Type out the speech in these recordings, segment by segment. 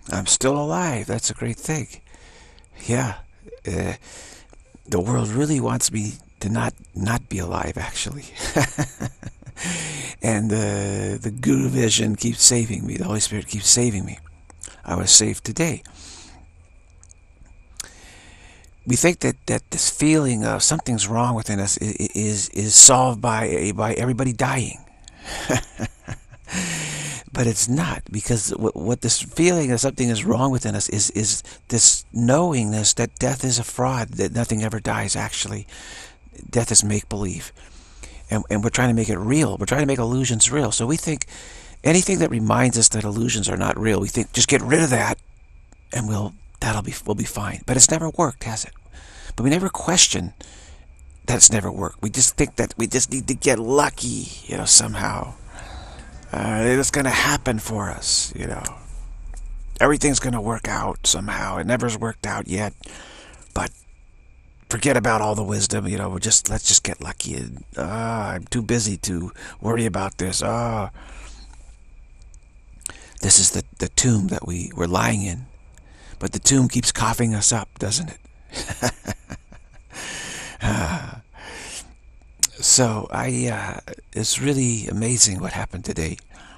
I'm still alive. That's a great thing. Yeah. Uh, the world really wants me to not be alive, actually. And the Guru Vision keeps saving me. The Holy Spirit keeps saving me. I was saved today. We think that this feeling of something's wrong within us is solved by everybody dying. But it's not, because what this feeling of something is wrong within us is this knowingness that death is a fraud, that nothing ever dies actually. Death is make-believe. And we're trying to make it real. We're trying to make illusions real. So we think anything that reminds us that illusions are not real, we think just get rid of that and we'll be fine. But it's never worked, has it? But we never question that it's never worked. We just think that we just need to get lucky, somehow. It's going to happen for us, Everything's going to work out somehow. It never's worked out yet. But forget about all the wisdom, let's just get lucky. And, I'm too busy to worry about this. This is the tomb that we're lying in. But the tomb keeps coughing us up, doesn't it? So it's really amazing what happened today.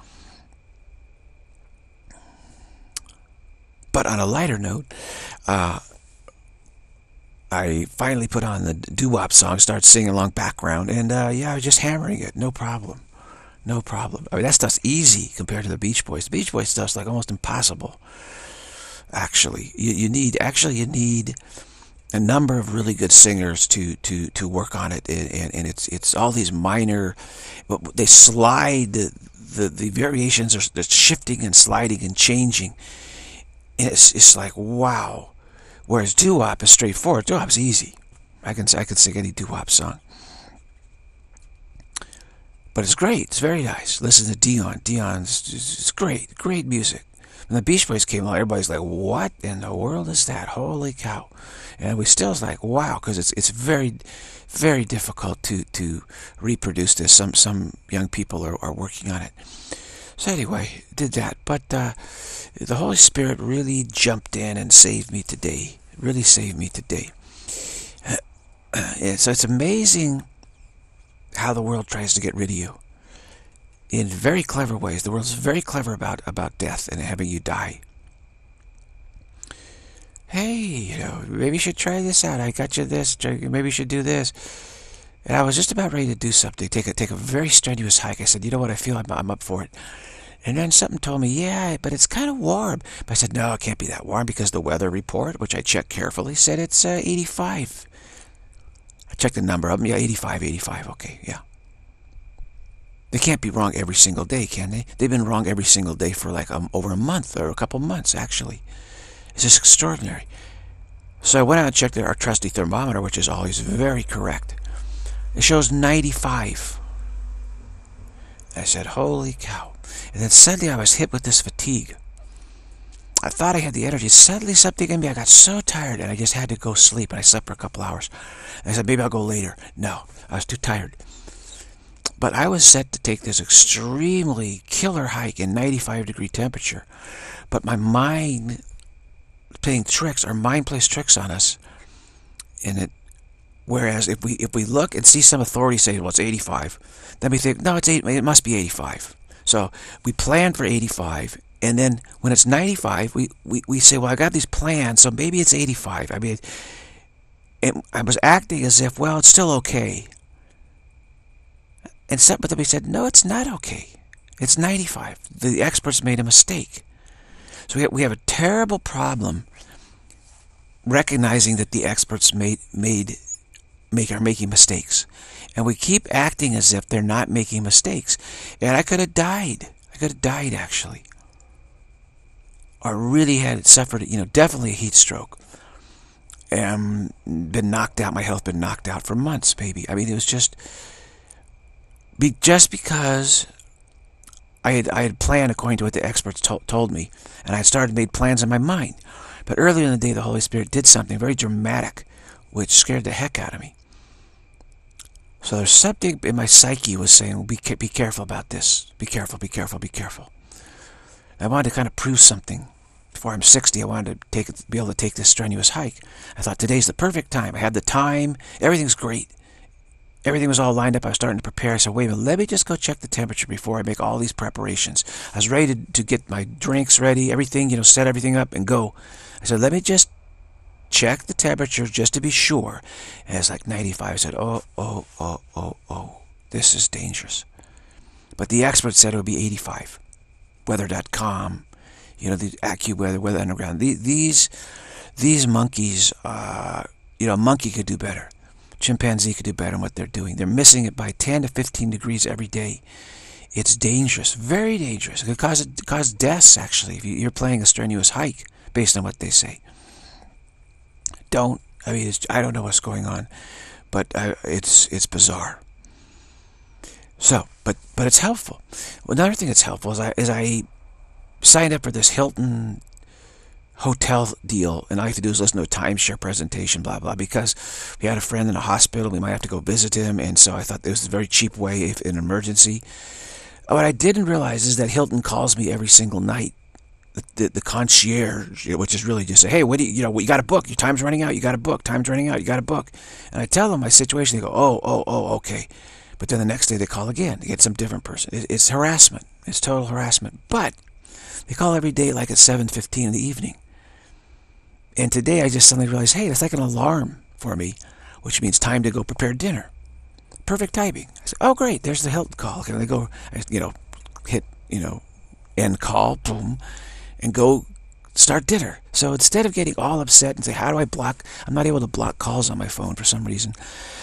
But on a lighter note, I finally put on the doo-wop song, started singing along background, and I was just hammering it, no problem. No problem. I mean, that stuff's easy compared to the Beach Boys. The Beach Boys stuff's like almost impossible. Actually, you need a number of really good singers to work on it, and it's all these minor, they slide, the variations are shifting and sliding and changing, and it's like, wow. Whereas doo-wop is straightforward. Doo-wop's easy. I can sing any doo-wop song. But it's great. It's very nice. Listen to Dion. It's great. Great music. When the Beach Boys came along, everybody's like, what in the world is that? Holy cow. And we still is like, wow, because it's very, very difficult to reproduce this. Some young people are working on it. So anyway, did that. But the Holy Spirit really jumped in and saved me today. Really saved me today. And so it's amazing how the world tries to get rid of you in very clever ways. The world's very clever about death and having you die. Hey, maybe you should try this out. I got you this. Maybe you should do this. And I was just about ready to do something. Take a very strenuous hike. I said, you know what? I feel I'm up for it. And then something told me, yeah, but it's kind of warm. But I said, no, it can't be that warm, because the weather report, which I checked carefully, said it's 85. I checked the number of them. Yeah, 85. Okay, yeah. They can't be wrong every single day, can they? They've been wrong every single day for like over a month or a couple months, actually. It's just extraordinary. So I went out and checked our trusty thermometer, which is always very correct. It shows 95. I said, holy cow. And then suddenly I was hit with this fatigue. I thought I had the energy. Suddenly something in me, I got so tired, and I just had to go sleep, and I slept for a couple hours. And I said, maybe I'll go later. No, I was too tired. But I was set to take this extremely killer hike in 95-degree temperature. But my mind playing tricks, our mind plays tricks on us. And whereas if we look and see some authority say, well, it's 85, then we think, no, it must be 85. So we plan for 85, and then when it's 95, we say, well, I got these plans, so maybe it's 85. I mean, I was acting as if, well, it's still okay. But then we said, no, it's not okay. It's 95. The experts made a mistake. So we have a terrible problem recognizing that the experts are making mistakes. And we keep acting as if they're not making mistakes. And I could have died. Actually. Or really had suffered, definitely a heat stroke. And been knocked out. My health been knocked out for months, baby. I mean, it was just because I had planned according to what the experts told me. And I had made plans in my mind. But earlier in the day, the Holy Spirit did something very dramatic, which scared the heck out of me. So there's something in my psyche was saying, be careful about this. Be careful. I wanted to kind of prove something before I'm 60, I wanted to be able to take this strenuous hike. I thought today's the perfect time. I had the time. Everything's great. Everything was all lined up. I was starting to prepare. I said, wait a minute, let me just go check the temperature before I make all these preparations. I was ready to get my drinks ready, everything, set everything up and go. I said, let me just check the temperature just to be sure. And it's like 95. I said, oh, this is dangerous. But the experts said it would be 85. Weather.com, the AccuWeather, Weather Underground. These monkeys, a monkey could do better. Chimpanzee could do better than what they're doing. They're missing it by 10 to 15 degrees every day. It's dangerous, very dangerous. It could cause deaths, actually, if you're playing a strenuous hike, based on what they say. I don't know what's going on, but it's bizarre. So, but it's helpful. Well, another thing that's helpful is I signed up for this Hilton hotel deal, and all I have to do is listen to a timeshare presentation, blah, blah, because we had a friend in a hospital. We might have to go visit him, and so I thought it was a very cheap way if in an emergency. What I didn't realize is that Hilton calls me every single night. The concierge, which is really just say, hey, what do you got to book. Your time's running out. You got to book. Time's running out. You got to book. And I tell them my situation. They go, oh, okay. But then the next day they call again. They get some different person. It's harassment. It's total harassment. But they call every day like at 7:15 in the evening. And today I just suddenly realized, hey, that's like an alarm for me, which means time to go prepare dinner. Perfect timing. I said, oh, great. There's the Hilton call. Can I go, hit, end call, boom, and go start dinner. So instead of getting all upset and say, how do I block? I'm not able to block calls on my phone for some reason.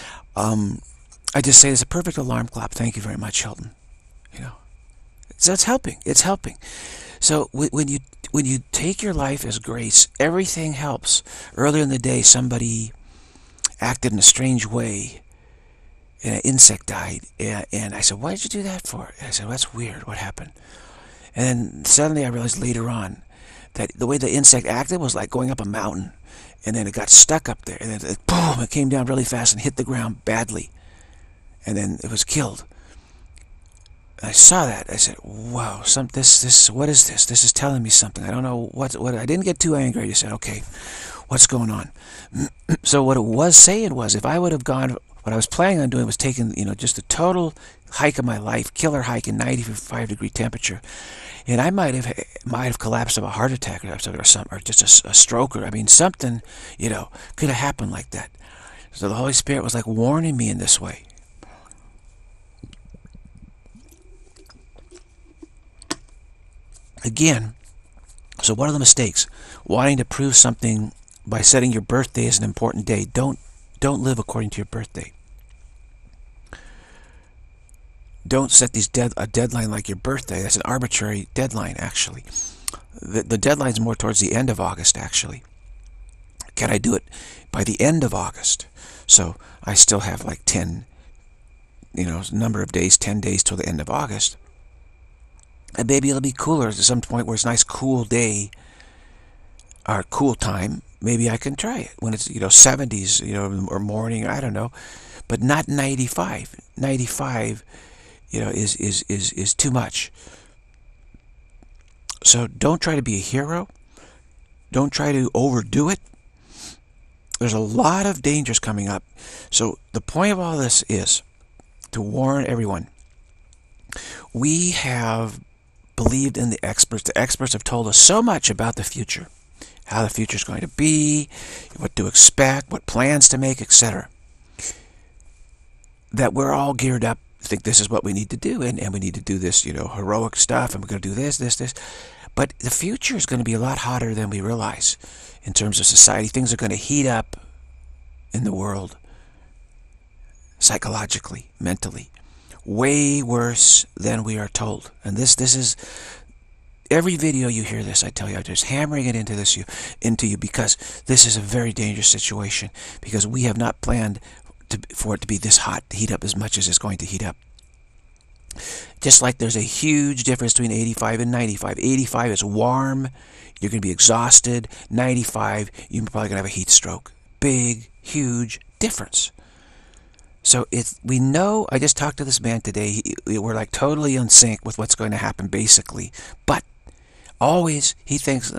I just say, it's a perfect alarm clock. Thank you very much, Hilton. So it's helping. It's helping. So when you take your life as grace, everything helps. Earlier in the day, somebody acted in a strange way, and an insect died. And I said, why did you do that for? And I said, well, that's weird. What happened? And then suddenly I realized later on that the way the insect acted was like going up a mountain, and then it got stuck up there, and then boom, it came down really fast and hit the ground badly, and then it was killed. I saw that. I said, wow, what is this? This is telling me something. I don't know what. I didn't get too angry. I just said, okay, what's going on? So what it was saying was, if I would have gone, what I was planning on doing was taking, just a total hike of my life, killer hike in 95-degree temperature, and I might have collapsed of a heart attack or something, or just a stroke, or something, could have happened like that. So the Holy Spirit was like warning me in this way. Again, so what are the mistakes? Wanting to prove something by setting your birthday as an important day. Don't live according to your birthday. Don't set a deadline like your birthday. That's an arbitrary deadline, actually. The deadline's more towards the end of August, actually. Can I do it by the end of August? So I still have like 10, number of days, 10 days till the end of August. And maybe it'll be cooler at some point where it's a nice cool day or cool time. Maybe I can try it when it's 70s, or morning. I don't know, but not 95. 95, is too much. So don't try to be a hero. Don't try to overdo it. There's a lot of dangers coming up. So the point of all this is to warn everyone. We have believed in the experts. The experts have told us so much about the future, how the future is going to be, what to expect, what plans to make, etc. That we're all geared up, think this is what we need to do, and we need to do this, heroic stuff, and we're going to do this. But the future is going to be a lot hotter than we realize in terms of society. Things are going to heat up in the world, psychologically, mentally. Way worse than we are told. And this is every video you hear this, I tell you, I'm just hammering it into you because this is a very dangerous situation, because we have not planned for it to be this hot, to heat up as much as it's going to heat up. Just like there's a huge difference between 85 and 95. 85 is warm, you're going to be exhausted. 95, you're probably going to have a heat stroke. Big, huge difference. So we know, I just talked to this man today, we're like totally in sync with what's going to happen basically, but Always, he thinks,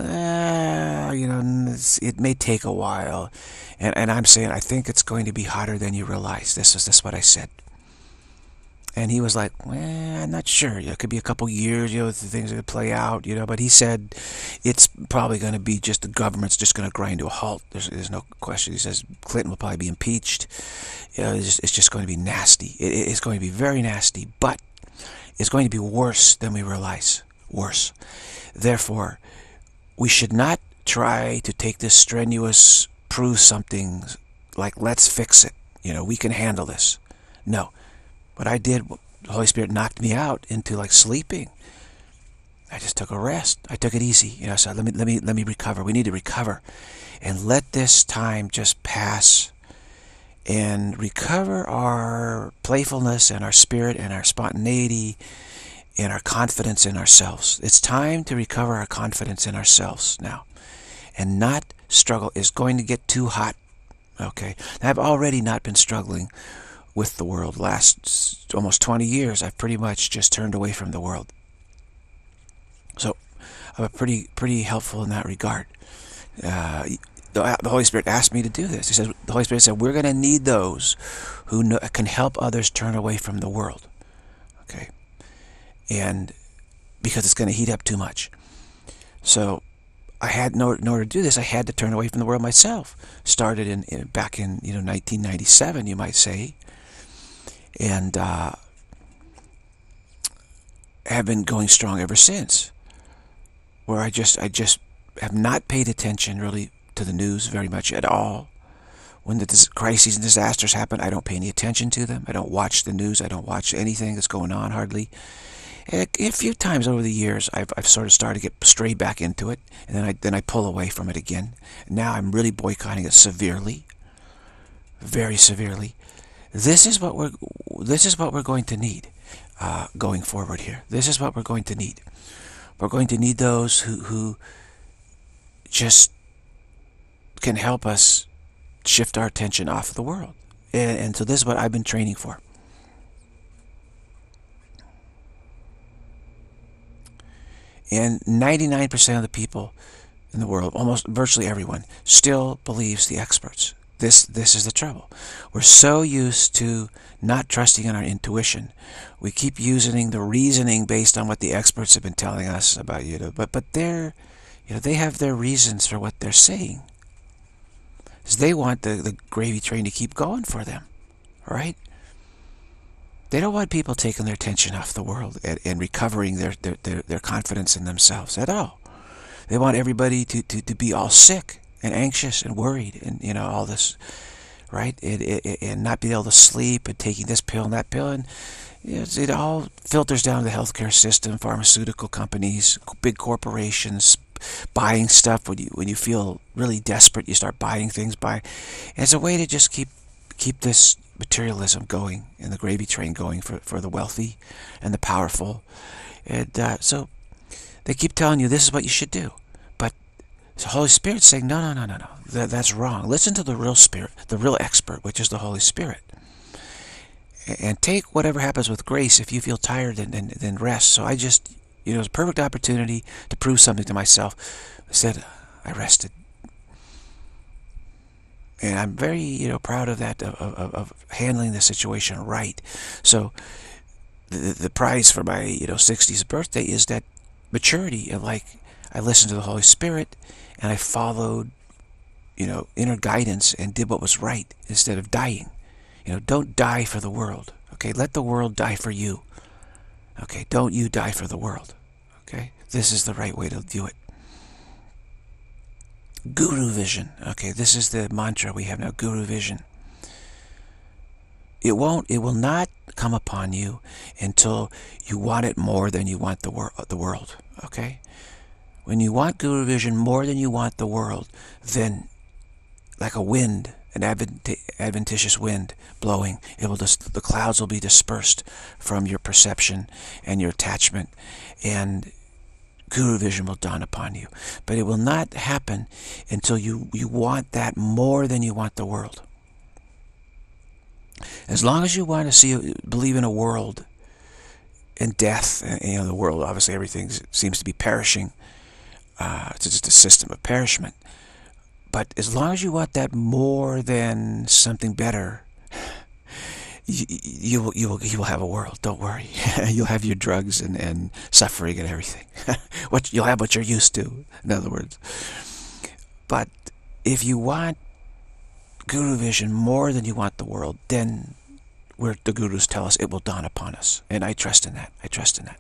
it may take a while. And I'm saying, I think it's going to be hotter than you realize. This is what I said. And he was like, well, I'm not sure. It could be a couple years, things are going to play out, but he said it's probably going to be just the government's just going to grind to a halt. There's no question. He says Clinton will probably be impeached. It's just going to be nasty. It's going to be very nasty, but it's going to be worse than we realize. Worse. Therefore, we should not try to take this strenuous, prove something like, let's fix it. We can handle this. No. What I did, the Holy Spirit knocked me out into like sleeping. I just took a rest. I took it easy. So let me recover. We need to recover and let this time just pass and recover our playfulness and our spirit and our spontaneity and our confidence in ourselves. It's time to recover our confidence in ourselves now and not struggle. It's going to get too hot. Okay. I've already not been struggling with the world. Last almost 20 years, I've pretty much just turned away from the world. So I'm pretty helpful in that regard. The Holy Spirit asked me to do this. The Holy Spirit said, we're going to need those who can help others turn away from the world. Okay. And because it's going to heat up too much. So I had, in order to do this, I had to turn away from the world myself. Started back in 1997, you might say. And have been going strong ever since, where I just have not paid attention really to the news very much at all. When the crises and disasters happen, I don't pay any attention to them. I don't watch the news. I don't watch anything that's going on hardly. And a few times over the years, I've sort of started to get strayed back into it, and then I pull away from it again. Now I'm really boycotting it severely, very severely. This is what we're going to need going forward here. This is what we're going to need. We're going to need those who just can help us shift our attention off the world. And so this is what I've been training for. And 99% of the people in the world, almost virtually everyone, still believes the experts. This is the trouble. We're so used to not trusting in our intuition. We keep using the reasoning based on what the experts have been telling us about but they have their reasons for what they're saying. Because they want the gravy train to keep going for them, right? They don't want people taking their attention off the world and recovering their confidence in themselves at all. They want everybody to be all sick and anxious and worried and all this, right? And not be able to sleep and taking this pill and that pill, and it all filters down to the healthcare system, pharmaceutical companies, big corporations, buying stuff when you feel really desperate. You start buying things as a way to just keep this materialism going and the gravy train going for the wealthy and the powerful, and so they keep telling you this is what you should do. The Holy Spirit's saying, no. That's wrong. Listen to the real Spirit, the real expert, which is the Holy Spirit. And take whatever happens with grace. If you feel tired, then rest. So I just, it was a perfect opportunity to prove something to myself. Instead, I rested. And I'm very, proud of that, of handling the situation right. So the prize for my, 60th birthday is that maturity of I listened to the Holy Spirit, and I followed, inner guidance and did what was right instead of dying. Don't die for the world. Okay, let the world die for you. Okay, don't you die for the world. Okay, this is the right way to do it. Guru vision. Okay, this is the mantra we have now. Guru vision. It will not come upon you until you want it more than you want the world. Okay. When you want Guru vision more than you want the world, then like a wind, an adventitious wind blowing, the clouds will be dispersed from your perception and your attachment, and Guru vision will dawn upon you. But it will not happen until you want that more than you want the world. As long as you want to believe in a world and death, the world, obviously everything seems to be perishing. It's just a system of perishment. But as long as you want that more than something better, you will have a world. Don't worry. You'll have your drugs and suffering and everything. You'll have what you're used to, in other words. But if you want Guru vision more than you want the world, then where the Gurus tell us it will dawn upon us. And I trust in that. I trust in that.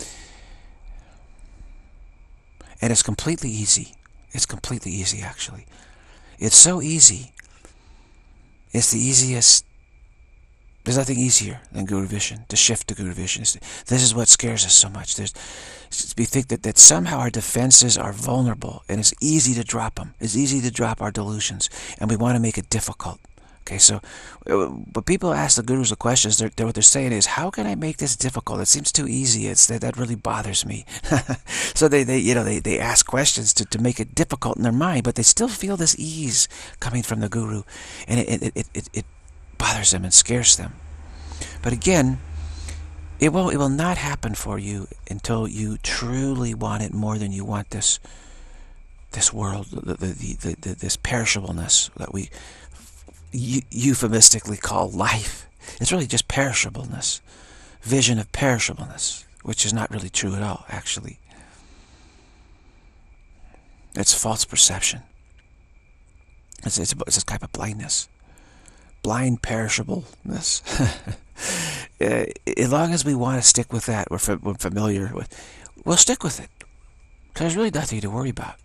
And it's completely easy. It's completely easy, actually. It's so easy. It's the easiest. There's nothing easier than Guru vision, to shift to Guru vision. This is what scares us so much. We think that somehow our defenses are vulnerable, and it's easy to drop them. It's easy to drop our delusions, and we want to make it difficult. Okay, so but people ask the Gurus the questions. What they're saying is, how can I make this difficult? It seems too easy. That really bothers me. So they ask questions to make it difficult in their mind, but they still feel this ease coming from the Guru, and it bothers them and scares them. But again, it will not happen for you until you truly want it more than you want this world, this perishableness that we euphemistically call life. It's really just perishableness, vision of perishableness, which is not really true at all, actually. It's false perception. It's a type of blindness. Blind perishableness. As long as we want to stick with that, we're familiar with, we'll stick with it. Because there's really nothing to worry about.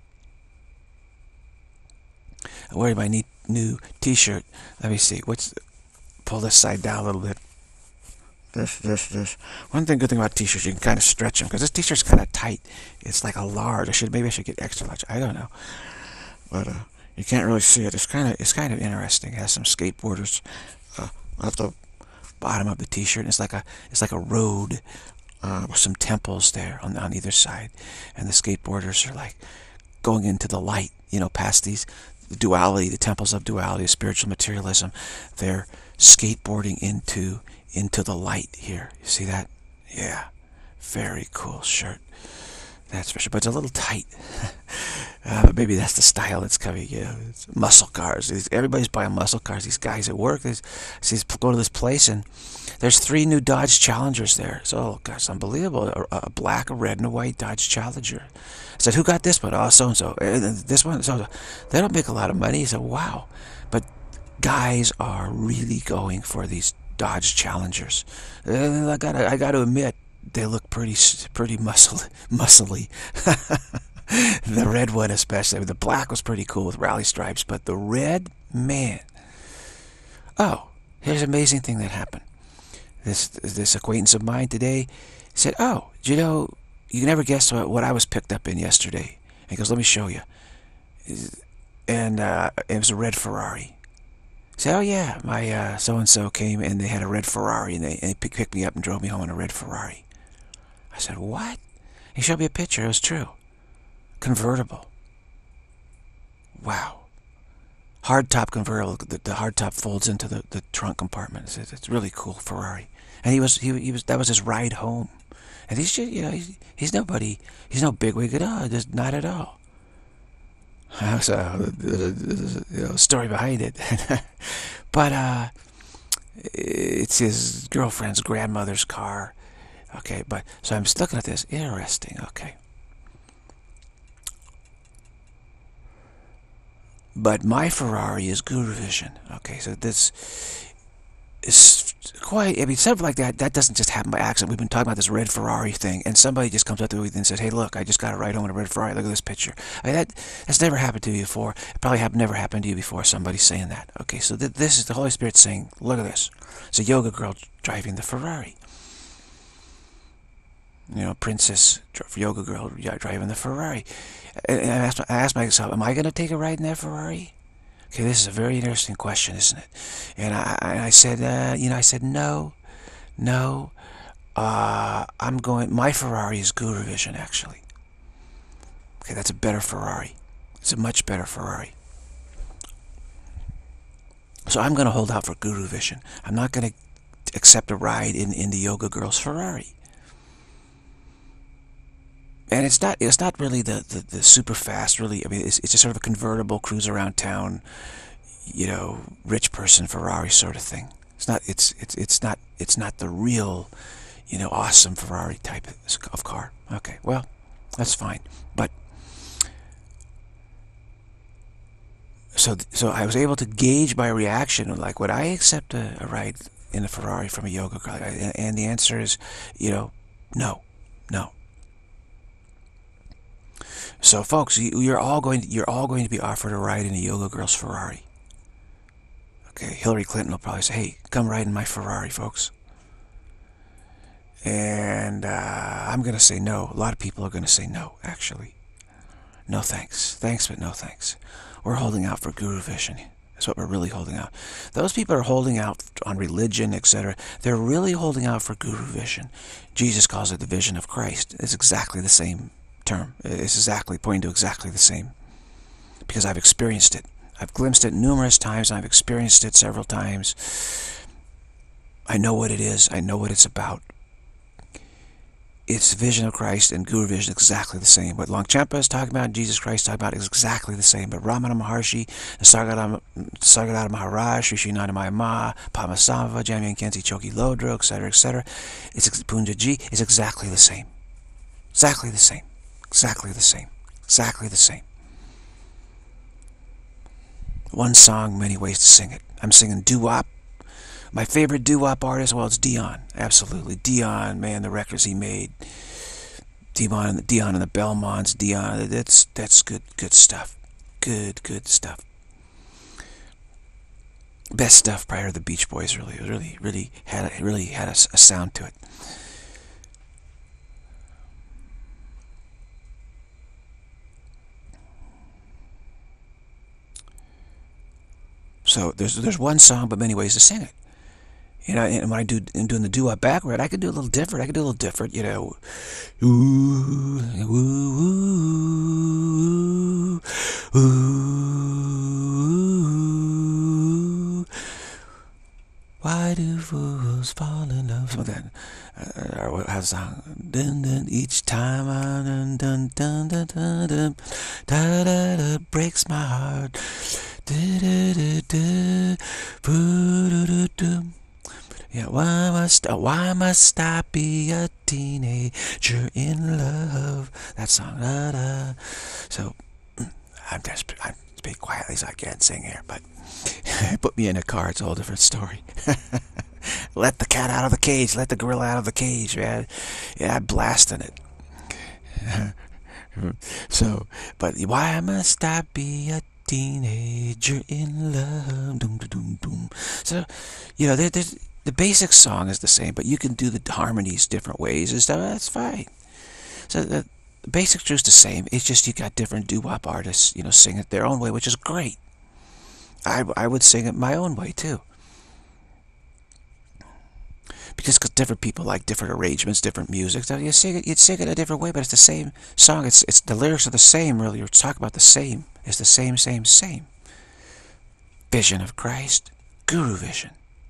I'm wearing my new t-shirt. Let me see. Pull this side down a little bit. This. One good thing about t-shirts, you can kind of stretch them, because this t-shirt's kind of tight. It's like a large. Maybe I should get extra large. I don't know. But you can't really see it. It's kind of interesting. It has some skateboarders at the bottom of the t-shirt. It's like a road with some temples there on either side, and the skateboarders are like going into the light. Past the duality, the temples of duality, spiritual materialism. They're skateboarding into the light here. You see that? Yeah, very cool shirt. That's for sure. But it's a little tight. But maybe that's the style that's coming. It's muscle cars. Everybody's buying muscle cars. These guys at work, go to this place, and there's 3 new Dodge Challengers there. So, gosh, unbelievable. A black, a red, and a white Dodge Challenger. I said, who got this one? Oh, so-and-so. This one? So they don't make a lot of money. He said, wow. But guys are really going for these Dodge Challengers. I got to admit, they look pretty muscly. The red one especially. The black was pretty cool with rally stripes, but the red, man. Oh, here's an amazing thing that happened. This acquaintance of mine today said, oh, you can never guess what I was picked up in yesterday. And he goes, let me show you. And it was a red Ferrari. I said, oh yeah, my so-and-so came and they had a red Ferrari, and they picked me up and drove me home in a red Ferrari. I said, what? He showed me a picture. It was true. Convertible. Wow. Hardtop convertible. The hardtop folds into the trunk compartment. It's really cool Ferrari. And he was that was his ride home. And he's nobody. He's no bigwig at all. Just not at all. So story behind it. But it's his girlfriend's grandmother's car. Okay, so I'm just looking at this. Interesting. Okay. But my Ferrari is Guru Vision. Okay, so this is quite, something like that doesn't just happen by accident. We've been talking about this red Ferrari thing, and somebody just comes up to me and says, hey, look, I just got a ride home in a red Ferrari. Look at this picture. That's never happened to you before. It probably never happened to you before, somebody saying that. Okay, so this is the Holy Spirit saying, look at this. It's a yoga girl driving the Ferrari. Princess yoga girl driving the Ferrari. And I asked myself, am I going to take a ride in that Ferrari? Okay, this is a very interesting question, isn't it? And I said, I said, no. I'm going, my Ferrari is Guru Vision, actually. Okay, that's a better Ferrari. It's a much better Ferrari. So I'm going to hold out for Guru Vision. I'm not going to accept a ride in the yoga girl's Ferrari. And it's not really the super fast, really. I mean, it's just sort of a convertible cruise around town, rich person Ferrari sort of thing. It's not the real, awesome Ferrari type of car. Okay, well, that's fine. But so I was able to gauge my reaction, like, would I accept a ride in a Ferrari from a yoga girl? And the answer is, no. So folks, you're all going to be offered a ride in a yoga girl's Ferrari. Okay, Hillary Clinton will probably say, "Hey, come ride in my Ferrari, folks." And I'm going to say no. A lot of people are going to say no, actually. No thanks. Thanks, but no thanks. We're holding out for Guru Vision. That's what we're really holding out. Those people are holding out on religion, etc. They're really holding out for Guru Vision. Jesus calls it the vision of Christ. It's exactly the same term. It's exactly pointing to exactly the same. Because I've experienced it. I've glimpsed it numerous times, and I've experienced it several times. I know what it is. I know what it's about. It's the vision of Christ, and Guru Vision is exactly the same. What Longchenpa is talking about, Jesus Christ is talking about, is exactly the same. But Ramana Maharshi, Sargadatta Maharaj, Rishinada Ma, Padmasambhava, Jamyang Khyentse Choki Lodro, etc., etc., Punjaji, is exactly the same. Exactly the same. Exactly the same. Exactly the same. One song, many ways to sing it. I'm singing doo-wop. My favorite doo-wop artist, well, it's Dion. Absolutely. Dion, man, the records he made. Dion and the Belmonts, Dion, that's good stuff. Good stuff. Best stuff prior to the Beach Boys, really had a sound to it. So there's one song, but many ways to sing it. And when I'm doing the doo-wop backward, I could do a little different. Ooh, ooh, ooh, ooh. Why do fools fall in love? Some of that, or how's the song? Dun dun. Each time I dun dun dun dun dun dun da da da breaks my heart. Da da da da. Boo da da da. Yeah, why must I be a teenager in love? That song, da da. So I'm speaking quietly so I can't sing here, but put me in a car, it's a whole different story. Let the cat out of the cage, let the gorilla out of the cage, man. Yeah, I'm blasting it. So, but why must I be a teenager in love? Doom, doom, doom. So, there's the basic song is the same, but you can do the harmonies different ways and stuff. That's fine. So the basic truth's the same. It's just you got different doo-wop artists, sing it their own way, which is great. I would sing it my own way too. Because different people like different arrangements, different music. So you'd sing it a different way, but it's the same song. It's the lyrics are the same, really. You're talking about the same. It's the same. Vision of Christ, Guru Vision.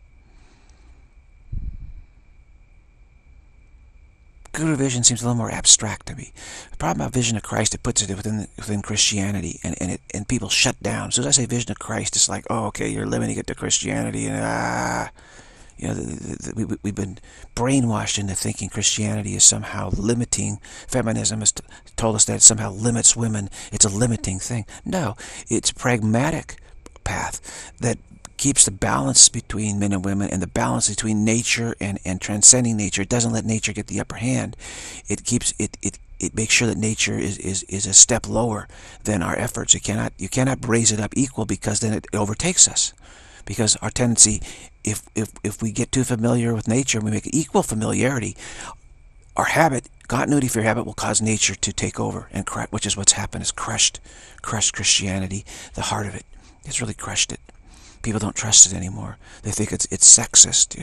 Guru Vision seems a little more abstract to me. The problem about Vision of Christ, it puts it within Christianity, and people shut down. As soon as I say Vision of Christ, it's like, oh, okay, you're limiting it to Christianity, and we've been brainwashed into thinking Christianity is somehow limiting. Feminism has told us that it somehow limits women. It's a limiting thing. No, it's a pragmatic path that keeps the balance between men and women, and the balance between nature and transcending nature. It doesn't let nature get the upper hand. It keeps it makes sure that nature is a step lower than our efforts. You cannot raise it up equal, because then it overtakes us. Because our tendency, if we get too familiar with nature and we make it equal familiarity, our habit, continuity for your habit, will cause nature to take over, and which is what's happened. Is crushed Christianity, the heart of it. It's really crushed it. People don't trust it anymore. They think it's sexist,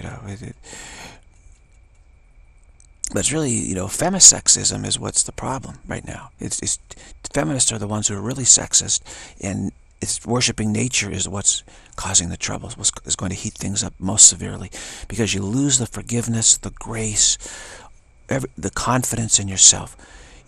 But it's really, femisexism is what's the problem right now. It's feminists are the ones who are really sexist, and it's worshiping nature is what's causing the trouble. Is going to heat things up most severely, because you lose the forgiveness, the grace, the confidence in yourself.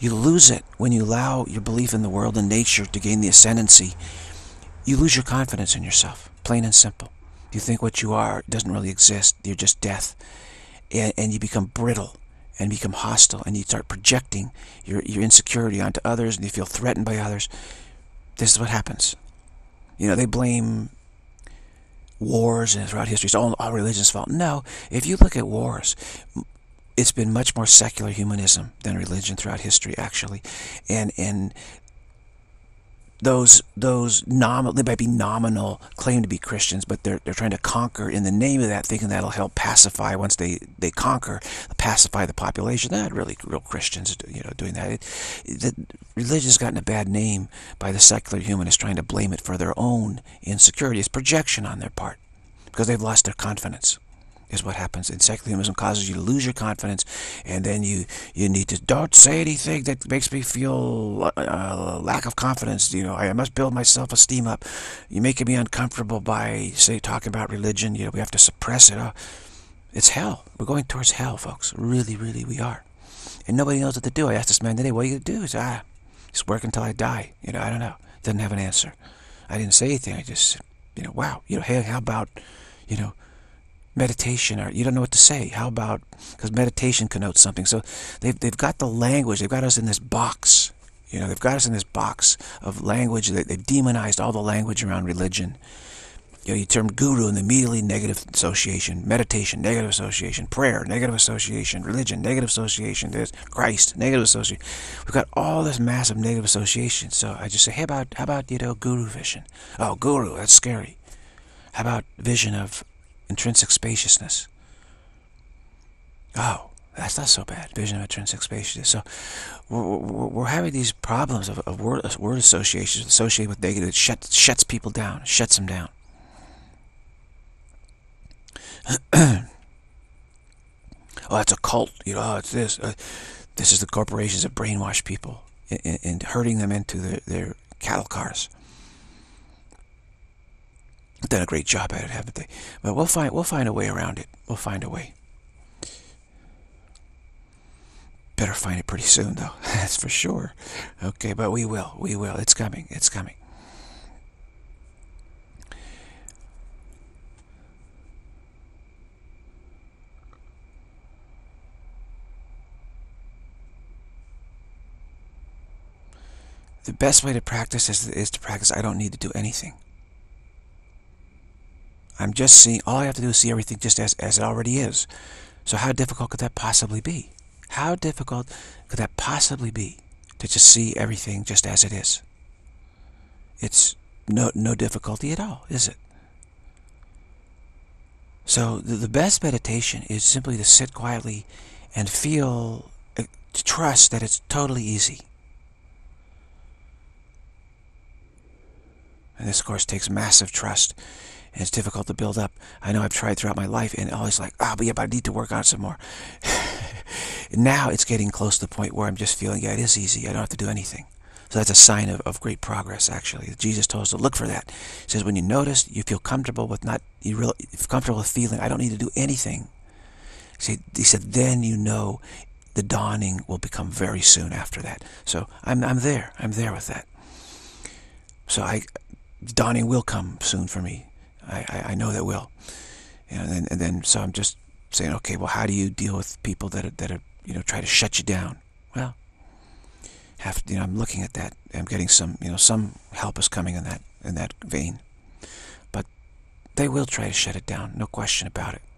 You lose it when you allow your belief in the world and nature to gain the ascendancy. You lose your confidence in yourself, plain and simple. You think what you are doesn't really exist. You're just death. And you become brittle and become hostile, and you start projecting your insecurity onto others, and you feel threatened by others. This is what happens. You know, they blame wars and throughout history. It's all religion's fault. No, if you look at wars, it's been much more secular humanism than religion throughout history, actually. And those nominal, they might be nominal, claim to be Christians, but they're trying to conquer in the name of that, thinking that'll help pacify. Once they conquer, pacify the population. They're not really real Christians, you know, doing that. Religion's gotten a bad name by the secular humanists trying to blame it for their own insecurity. It's projection on their part because they've lost their confidence. Is what happens. And secular humanism causes you to lose your confidence, and then you need to, don't say anything that makes me feel lack of confidence. You know, I must build my self-esteem up. You're making me uncomfortable by, say, talking about religion. You know, we have to suppress it. It's hell. We're going towards hell, folks. Really, really, we are. And nobody knows what to do. I asked this man today, what are you going to do? He said, just work until I die. You know, I don't know. Didn't have an answer. I didn't say anything. I just, you know, wow. You know, hey, how about, you know, meditation, or you don't know what to say. How about, because meditation connotes something. So they've got the language. They've got us in this box. You know, they've got us in this box of language. They've demonized all the language around religion. You know, you term guru and immediately negative association. Meditation, negative association. Prayer, negative association. Religion, negative association. There's Christ, negative association. We've got all this massive negative association. So I just say, hey, how about you know, guru vision? Oh, guru, that's scary. How about vision of intrinsic spaciousness? Oh, that's not so bad. Vision of intrinsic spaciousness. So we're having these problems of word associations associated with negative. It shuts people down. Shuts them down. Oh, it's a cult. You know, oh, it's this. This is the corporations that brainwash people and herding them into their cattle cars. Done a great job at it, haven't they? But we'll find a way around it. We'll find a way. Better find it pretty soon, though. That's for sure. Okay, but we will. We will. It's coming. It's coming. The best way to practice is to practice I don't need to do anything. I'm just seeing, all I have to do is see everything just as it already is. So how difficult could that possibly be? How difficult could that possibly be to just see everything just as it is? It's no difficulty at all, is it? So the best meditation is simply to sit quietly and feel, to trust that it's totally easy. And this, of course, takes massive trust. And it's difficult to build up. I know I've tried throughout my life, and always like, but yeah, but I need to work on it some more. Now it's getting close to the point where I'm just feeling, yeah, it is easy. I don't have to do anything. So that's a sign of great progress, actually. Jesus told us to look for that. He says, when you notice, you feel comfortable with comfortable with feeling, I don't need to do anything. He said, then you know the dawning will become very soon after that. So I'm there. I'm there with that. So dawning will come soon for me. I know that will. And then so I'm just saying, okay, well, how do you deal with people that are you know, try to shut you down? Well, I'm looking at that. I'm getting some help is coming in that vein. But they will try to shut it down, no question about it.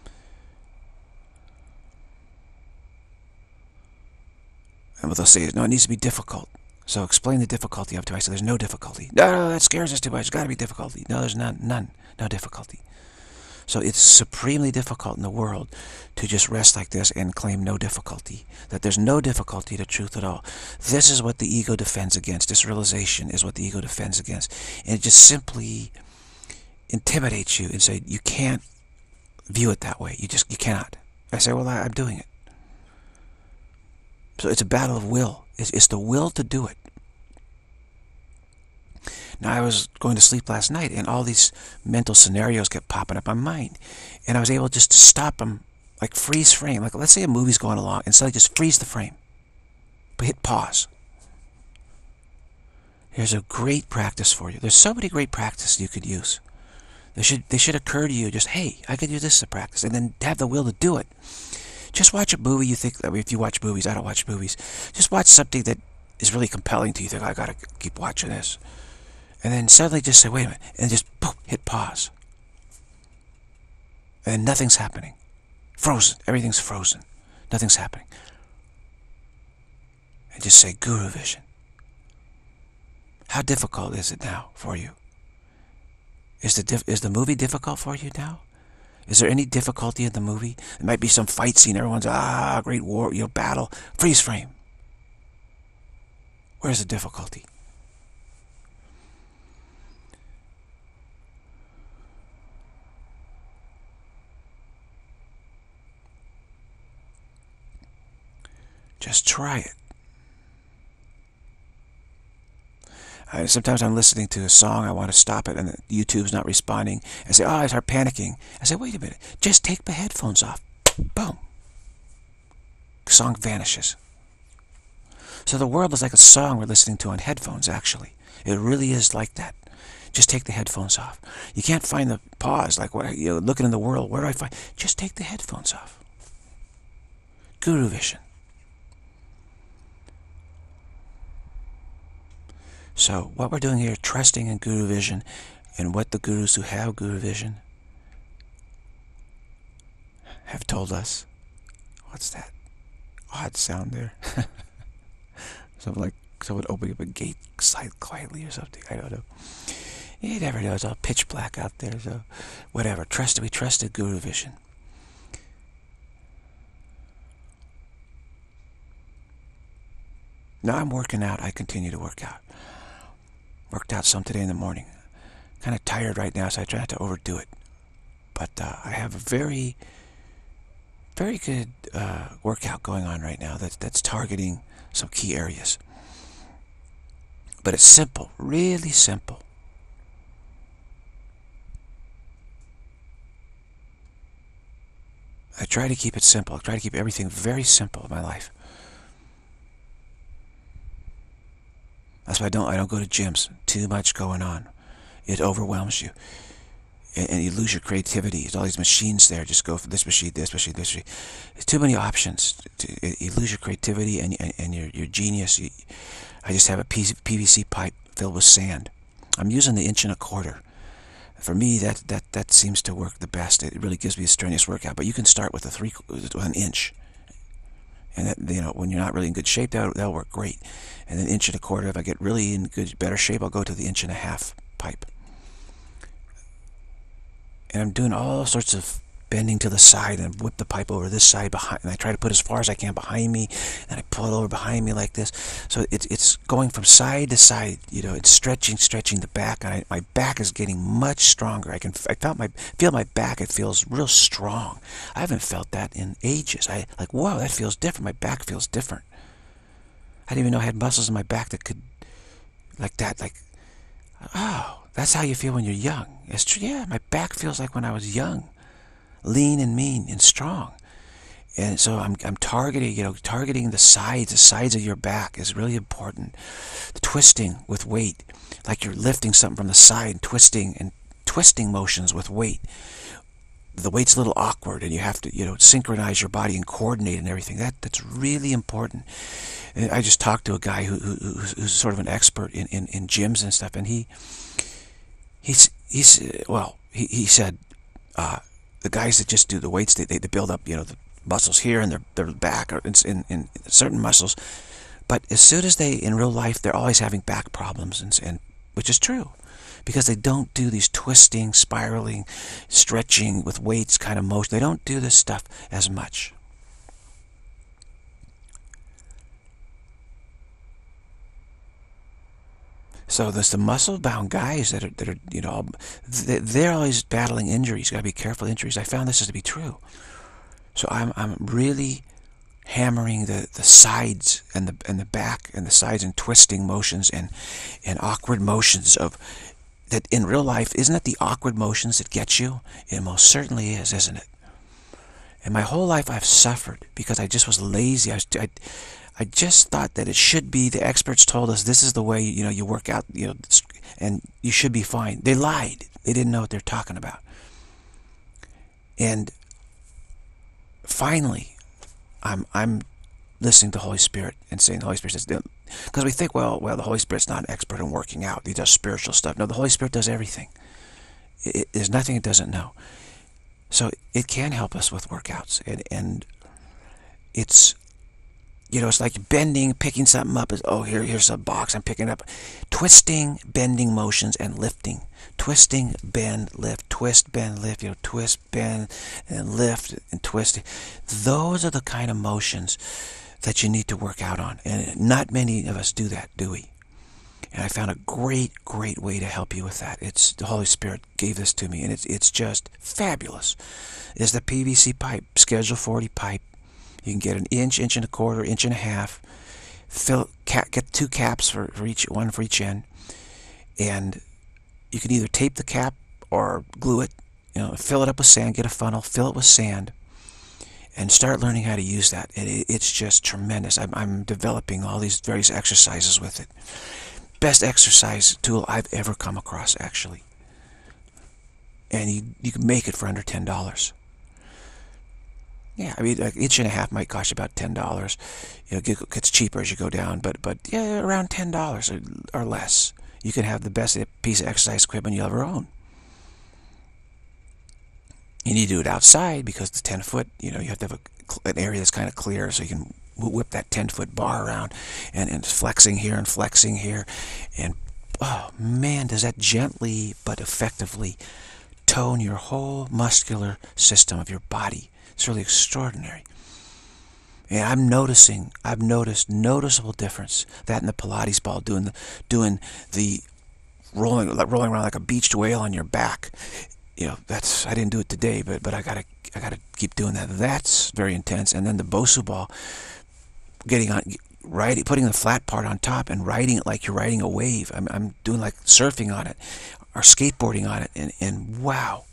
And what they'll say is, no, it needs to be difficult. So explain the difficulty up to. I said, there's no difficulty. No, that scares us too much. There's got to be difficulty. No, there's none. No difficulty. So it's supremely difficult in the world to just rest like this and claim no difficulty. That there's no difficulty to truth at all. This is what the ego defends against. This realization is what the ego defends against. And it just simply intimidates you and say, you can't view it that way. You cannot. I say, well, I'm doing it. So it's a battle of will. It's the will to do it. Now, I was going to sleep last night, and all these mental scenarios kept popping up in my mind. And I was able just to stop them, like freeze frame. Like, let's say a movie's going along, and suddenly just freeze the frame. hit pause. Here's a great practice for you. There's so many great practices you could use. They should occur to you just, hey, I could use this as a practice, and then have the will to do it. Just watch a movie you think, I mean, if you watch movies, I don't watch movies. Just watch something that is really compelling to you. You think, I gotta keep watching this. And then suddenly just say, wait a minute, and just boom, hit pause. And nothing's happening. Frozen. Everything's frozen. Nothing's happening. And just say, Guru Vision. How difficult is it now for you? Is the movie difficult for you now? Is there any difficulty in the movie? It might be some fight scene. Everyone's, great war, battle. Freeze frame. Where's the difficulty? Just try it. Sometimes I'm listening to a song, I want to stop it, and YouTube's not responding. I say, I start panicking. I say, wait a minute, just take the headphones off. Boom. The song vanishes. So the world is like a song we're listening to on headphones, actually. It really is like that. Just take the headphones off. You can't find the pause, like looking in the world, where do I find? Just take the headphones off. Guru Vision. So what we're doing here, trusting in Guru Vision and what the gurus who have Guru Vision have told us. What's that odd sound there? Something like someone opening up a gate quietly or something. I don't know. You never know. It's all pitch black out there. So whatever. We trusted Guru Vision. Now I'm working out. I continue to work out. Worked out some today in the morning. Kind of tired right now, so I try not to overdo it. But I have a very, very good workout going on right now that's targeting some key areas. But it's simple, really simple. I try to keep it simple. I try to keep everything very simple in my life. That's why I don't go to gyms. Too much going on. It overwhelms you. And you lose your creativity. There's all these machines there. Just go for this machine, this machine, this machine. There's too many options. You lose your creativity and your genius. I just have a PVC pipe filled with sand. I'm using the 1 1/4 inch. For me, that seems to work the best. It really gives me a strenuous workout. But you can start with with 1 inch. And that, when you're not really in good shape, that'll work great. And then 1 1/4 inch, if I get really in better shape, I'll go to the 1.5 inch pipe. And I'm doing all sorts of bending to the side and whip the pipe over this side behind, and I try to put as far as I can behind me, and I pull it over behind me like this. So it's going from side to side. It's stretching the back, and my back is getting much stronger. I feel my back. It feels real strong. I haven't felt that in ages. Whoa, that feels different. My back feels different. I didn't even know I had muscles in my back that could, like that. Oh, that's how you feel when you're young. It's true. Yeah, my back feels like when I was young. Lean and mean and strong. And so I'm targeting the sides of your back is really important. The twisting with weight, like you're lifting something from the side, twisting motions with weight. The weight's a little awkward, and you have to synchronize your body and coordinate and everything. That's really important. And I just talked to a guy who's sort of an expert in gyms and stuff, and he said the guys that just do the weights, they build up the muscles here and their back or in certain muscles, but as soon as in real life they're always having back problems, and which is true, because they don't do these twisting, spiraling, stretching with weights kind of motion. They don't do this stuff as much. So there's the muscle-bound guys that are they're always battling injuries. Got to be careful of injuries. I found this to be true. So I'm really hammering the sides and the back and the sides and twisting motions and awkward motions of that in real life. Isn't it the awkward motions that get you? It most certainly is, isn't it? And my whole life I've suffered because I just was lazy. I just thought that it should be, the experts told us this is the way, you work out, and you should be fine. They lied. They didn't know what they're talking about. And finally, I'm listening to the Holy Spirit and saying, the Holy Spirit says, because we think, well, the Holy Spirit's not an expert in working out. He does spiritual stuff. No, the Holy Spirit does everything. There's nothing it doesn't know. So it can help us with workouts. And it's, it's like bending, picking something up. Here's a box I'm picking up. Twisting, bending motions, and lifting. Twisting, bend, lift. Twist, bend, lift. Twist, bend, and lift, and twist. Those are the kind of motions that you need to work out on. And not many of us do that, do we? And I found a great, great way to help you with that. It's the Holy Spirit gave this to me, and it's just fabulous. It's the PVC pipe, Schedule 40 pipe. You can get an inch, inch and a quarter, inch and a half. Get 2 caps for each, one for each end, and you can either tape the cap or glue it. Fill it up with sand. Get a funnel, fill it with sand, and start learning how to use that. And it's just tremendous. I'm developing all these various exercises with it. Best exercise tool I've ever come across, actually. And you can make it for under $10. Yeah, I mean, like inch and a half might cost you about $10. It gets cheaper as you go down, but yeah, around $10 or less. You can have the best piece of exercise equipment you'll ever own. You need to do it outside because the 10-foot, you have to have an area that's kind of clear so you can whip that 10-foot bar around and flexing here and flexing here. And, oh, man, does that gently but effectively tone your whole muscular system of your body. It's really extraordinary. And I've noticed noticeable difference. That in the Pilates ball, doing the rolling around like a beached whale on your back. I didn't do it today, but I gotta keep doing that. That's very intense. And then the Bosu ball, putting the flat part on top and riding it like you're riding a wave. I'm doing like surfing on it or skateboarding on it, and wow,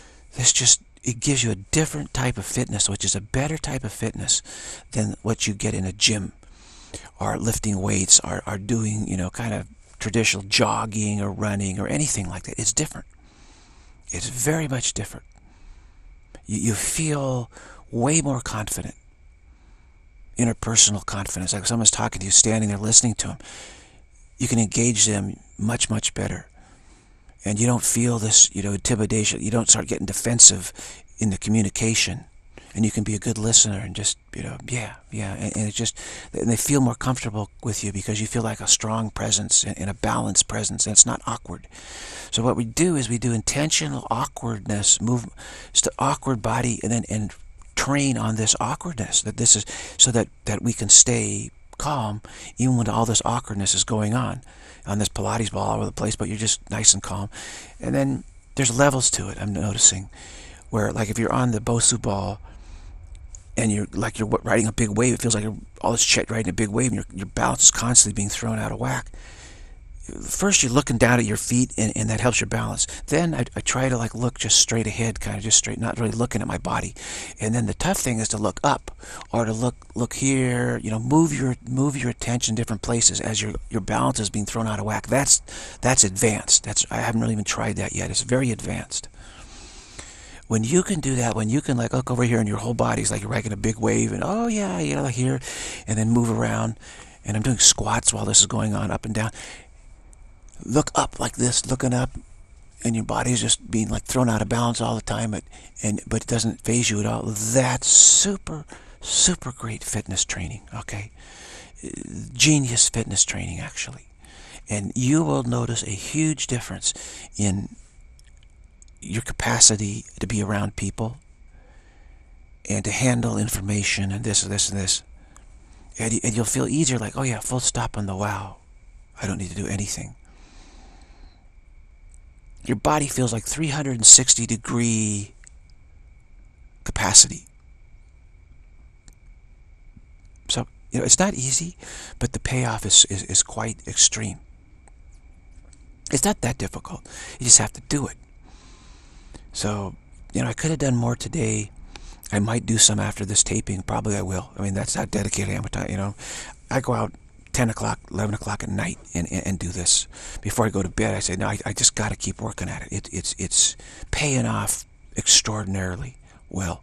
it gives you a different type of fitness, which is a better type of fitness than what you get in a gym, or lifting weights, or doing, kind of traditional jogging or running or anything like that. It's different. It's very much different. You feel way more confident. Interpersonal confidence, like someone's talking to you, standing there listening to them. You can engage them much, much better. And you don't feel this, intimidation. You don't start getting defensive in the communication. And you can be a good listener and just, yeah. And they feel more comfortable with you because you feel like a strong presence and a balanced presence, and it's not awkward. So what we do is we do intentional awkwardness, move to awkward body, and train on this awkwardness. That this is so that we can stay calm even when all this awkwardness is going on this Pilates ball all over the place, but you're just nice and calm. And then there's levels to it, I'm noticing, where like if you're on the Bosu ball and you're riding a big wave, it feels like you're all this riding a big wave, and your balance is constantly being thrown out of whack. First you're looking down at your feet, and that helps your balance. Then I try to look just straight ahead, kind of just straight, not really looking at my body. And then the tough thing is to look up, or to look here, move your attention different places as your balance is being thrown out of whack. That's advanced. I haven't really even tried that yet. It's very advanced. When you can do that, when you can look over here and your whole body's like you're riding a big wave, and oh yeah, like here, and then move around, and I'm doing squats while this is going on, up and down. Look up like this, looking up, and your body's just being thrown out of balance all the time, but it doesn't faze you at all. That's super, super great fitness training, okay? Genius fitness training, actually. And you will notice a huge difference in your capacity to be around people and to handle information and this and this and this. And you'll feel easier, oh yeah, full stop on the wow. I don't need to do anything. Your body feels like 360-degree capacity. So, it's not easy, but the payoff is quite extreme. It's not that difficult. You just have to do it. So, I could have done more today. I might do some after this taping. Probably I will. I mean, that's how dedicated I am. I go out 10 o'clock, 11 o'clock at night and do this. Before I go to bed, I say, no, I just got to keep working at it. It's paying off extraordinarily well.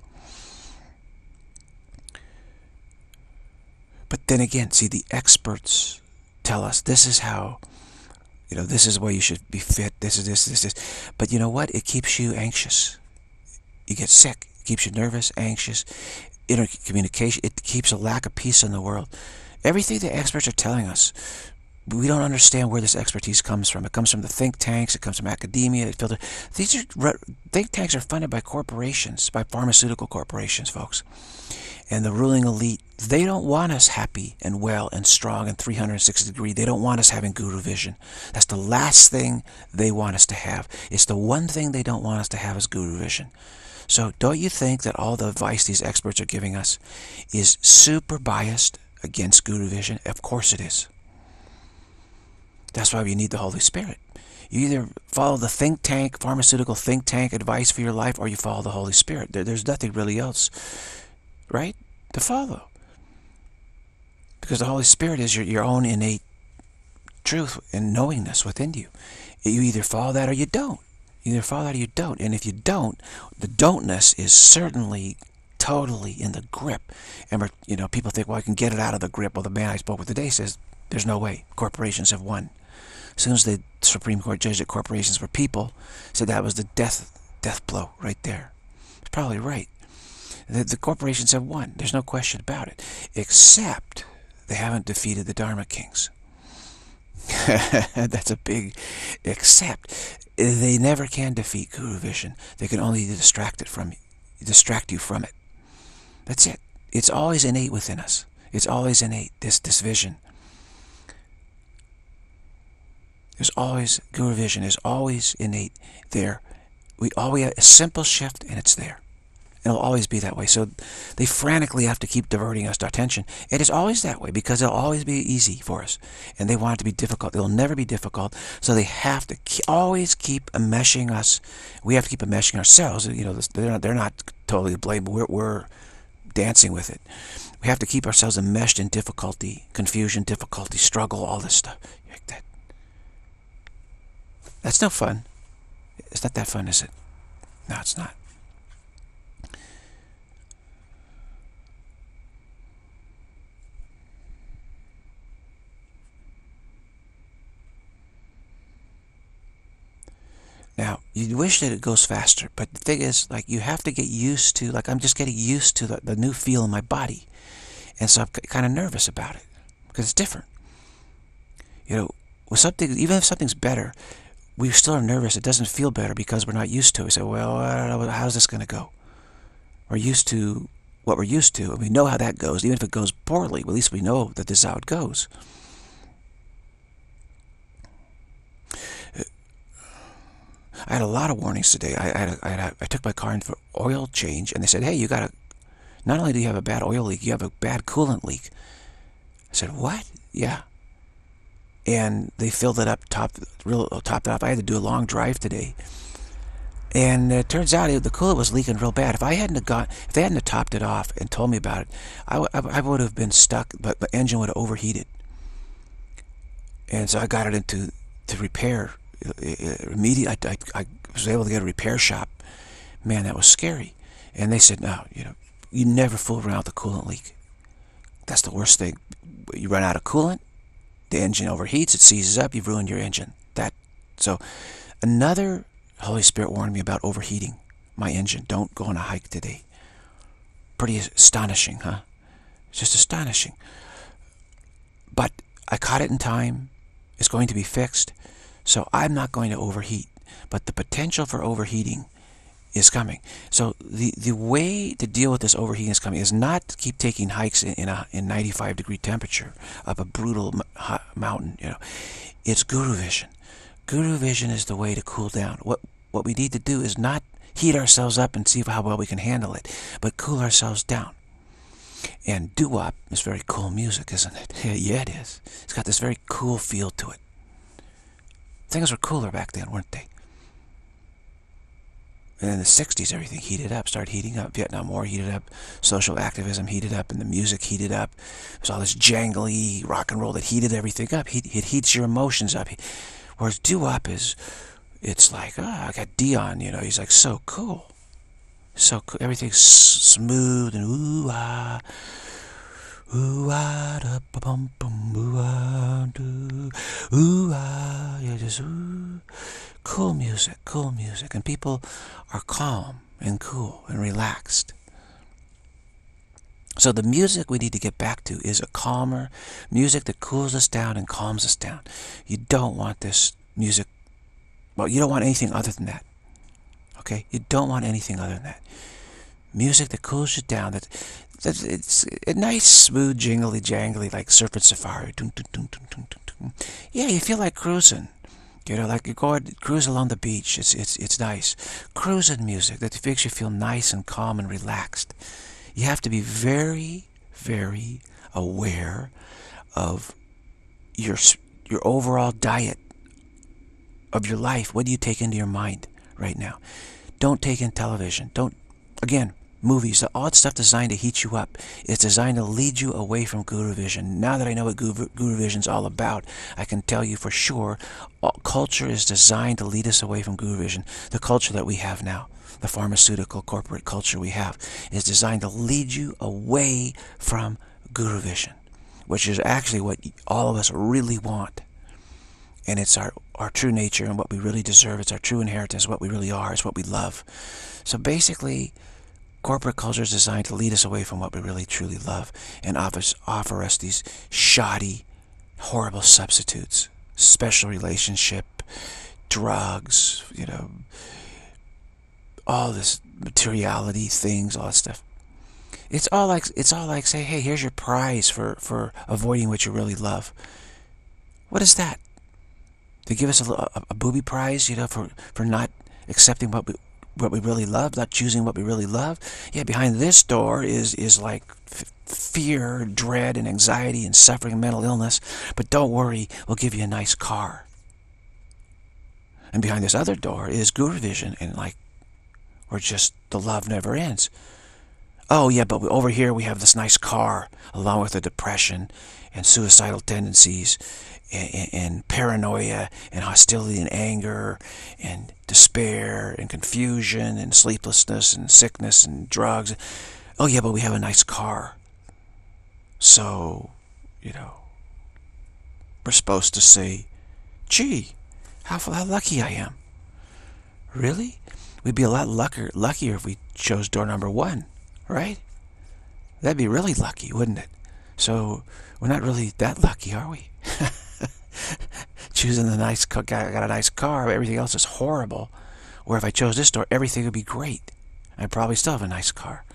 But then again, see, the experts tell us this is how, this is where you should be fit, this is this. But you know what? It keeps you anxious. You get sick. It keeps you nervous, anxious. Intercommunication, it keeps a lack of peace in the world. Everything the experts are telling us, we don't understand where this expertise comes from. It comes from the think tanks. It comes from academia. These think tanks are funded by corporations, by pharmaceutical corporations, folks. And the ruling elite, they don't want us happy and well and strong and 360 degree. They don't want us having guru vision. That's the last thing they want us to have. It's the one thing they don't want us to have is guru vision. So don't you think that all the advice these experts are giving us is super biased against guru vision? Of course it is. That's why we need the Holy Spirit. You either follow the think tank, pharmaceutical think tank advice for your life, or you follow the Holy Spirit. There's nothing really else, right, to follow. Because the Holy Spirit is your own innate truth and knowingness within you. You either follow that or you don't. You either follow that or you don't. And if you don't, the don't-ness is certainly totally in the grip. And people think, well, I can get it out of the grip. Well, the man I spoke with today says, there's no way. Corporations have won. As soon as the Supreme Court judged that corporations were people, said that was the death blow right there. It's probably right. The corporations have won. There's no question about it. Except they haven't defeated the Dharma Kings. That's a big except. They never can defeat Guru Vision. They can only distract you from it. That's it. It's always innate within us. It's always innate, this vision. There's always, Guru Vision is always innate there. We always have a simple shift and it's there. It'll always be that way. So they frantically have to keep diverting us to attention. It is always that way because it'll always be easy for us. And they want it to be difficult. It'll never be difficult. So they have to always keep enmeshing us. We have to keep enmeshing ourselves. They're not totally to blame. We're dancing with it. We have to keep ourselves enmeshed in difficulty, confusion, difficulty, struggle, all this stuff. Like that. That's no fun. It's not that fun, is it? No, it's not. Now, you wish that it goes faster, but the thing is, like, you have to get used to, like, I'm just getting used to the new feel in my body. And so I'm kind of nervous about it, because it's different. With something, even if something's better, we still are nervous. It doesn't feel better because we're not used to it. We say, well, I don't know, how's this going to go? We're used to what we're used to, and we know how that goes. Even if it goes poorly, at least we know that this is how it goes. I had a lot of warnings today. I took my car in for oil change, and they said, hey, not only do you have a bad oil leak, you have a bad coolant leak. I said, what? Yeah. And they filled it up, topped it up. I had to do a long drive today. And it turns out the coolant was leaking real bad. If they hadn't have topped it off and told me about it, I would have been stuck, but the engine would have overheated. And so I got it into repair. Immediately, I was able to get a repair shop. Man, that was scary. And they said, no, you never fool around with a coolant leak. That's the worst thing. You run out of coolant, the engine overheats, it seizes up, you've ruined your engine. So another Holy Spirit warned me about overheating my engine. Don't go on a hike today. Pretty astonishing, huh? It's just astonishing. But I caught it in time. It's going to be fixed. So I'm not going to overheat, but the potential for overheating is coming. So the way to deal with this overheating is coming is not to keep taking hikes in 95-degree temperature up a brutal mountain. It's Guru Vision. Guru Vision is the way to cool down. What we need to do is not heat ourselves up and see how well we can handle it, but cool ourselves down. And doo-wop is very cool music, isn't it? Yeah, it is. It's got this very cool feel to it. Things were cooler back then, weren't they? And in the 60s, everything heated up, started heating up. Vietnam War heated up, social activism heated up, and the music heated up. There's all this jangly rock and roll that heated everything up. It heats your emotions up. Whereas doo-wop is, it's like, I got Dion, you know, he's like so cool. So cool. Everything's smooth and ooh-ah. Ooh-ah, da-ba-bum-bum, ooh-ah, doo. Ooh-ah, yeah, just ooh. Cool music, and people are calm and cool and relaxed. So the music we need to get back to is a calmer music that cools us down and calms us down. You don't want this music, well, you don't want anything other than that. Okay? You don't want anything other than that. Music that cools you down, that it's a nice, smooth, jingly, jangly, like Surfing Safari. Yeah, you feel like cruising. You know, like you go and cruise along the beach. It's nice. Cruising music that makes you feel nice and calm and relaxed. You have to be very, very aware of your overall diet of your life. What do you take into your mind right now? Don't take in television. Don't, again, movies, all that stuff designed to heat you up. It's designed to lead you away from Guru Vision. Now that I know what Guru Vision's all about, I can tell you for sure, culture is designed to lead us away from Guru Vision. The culture that we have now, the pharmaceutical corporate culture we have, is designed to lead you away from Guru Vision, which is actually what all of us really want. And it's our true nature and what we really deserve. It's our true inheritance, what we really are. It's what we love. So basically, corporate culture is designed to lead us away from what we really truly love and offer us these shoddy, horrible substitutes. Special relationship, drugs, you know, all this materiality things, all that stuff. It's all like say, hey, here's your prize for avoiding what you really love. What is that? They give us a booby prize, you know, for not accepting what we really love, not choosing what we really love. Yeah, behind this door is like fear, dread, and anxiety, and suffering, and mental illness. But don't worry, we'll give you a nice car. And behind this other door is Guru Vision, and like, where just the love never ends. Oh yeah, but over here we have this nice car, along with the depression and suicidal tendencies, and paranoia, and hostility, and anger, and despair, and confusion, and sleeplessness, and sickness, and drugs. Oh yeah, but we have a nice car. So, you know, we're supposed to say, gee, how lucky I am. Really? We'd be a lot luckier if we chose door number 1, right? That'd be really lucky, wouldn't it? So, we're not really that lucky, are we? Choosing the nice car, got a nice car, but everything else is horrible. Or if I chose this door, everything would be great. I'd probably still have a nice car.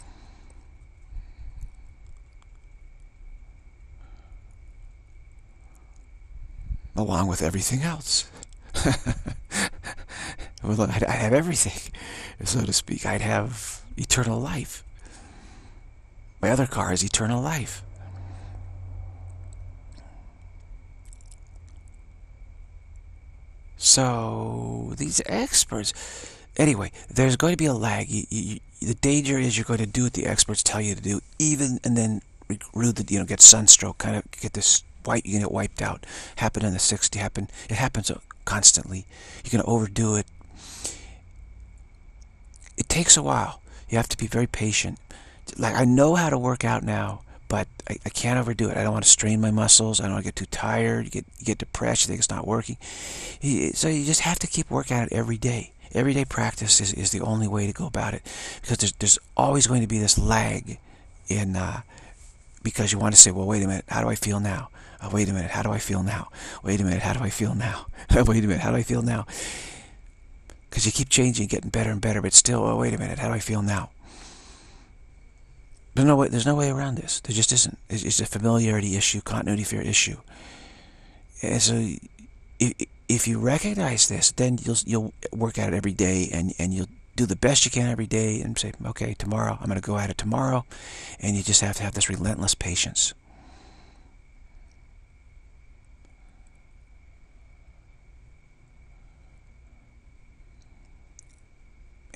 Along with everything else. Well, I'd have everything, so to speak. I'd have eternal life. My other car is eternal life. So, these experts... Anyway, there's going to be a lag. The danger is you're going to do what the experts tell you to do, even, and then get sunstroke, kind of get this you can get wiped out. Happened in the 60s. It happens constantly. You're going to overdo it. It takes a while. You have to be very patient. Like, I know how to work out now, but I can't overdo it. I don't want to strain my muscles. I don't want to get too tired. You get depressed. You think it's not working. So you just have to keep working at it every day. Everyday practice is the only way to go about it, because there's always going to be this lag in because you want to say, well, wait a minute, how do I feel now? Oh, wait a minute, how do I feel now? Wait a minute, how do I feel now? Wait a minute, how do I feel now? Because you keep changing, getting better and better, but still, oh, wait a minute, how do I feel now? There's no way around this. There just isn't. It's a familiarity issue, continuity fear issue. And so, if you recognize this, then you'll work at it every day, and you'll do the best you can every day, and say, okay, tomorrow I'm going to go at it tomorrow, and you just have to have this relentless patience.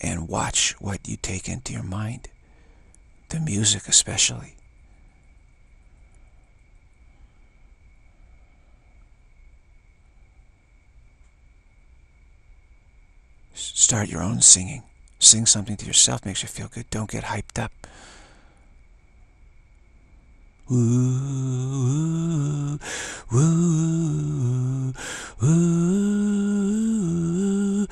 and watch what you take into your mind. The music especially. Start your own singing. Sing something to yourself, makes you feel good. Don't get hyped up. Woo, woo, woo,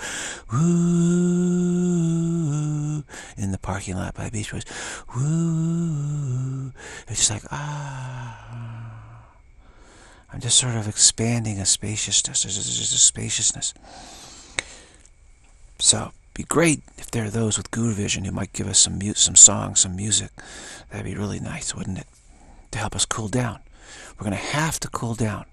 woo. In the parking lot by the Beach Boys. Woo. It's just like, ah. I'm just sort of expanding a spaciousness. There's just a spaciousness. So, be great if there are those with Guru Vision who might give us some songs, some music. That'd be really nice, wouldn't it? To help us cool down. We're going to have to cool down.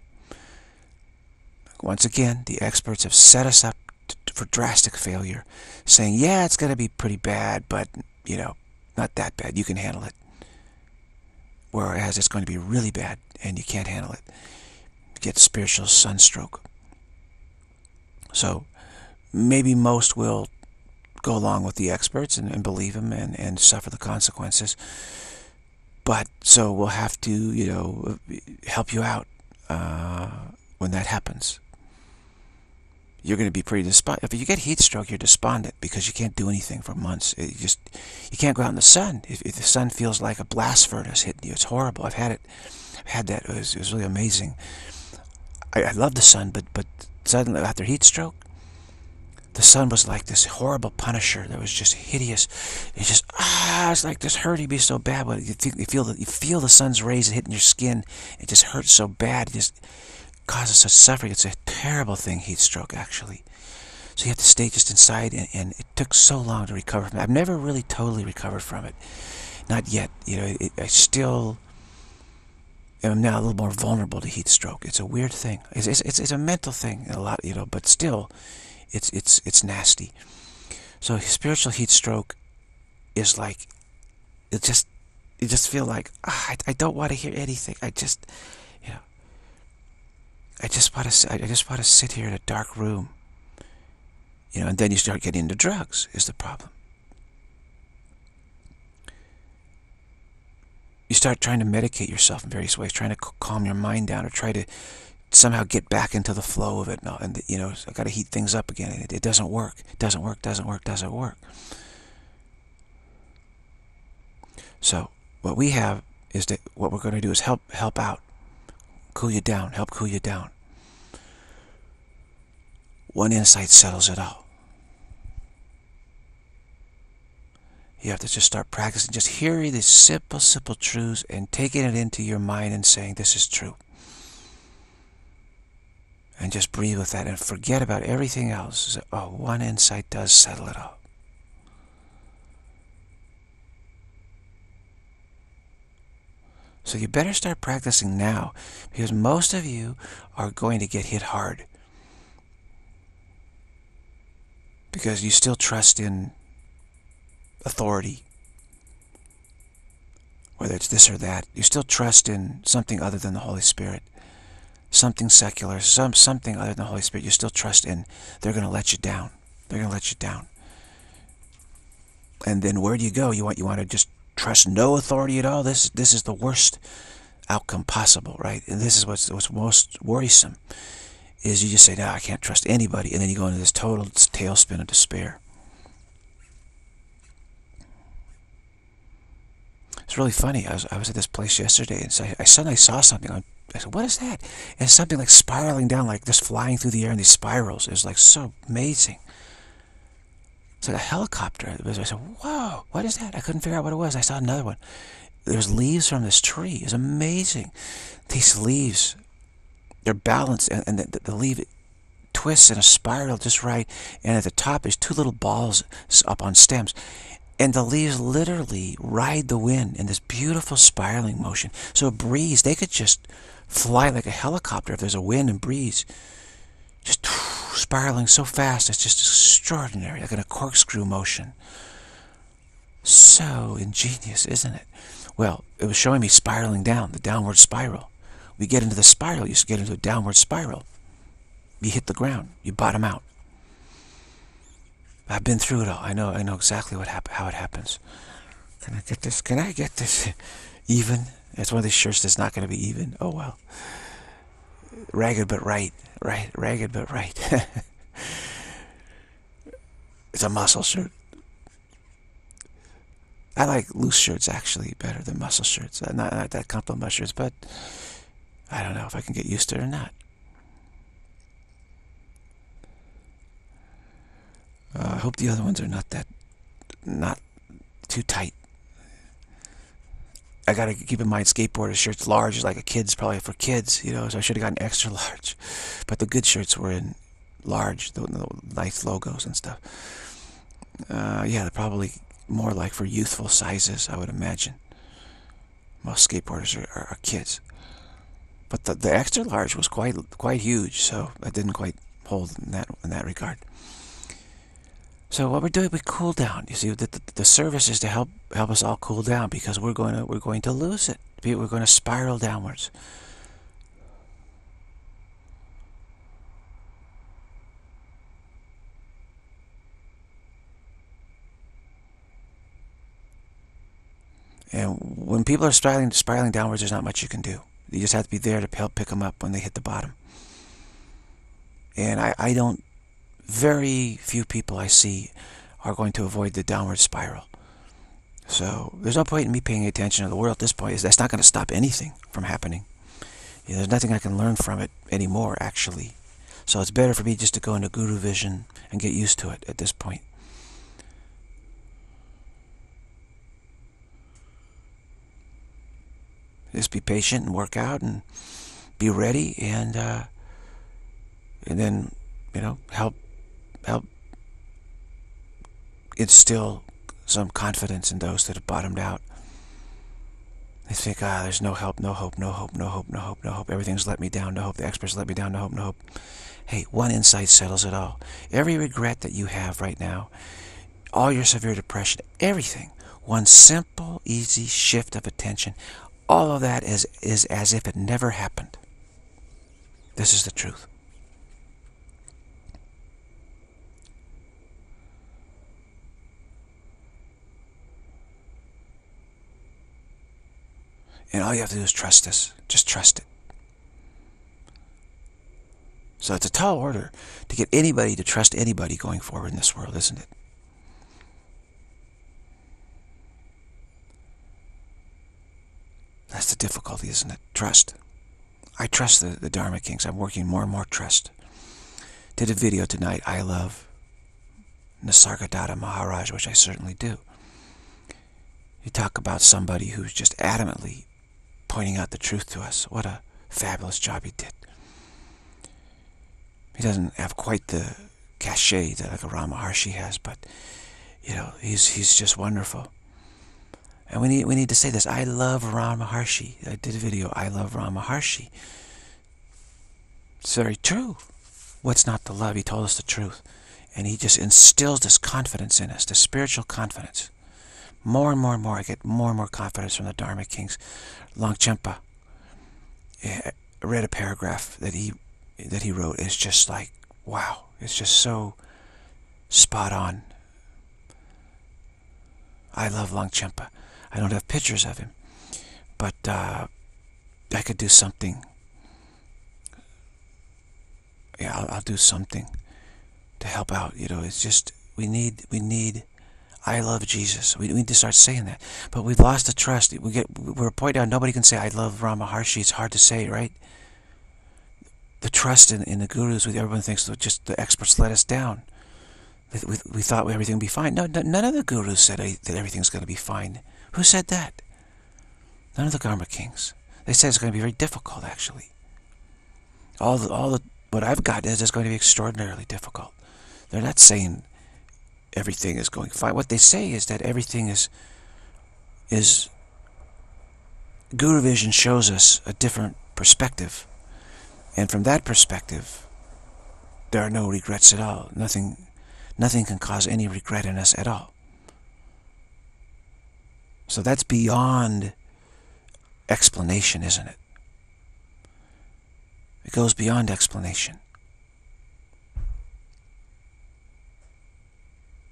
Once again, the experts have set us up for drastic failure, saying, yeah, it's going to be pretty bad, but, you know, not that bad. You can handle it. Whereas it's going to be really bad, and you can't handle it. You get spiritual sunstroke. So, maybe most will go along with the experts and believe them and suffer the consequences. But, so we'll have to, you know, help you out when that happens. You're going to be pretty despondent. If you get heat stroke, you're despondent because you can't do anything for months. You can't go out in the sun. If the sun feels like a blast furnace hitting you, it's horrible. I've had it. I've had that. It was really amazing. I love the sun, but suddenly after heat stroke, the sun was like this horrible punisher that was just hideous. It's just, it's like this hurting me so bad. But you feel the sun's rays hitting your skin. It just hurts so bad. It just causes such suffering. It's a terrible thing, heat stroke, actually. So you have to stay just inside, and it took so long to recover from it. I've never really totally recovered from it. Not yet. You know, I still am now a little more vulnerable to heat stroke. It's a weird thing. It's a mental thing a lot, you know, but still, it's nasty. So spiritual heat stroke is like, you just feel like, I don't want to hear anything. I just want to sit here in a dark room. You know, and then you start getting into drugs is the problem. You start trying to medicate yourself in various ways, trying to calm your mind down, or try to somehow get back into the flow of it. And you know, I got to heat things up again. And it doesn't work. It doesn't work. Doesn't work. Doesn't work. So what we have is that what we're going to do is help out, cool you down, help cool you down. One insight settles it all. You have to just start practicing, just hearing these simple truths and taking it into your mind and saying, this is true. And just breathe with that and forget about everything else. Oh, one insight does settle it all. So you better start practicing now, because most of you are going to get hit hard. Because you still trust in authority, whether it's this or that. You still trust in something other than the Holy Spirit, something secular, something other than the Holy Spirit. You still trust in. They're going to let you down. They're going to let you down. And then where do you go? You want to just trust no authority at all? This is the worst outcome possible, right? And this is what's most worrisome, is you just say, no, I can't trust anybody, and then you go into this total tailspin of despair. It's really funny. I was at this place yesterday, and so I suddenly saw something. I said, what is that? And it's something like spiraling down, like just flying through the air in these spirals. It was like so amazing. It's like a helicopter. I said, whoa, what is that? I couldn't figure out what it was. I saw another one. There was leaves from this tree. It was amazing. These leaves, they're balanced, and the leaf twists in a spiral just right. And at the top, there's two little balls up on stems. And the leaves literally ride the wind in this beautiful spiraling motion. So a breeze, they could just fly like a helicopter if there's a wind and breeze. Just spiraling so fast, it's just extraordinary, like in a corkscrew motion. So ingenious, isn't it? Well, it was showing me spiraling down, the downward spiral. We get into the spiral, you get into a downward spiral. You hit the ground, you bottom out. I've been through it all. I know exactly how it happens. Can I get this? Can I get this even? It's one of these shirts that's not going to be even. Oh well. Ragged but right. Right. Ragged but right. It's a muscle shirt. I like loose shirts actually better than muscle shirts. Not that comfortable muscle shirts, but I don't know if I can get used to it or not. I hope the other ones are not too tight. I gotta keep in mind skateboarder shirts large is like a kid's, probably for kids, you know, so I should have gotten extra large. But the good shirts were in large, the nice logos and stuff. Yeah, they're probably more like for youthful sizes, I would imagine. Most skateboarders are kids. But the extra large was quite huge, so I didn't quite hold in that regard. So what we're doing, we cool down. You see, the service is to help us all cool down, because we're going to lose it. We're going to spiral downwards. And when people are spiraling downwards, there's not much you can do. You just have to be there to help pick them up when they hit the bottom. And I don't, very few people I see are going to avoid the downward spiral. So there's no point in me paying attention to the world at this point. That's not going to stop anything from happening. You know, there's nothing I can learn from it anymore, actually. So it's better for me just to go into Guru Vision and get used to it at this point. Just be patient and work out and be ready, and then, you know, help instill some confidence in those that have bottomed out. They think, there's no help, no hope, no hope, no hope, no hope, no hope. Everything's let me down, no hope. The experts let me down, no hope, no hope. Hey, one insight settles it all. Every regret that you have right now, all your severe depression, everything, one simple, easy shift of attention, all of that is as if it never happened. This is the truth. And all you have to do is trust this. Just trust it. So it's a tall order to get anybody to trust anybody going forward in this world, isn't it? That's the difficulty, isn't it? Trust. I trust the Dharma Kings. I'm working more and more trust. Did a video tonight. I love Nisargadatta Maharaj, which I certainly do. You talk about somebody who's just adamantly pointing out the truth to us. What a fabulous job he did. He doesn't have quite the cachet that like a Ramana Maharshi has, but you know, he's just wonderful. And we need to say this. I love Ramana Maharshi. I did a video. I love Ramana Maharshi. It's very true. What's not to love? He told us the truth, and he just instills this confidence in us, this spiritual confidence. More and more and more, I get more and more confidence from the Dharma Kings. Longchenpa, I read a paragraph that he wrote. It's just like, wow. It's just so spot on. I love Longchenpa. I don't have pictures of him, but I could do something. Yeah, I'll do something to help out. You know, it's just we need. I love Jesus. We need to start saying that. But we've lost the trust. We're pointing out nobody can say I love Ramana Maharshi. It's hard to say, right? The trust in the gurus, everyone thinks that just the experts let us down. We thought everything would be fine. No, none of the gurus said that everything's going to be fine. Who said that? None of the Dharma Kings. They said it's going to be very difficult, actually. What I've got is it's going to be extraordinarily difficult. They're not saying everything is going fine. What they say is that everything is Guru Vision shows us a different perspective. And from that perspective, there are no regrets at all. Nothing can cause any regret in us at all. So that's beyond explanation, isn't it? It goes beyond explanation.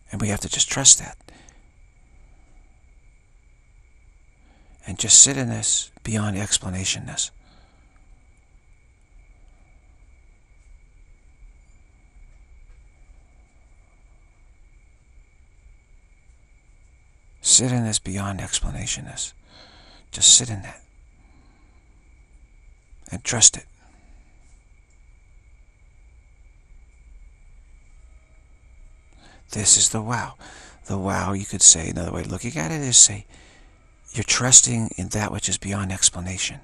And we have to just trust that. And just sit in this beyond explanationness. Sit in this beyond explanationness. Just sit in that. And trust it. This is the wow. The wow, you could say, another way of looking at it is say, you're trusting in that which is beyond explanation.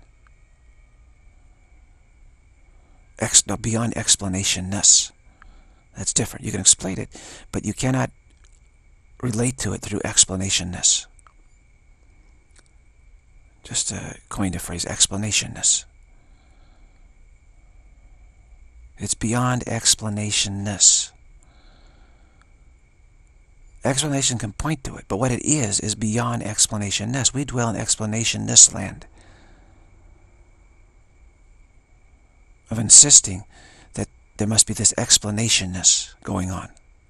No, beyond explanationness. That's different. You can explain it, but you cannot relate to it through explanationness. Just to coin the phrase, explanationness. It's beyond explanationness. Explanation can point to it, but what it is beyond explanationness. We dwell in explanationness land. Of insisting that there must be this explanationness going on.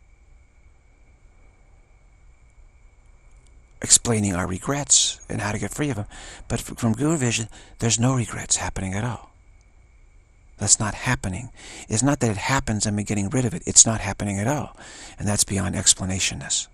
Explaining our regrets and how to get free of them. But from Guru Vision, there's no regrets happening at all. That's not happening. It's not that it happens and we're getting rid of it. It's not happening at all. And that's beyond explanationness.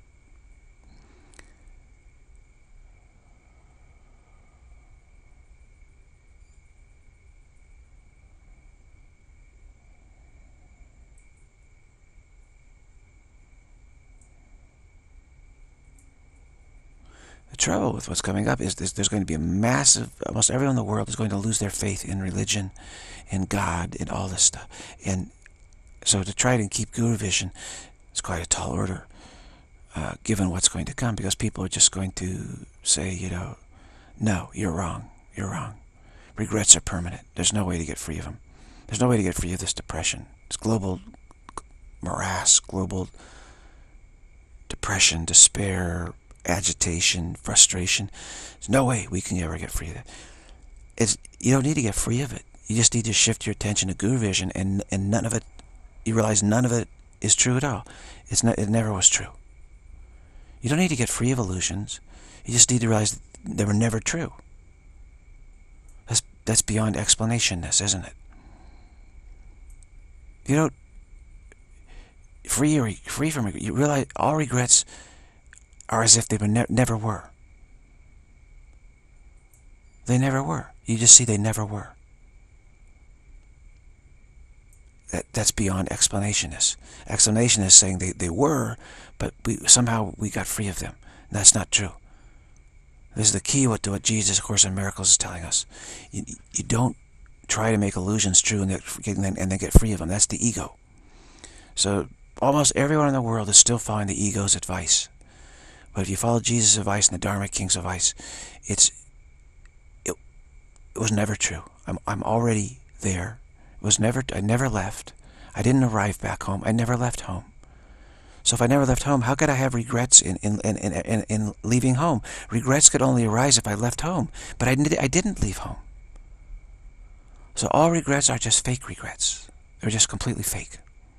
The trouble with what's coming up is there's going to be a massive, almost everyone in the world is going to lose their faith in religion, in God, in all this stuff. And so to try to keep Guru Vision, it's quite a tall order, given what's going to come, because people are just going to say, you know, no, you're wrong, you're wrong. Regrets are permanent. There's no way to get free of them. There's no way to get free of this depression. It's global morass, global depression, despair, agitation, frustration. There's no way we can ever get free of it. You don't need to get free of it. You just need to shift your attention to Guru Vision, and none of it, you realize none of it is true at all. It never was true. You don't need to get free of illusions. You just need to realize they were never true. That's beyond explanationness, isn't it? You don't free from regret. You realize all regrets are as if they never were. They never were. You just see they never were. That's beyond explanationness. Explanation is saying they were, but somehow we got free of them. And that's not true. This is the key to what Jesus, of Course in Miracles, is telling us. You don't try to make illusions true and then get free of them. That's the ego. So almost everyone in the world is still following the ego's advice. But if you follow Jesus' advice and the Dharma King's advice, it was never true. I'm already there. I never left. I didn't arrive back home. I never left home. So if I never left home, how could I have regrets in leaving home? Regrets could only arise if I left home. But I didn't leave home. So all regrets are just fake regrets. They're just completely fake.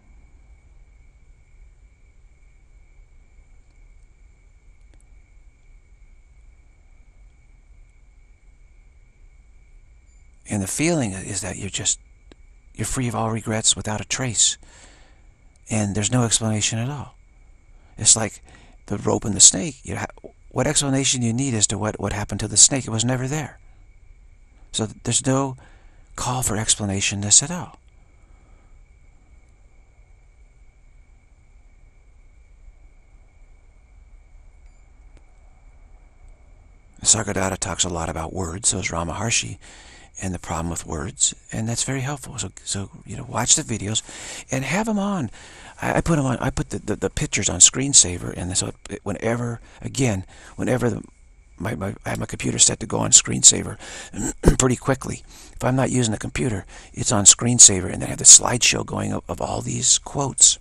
And the feeling is that you're free of all regrets without a trace. And there's no explanation at all. It's like the rope and the snake. What explanation you need as to what happened to the snake? It was never there. So there's no call for explanationness at all. Sargadatta talks a lot about words, so is Rama Maharshi, and the problem with words, and that's very helpful. So watch the videos and have them on. I put them on. I put the pictures on screensaver, and so whenever I have my computer set to go on screensaver pretty quickly. If I'm not using the computer, it's on screensaver, and then I have the slideshow going of all these quotes.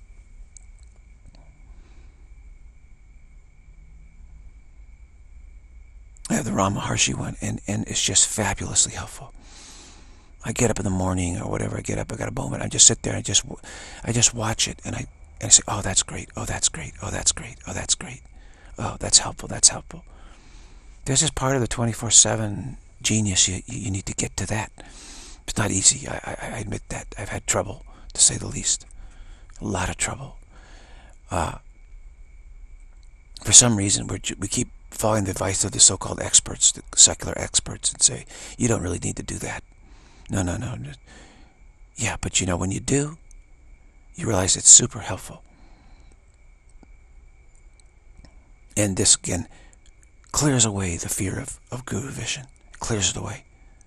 I have the Rama Maharshi one, and it's just fabulously helpful. I get up in the morning or whatever, I get up, I got a moment, I just sit there, I just watch it, and And I say, oh, that's great. Oh, that's great. Oh, that's great. Oh, that's great. Oh, that's helpful. That's helpful. This is part of the 24/7 genius. You need to get to that. It's not easy. I admit that. I've had trouble, to say the least. A lot of trouble. For some reason, we keep following the advice of the so-called experts, the secular experts, and say, you don't really need to do that. No, no, no. Yeah, but you know, when you do, you realize it's super helpful. And this, again, clears away the fear of Guru vision. It clears it away.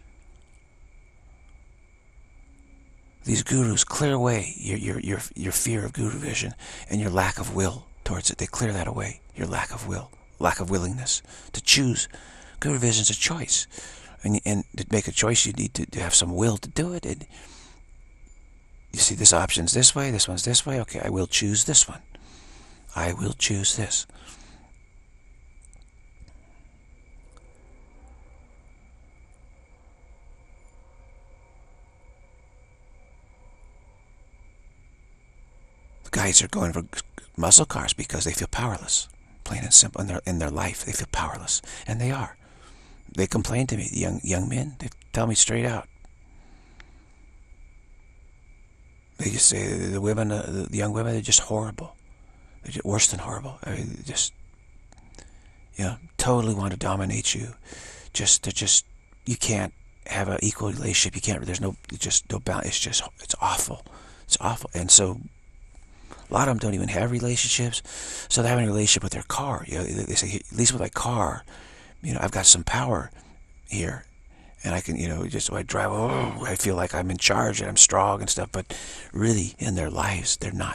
These gurus clear away your fear of Guru vision and your lack of will towards it. They clear that away, your lack of will, lack of willingness to choose. Guru vision is a choice. And to make a choice, you need to have some will to do it. And you see, this option's this way, this one's this way. Okay, I will choose this one. I will choose this. The guys are going for muscle cars because they feel powerless. Plain and simple. In their life, they feel powerless. And they are. They complain to me, the young men. They tell me straight out. They just say the women, the young women, they're just horrible. They're just worse than horrible. I mean, they just, you know, totally want to dominate you. They're just, you can't have an equal relationship. You can't. There's no balance. It's awful. It's awful. And so, a lot of them don't even have relationships. So they're having a relationship with their car. You know, they say, at least with my car, you know, I've got some power here. And I can, you know, just when I drive, oh, I feel like I'm in charge and I'm strong and stuff. But really, in their lives, they're not.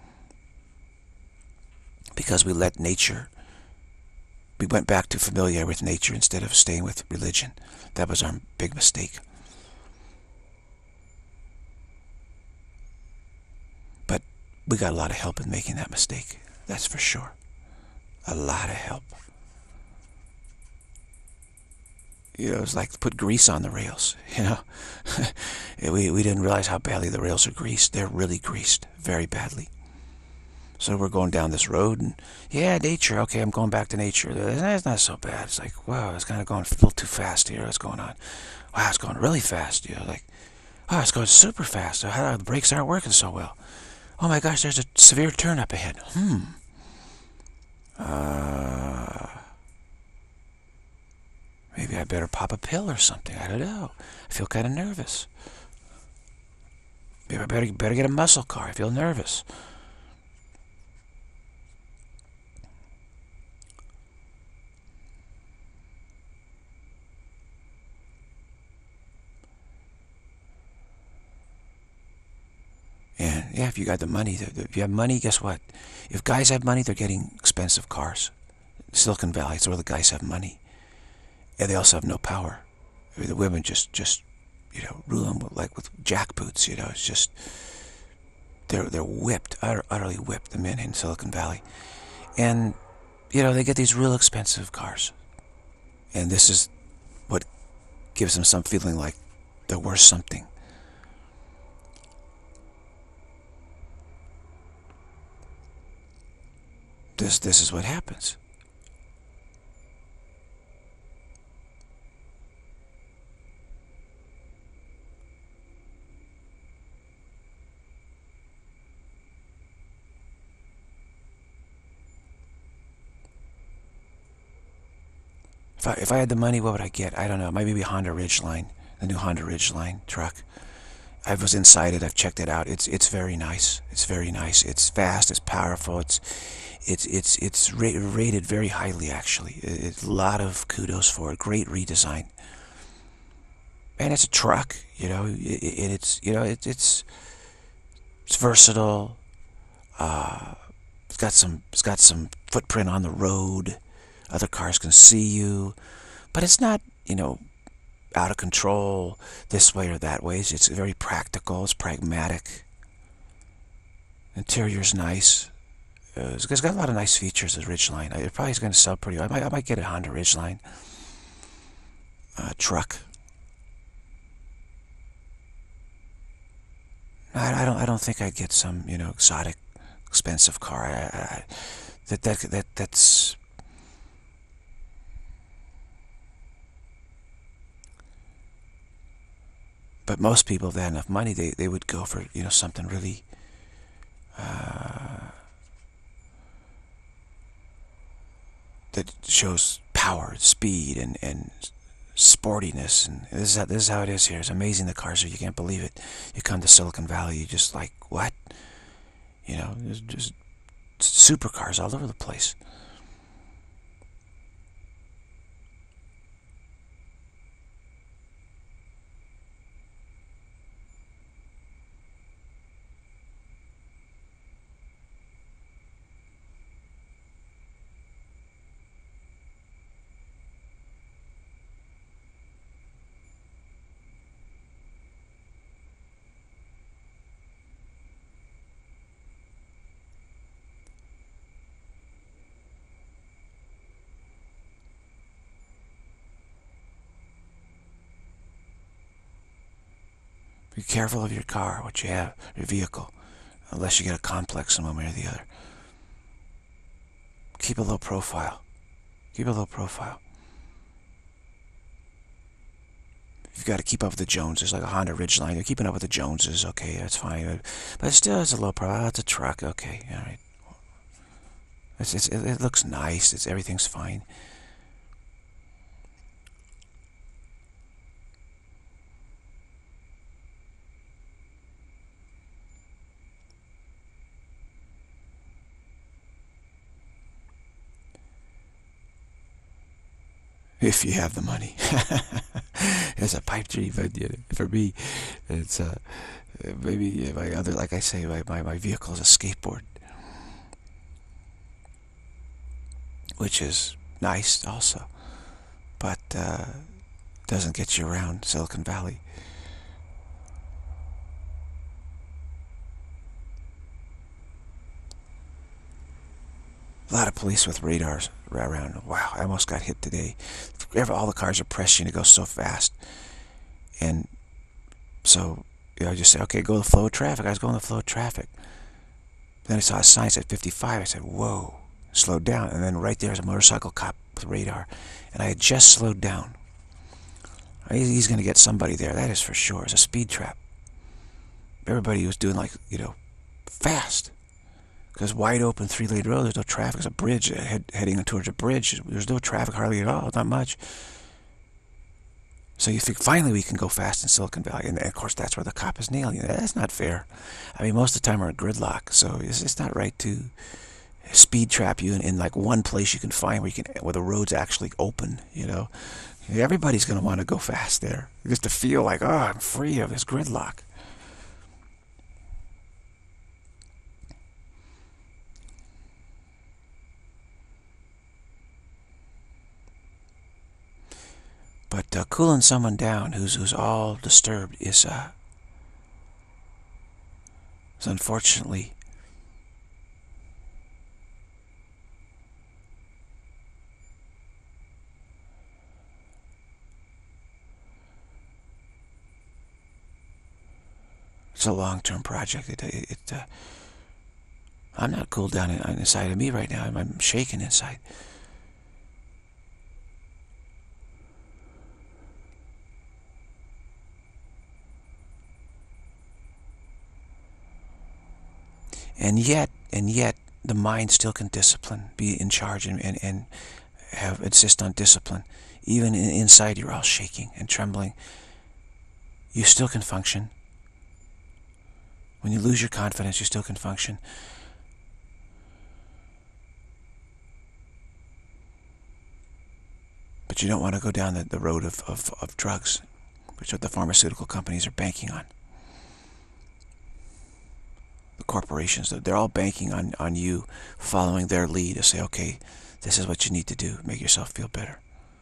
Because we let nature, we went back to familiar with nature instead of staying with religion. That was our big mistake. But we got a lot of help in making that mistake. That's for sure. A lot of help. You know, it's like put grease on the rails, you know. we didn't realize how badly the rails are greased. They're really greased, very badly. So we're going down this road, and yeah, nature, okay, I'm going back to nature. That's not so bad. It's like, wow, it's kind of going a little too fast here. What's going on? Wow, it's going really fast. You know, like, wow, it's going super fast. How the brakes aren't working so well. Oh my gosh, there's a severe turn up ahead. Maybe I better pop a pill or something. I don't know. I feel kind of nervous. Maybe I better get a muscle car. I feel nervous. And yeah, if you got the money, if you have money, guess what? If guys have money, they're getting expensive cars. Silicon Valley, it's where the guys have money. And they also have no power. I mean, the women just you know, rule them like with jackboots. You know, it's just they're whipped, utterly whipped. The men in Silicon Valley, and you know, they get these real expensive cars, and this is what gives them some feeling like they're worth something. This is what happens. If I had the money, what would I get? I don't know. Maybe a Honda Ridgeline, the new Honda Ridgeline truck. I was inside it. I've checked it out. It's very nice. It's very nice. It's fast. It's powerful. It's rated very highly, actually. It's a lot of kudos for it. Great redesign. And it's a truck, you know. It's you know it's versatile. It's got some footprint on the road. Other cars can see you, but it's not, you know, out of control this way or that way. It's very practical. It's pragmatic. Interior's nice. It's got a lot of nice features. The Ridgeline. It probably is going to sell pretty well. I might get a Honda Ridgeline truck. I don't think I'd get some, you know, exotic expensive car. That's. But most people, if they had enough money, they would go for, something really that shows power, speed, and sportiness. And this is how it is here. It's amazing, the cars are. You can't believe it. You come to Silicon Valley, you just like, what? There's just supercars all over the place. Be careful of your car, what you have, your vehicle, unless you get a complex in one way or the other. Keep a low profile. Keep a low profile. You've got to keep up with the Joneses, like a Honda Ridgeline. You're keeping up with the Joneses, okay, that's fine. But it still has a low profile. It's a truck, okay, all right. It looks nice. Everything's fine. If you have the money. It's a pipe dream, but for me, it's maybe my other, like I say, my vehicle is a skateboard, which is nice also, but doesn't get you around Silicon Valley. A lot of police with radars around. Wow, I almost got hit today. All the cars are pressing to go so fast. And so, I just said, okay, go to the flow of traffic. I was going to the flow of traffic. Then I saw a sign that said 55. I said, whoa, slowed down. And then right there's a motorcycle cop with radar. And I had just slowed down. He's going to get somebody there, that is for sure. It's a speed trap. Everybody was doing like, fast. Because wide open 3-lane road, there's no traffic. There's a bridge heading towards a bridge. There's no traffic hardly at all, not much. So you think finally we can go fast in Silicon Valley, and of course that's where the cop is nailing you. That's not fair. I mean, most of the time we're in gridlock, so it's not right to speed trap you in like one place you can find where the road's actually open. Everybody's going to want to go fast there, just to feel like, oh, I'm free of this gridlock. But cooling someone down who's all disturbed is unfortunately it's a long-term project. I'm not cooled down inside of me right now. I'm shaking inside. And yet, the mind still can discipline, be in charge, and insist on discipline. Even inside, you're all shaking and trembling. You still can function. When you lose your confidence, you still can function. But you don't want to go down the road of drugs, which the pharmaceutical companies are banking on. The corporations, they're all banking on you following their lead to say, okay, this is what you need to do, make yourself feel better.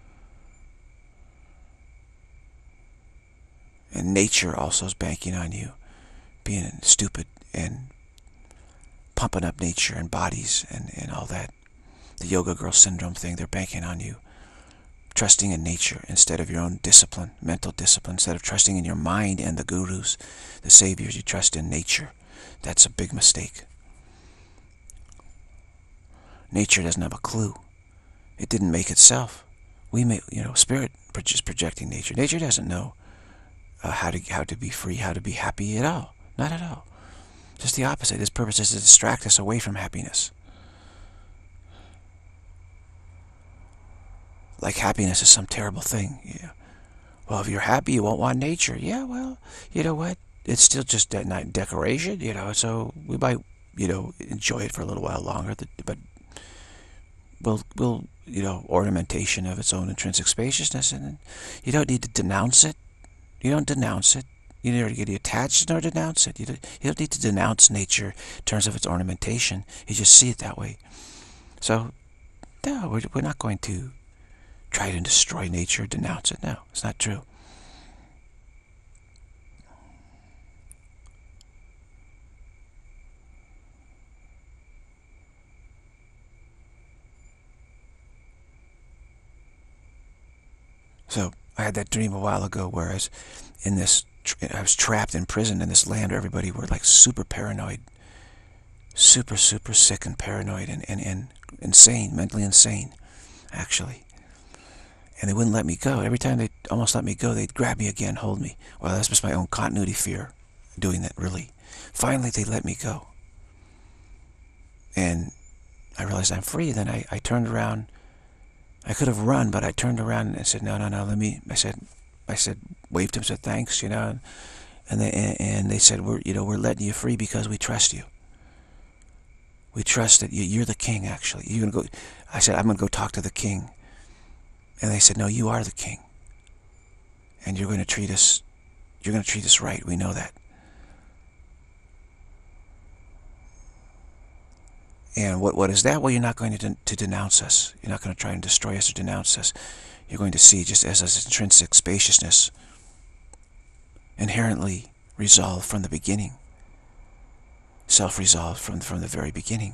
And nature also is banking on you being stupid and pumping up nature and bodies and all that. The yoga girl syndrome thing, they're banking on you trusting in nature instead of your own discipline, mental discipline. Instead of trusting in your mind and the gurus, the saviors, you trust in nature. That's a big mistake. Nature doesn't have a clue. It didn't make itself. We make, spirit just projecting nature. Nature doesn't know how to be free, how to be happy at all. Not at all. Just the opposite. Its purpose is to distract us away from happiness. Like happiness is some terrible thing. Yeah. Well, if you're happy, you won't want nature. Yeah, well, you know what? It's still just that night decoration, so we might, enjoy it for a little while longer, but we'll, ornamentation of its own intrinsic spaciousness, and you don't need to denounce it. You don't denounce it. You neither get attached nor denounce it. You don't need to denounce nature in terms of its ornamentation. You just see it that way. So, no, we're not going to try to destroy nature, denounce it. No, it's not true. So I had that dream a while ago where I was trapped in prison in this land where everybody were like super paranoid, super sick and paranoid and insane, mentally insane, actually. And they wouldn't let me go. Every time they almost let me go, they'd grab me again, hold me. Well, that's just my own continuity fear doing that, really. Finally, they let me go. And I realized I'm free. Then I turned around. I could have run, but I turned around and said, no, I said, waved to him, said thanks, and they said, we're letting you free because we trust you. We trust that you're the king, actually. You're gonna go. I said, I'm going to go talk to the king. And they said, no, you are the king. And you're going to treat us right. We know that. And what is that? Well, you're not going to denounce us. You're not going to try and destroy us or denounce us. You're going to see just as intrinsic spaciousness, inherently resolved from the beginning, self-resolved from the very beginning.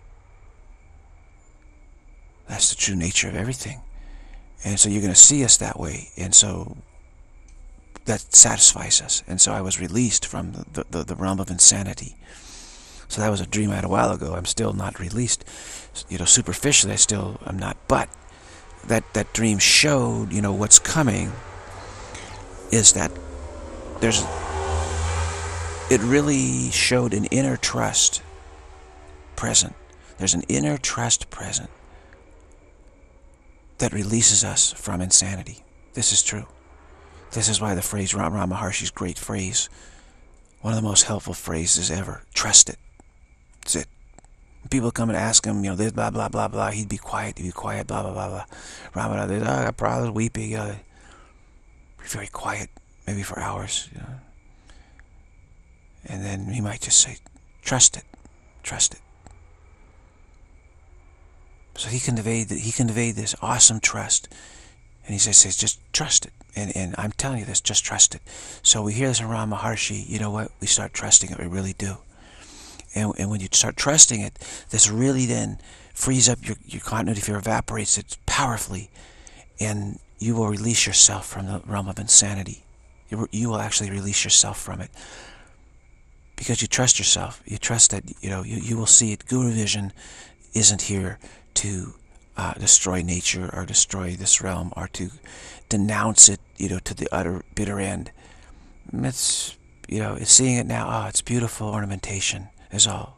That's the true nature of everything. And so you're going to see us that way. And so that satisfies us. And so I was released from the realm of insanity. So that was a dream I had a while ago. I'm still not released. Superficially, I'm not. But that dream showed, what's coming is that it really showed an inner trust present. There's an inner trust present that releases us from insanity. This is true. This is why the phrase, Ramana Maharshi's great phrase, one of the most helpful phrases ever, trust it. That's it. When people come and ask him, this blah, blah, blah, blah, he'd be quiet, blah, blah, blah, blah. Ramana, I got problems, weeping, be very quiet, maybe for hours, And then he might just say, trust it, trust it. So he conveyed this awesome trust. And he says, just trust it. And I'm telling you this, just trust it. So we hear this from Ramana Maharshi, you know what? We start trusting it, we really do. And when you start trusting it, this really then frees up your continuity fear, evaporates it powerfully, and you will release yourself from the realm of insanity. You will actually release yourself from it. Because you trust yourself. You trust that, you will see it. Guru Vision isn't here to destroy nature or destroy this realm or to denounce it, to the utter bitter end. It's, it's seeing it now. It's beautiful ornamentation is all.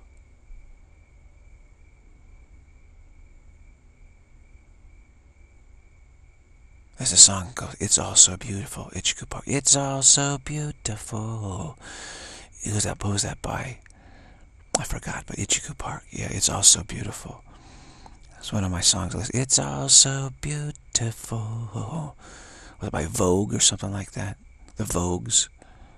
There's a song goes, it's all so beautiful. Ichikupark. Park. It's all so beautiful. Who's that by? I forgot, but Ichikupark. Park. Yeah, it's all so beautiful. It's one of my songs. It's all so beautiful. Was it by Vogue or something like that? The Vogues.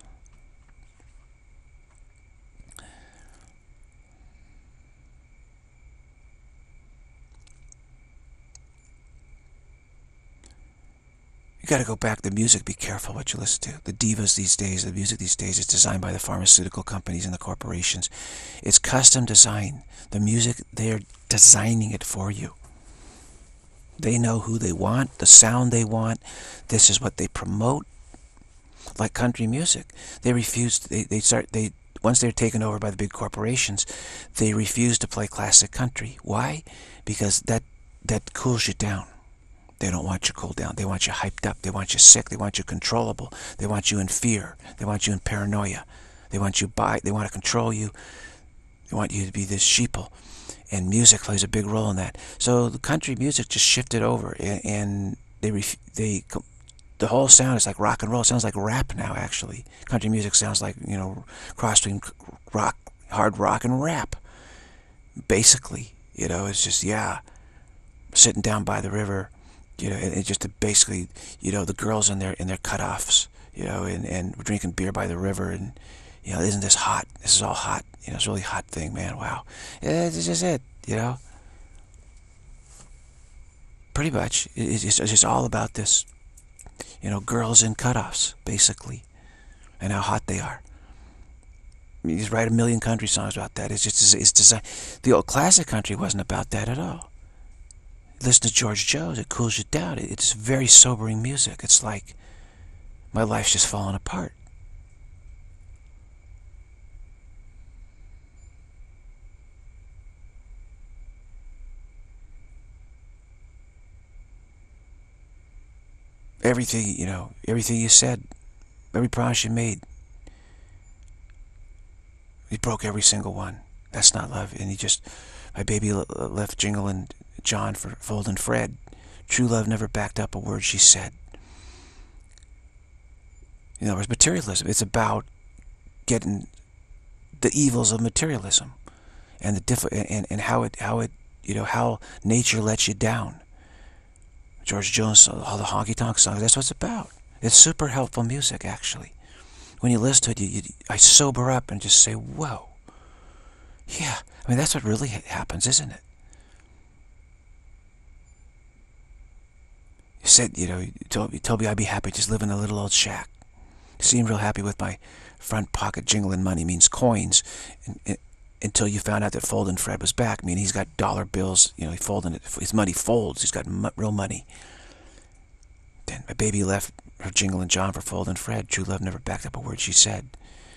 You got to go back to music. Be careful what you listen to. The divas these days, the music these days is designed by the pharmaceutical companies and the corporations. It's custom design. The music, they're designing it for you. They know who they want, the sound they want. This is what they promote. Like country music, they refuse. once they're taken over by the big corporations, they refuse to play classic country. Why? Because that cools you down. They don't want you cooled down. They want you hyped up. They want you sick. They want you controllable. They want you in fear. They want you in paranoia. They want you they want to control you. They want you to be this sheeple. And music plays a big role in that. So the country music just shifted over, and the whole sound is like rock and roll. It sounds like rap now, actually. Country music sounds like, you know, cross between rock, hard rock and rap. Basically, you know, it's just, yeah, sitting down by the river, you know, and just basically, you know, the girls in their cutoffs, you know, and we're drinking beer by the river, and, you know, isn't this hot? This is all hot. You know, it's a really hot thing, man. Wow. It's just it, you know. Pretty much. It's just all about this, you know, girls in cutoffs, basically, and how hot they are. I mean, you just write a million country songs about that. It's just, it's designed. The old classic country wasn't about that at all. Listen to George Jones, it cools you down. It's very sobering music. It's like my life's just falling apart. Everything, you know, everything you said, every promise you made, he broke every single one. That's not love. And he just, my baby left Jingle and John for Fold and Fred. True love never backed up a word she said. In other words, materialism. It's about getting the evils of materialism, and and how it you know, how nature lets you down. George Jones, all the honky tonk songs. That's what it's about. It's super helpful music, actually. When you listen to it, I sober up and just say, "Whoa, yeah." I mean, that's what really happens, isn't it? You said, you know, you told me I'd be happy just living in a little old shack. You seemed real happy with my front pocket jingling money, means coins, until you found out that Folding Fred was back. I mean, he's got dollar bills, you know, his money folds, he's got real money. Then my baby left her Jingle and John for Folding Fred. True love never backed up a word she said.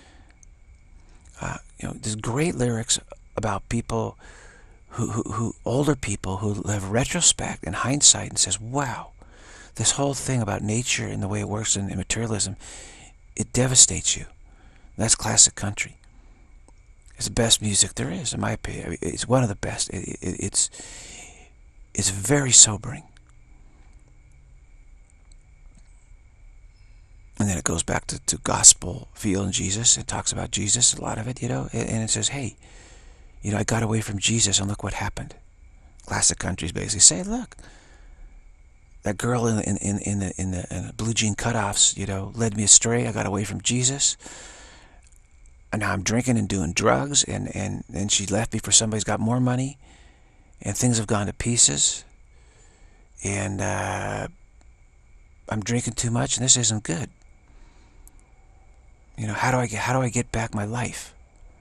You know, there's great lyrics about people who older people who have retrospect and hindsight and says, wow, this whole thing about nature and the way it works in materialism, it devastates you. That's classic country. It's the best music there is, in my opinion. I mean, it's one of the best. It's very sobering. And then it goes back to gospel feel in Jesus. It talks about Jesus, a lot of it, you know. And it says, hey, you know, I got away from Jesus and look what happened. Classic countries basically say, look, that girl in the blue jean cutoffs, you know, led me astray. I got away from Jesus. And now I'm drinking and doing drugs, and she left me for somebody who's got more money, and things have gone to pieces, and I'm drinking too much, and this isn't good. You know, how do I get back my life?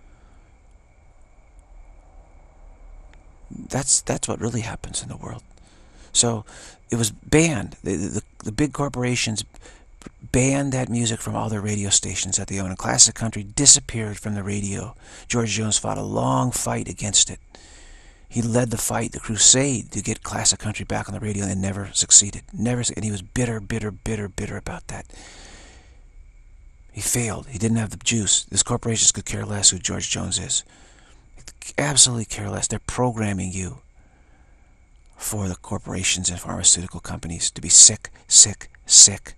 That's what really happens in the world. So it was banned. The big corporations banned that music from all their radio stations that they own, and classic country disappeared from the radio. George Jones fought a long fight against it. He led the fight, the crusade, to get classic country back on the radio, and never succeeded. Never, and he was bitter about that. He failed. He didn't have the juice. These corporations could care less who George Jones is. Absolutely care less. They're programming you for the corporations and pharmaceutical companies to be sick, sick, sick,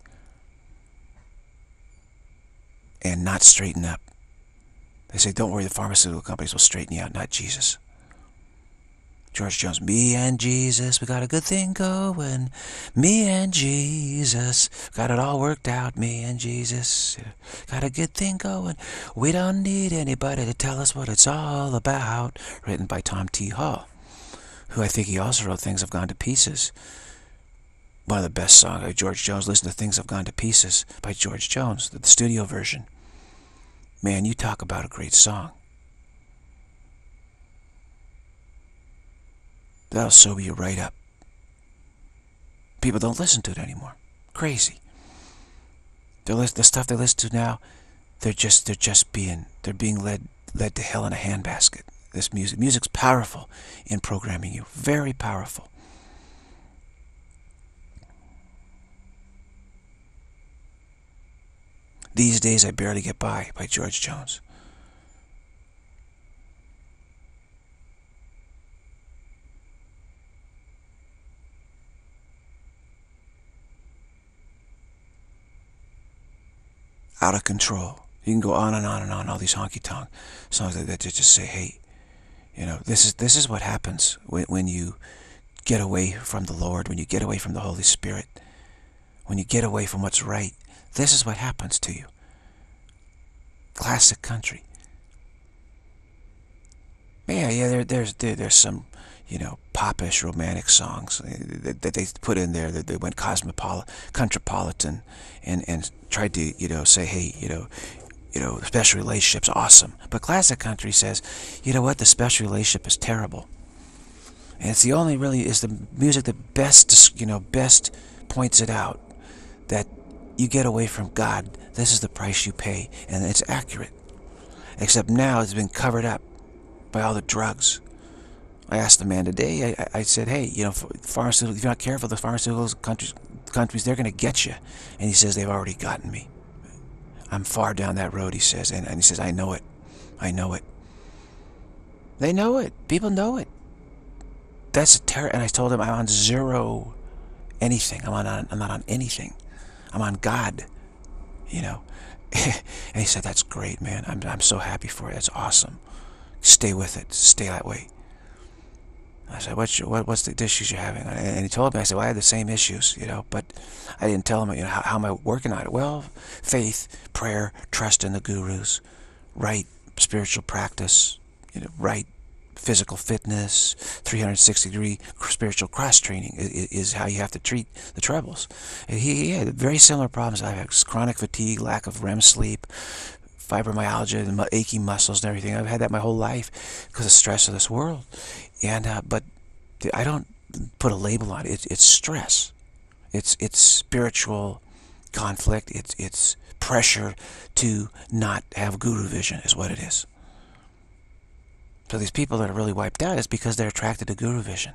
and not straighten up. They say, don't worry, the pharmaceutical companies will straighten you out, not Jesus. George Jones, me and Jesus, we got a good thing going. Me and Jesus, got it all worked out. Me and Jesus, got a good thing going. We don't need anybody to tell us what it's all about. Written by Tom T. Hall, who I think he also wrote Things Have Gone to Pieces. One of the best songs by George Jones. Listen to Things Have Gone to Pieces by George Jones, the studio version. Man, you talk about a great song. That'll sober you right up. People don't listen to it anymore. Crazy. The stuff they listen to now, they're being led to hell in a handbasket. This music's powerful in programming you, very powerful. These Days I Barely Get By George Jones. Out of Control. You can go on and on and on, all these honky-tonk songs that just say, hey, you know, this is what happens when you get away from the Lord, when you get away from the Holy Spirit, when you get away from what's right. This is what happens to you. Classic country. Yeah, there's some, you know, popish romantic songs that they put in there, that they went countrypolitan and tried to, you know, say, hey, you know, special relationship's awesome. But classic country says, you know what, the special relationship is terrible. And it's the only really, is the music that best, you know, best points it out, that you get away from God, this is the price you pay, and it's accurate. Except now it's been covered up by all the drugs. I asked the man today, I said, hey, you know, pharmaceuticals, if you're not careful, the pharmaceuticals countries, they're going to get you. And he says, they've already gotten me. I'm far down that road, he says, and he says, I know it. I know it. They know it. People know it. That's a terror. And I told him, I'm on zero anything. I'm not on anything. I'm on God, you know. And he said, that's great, man. I'm so happy for it. That's awesome. Stay with it. Stay that way. I said, what's the issues you're having? And he told me, I said, well, I had the same issues, you know, but I didn't tell him, you know, how am I working on it? Well, faith, prayer, trust in the gurus, right spiritual practice, you know, right physical fitness, 360-degree spiritual cross-training is how you have to treat the troubles. And he had very similar problems. I have chronic fatigue, lack of REM sleep, fibromyalgia, and aching muscles and everything. I've had that my whole life because of stress of this world. And but I don't put a label on it. It's stress. It's spiritual conflict. It's pressure to not have guru vision is what it is. So these people that are really wiped out is because they're attracted to guru vision.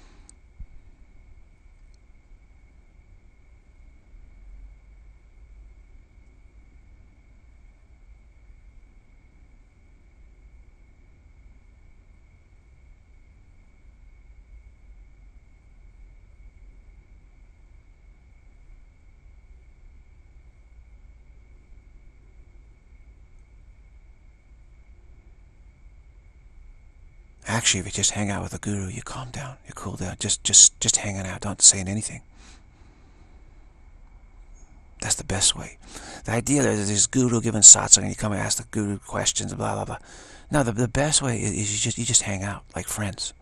Actually, if you just hang out with a guru, you calm down, you cool down. Just hanging out, don't saying anything. That's the best way. The idea that there's this guru giving satsang and you come and ask the guru questions, blah blah blah. No, the best way is you just hang out like friends.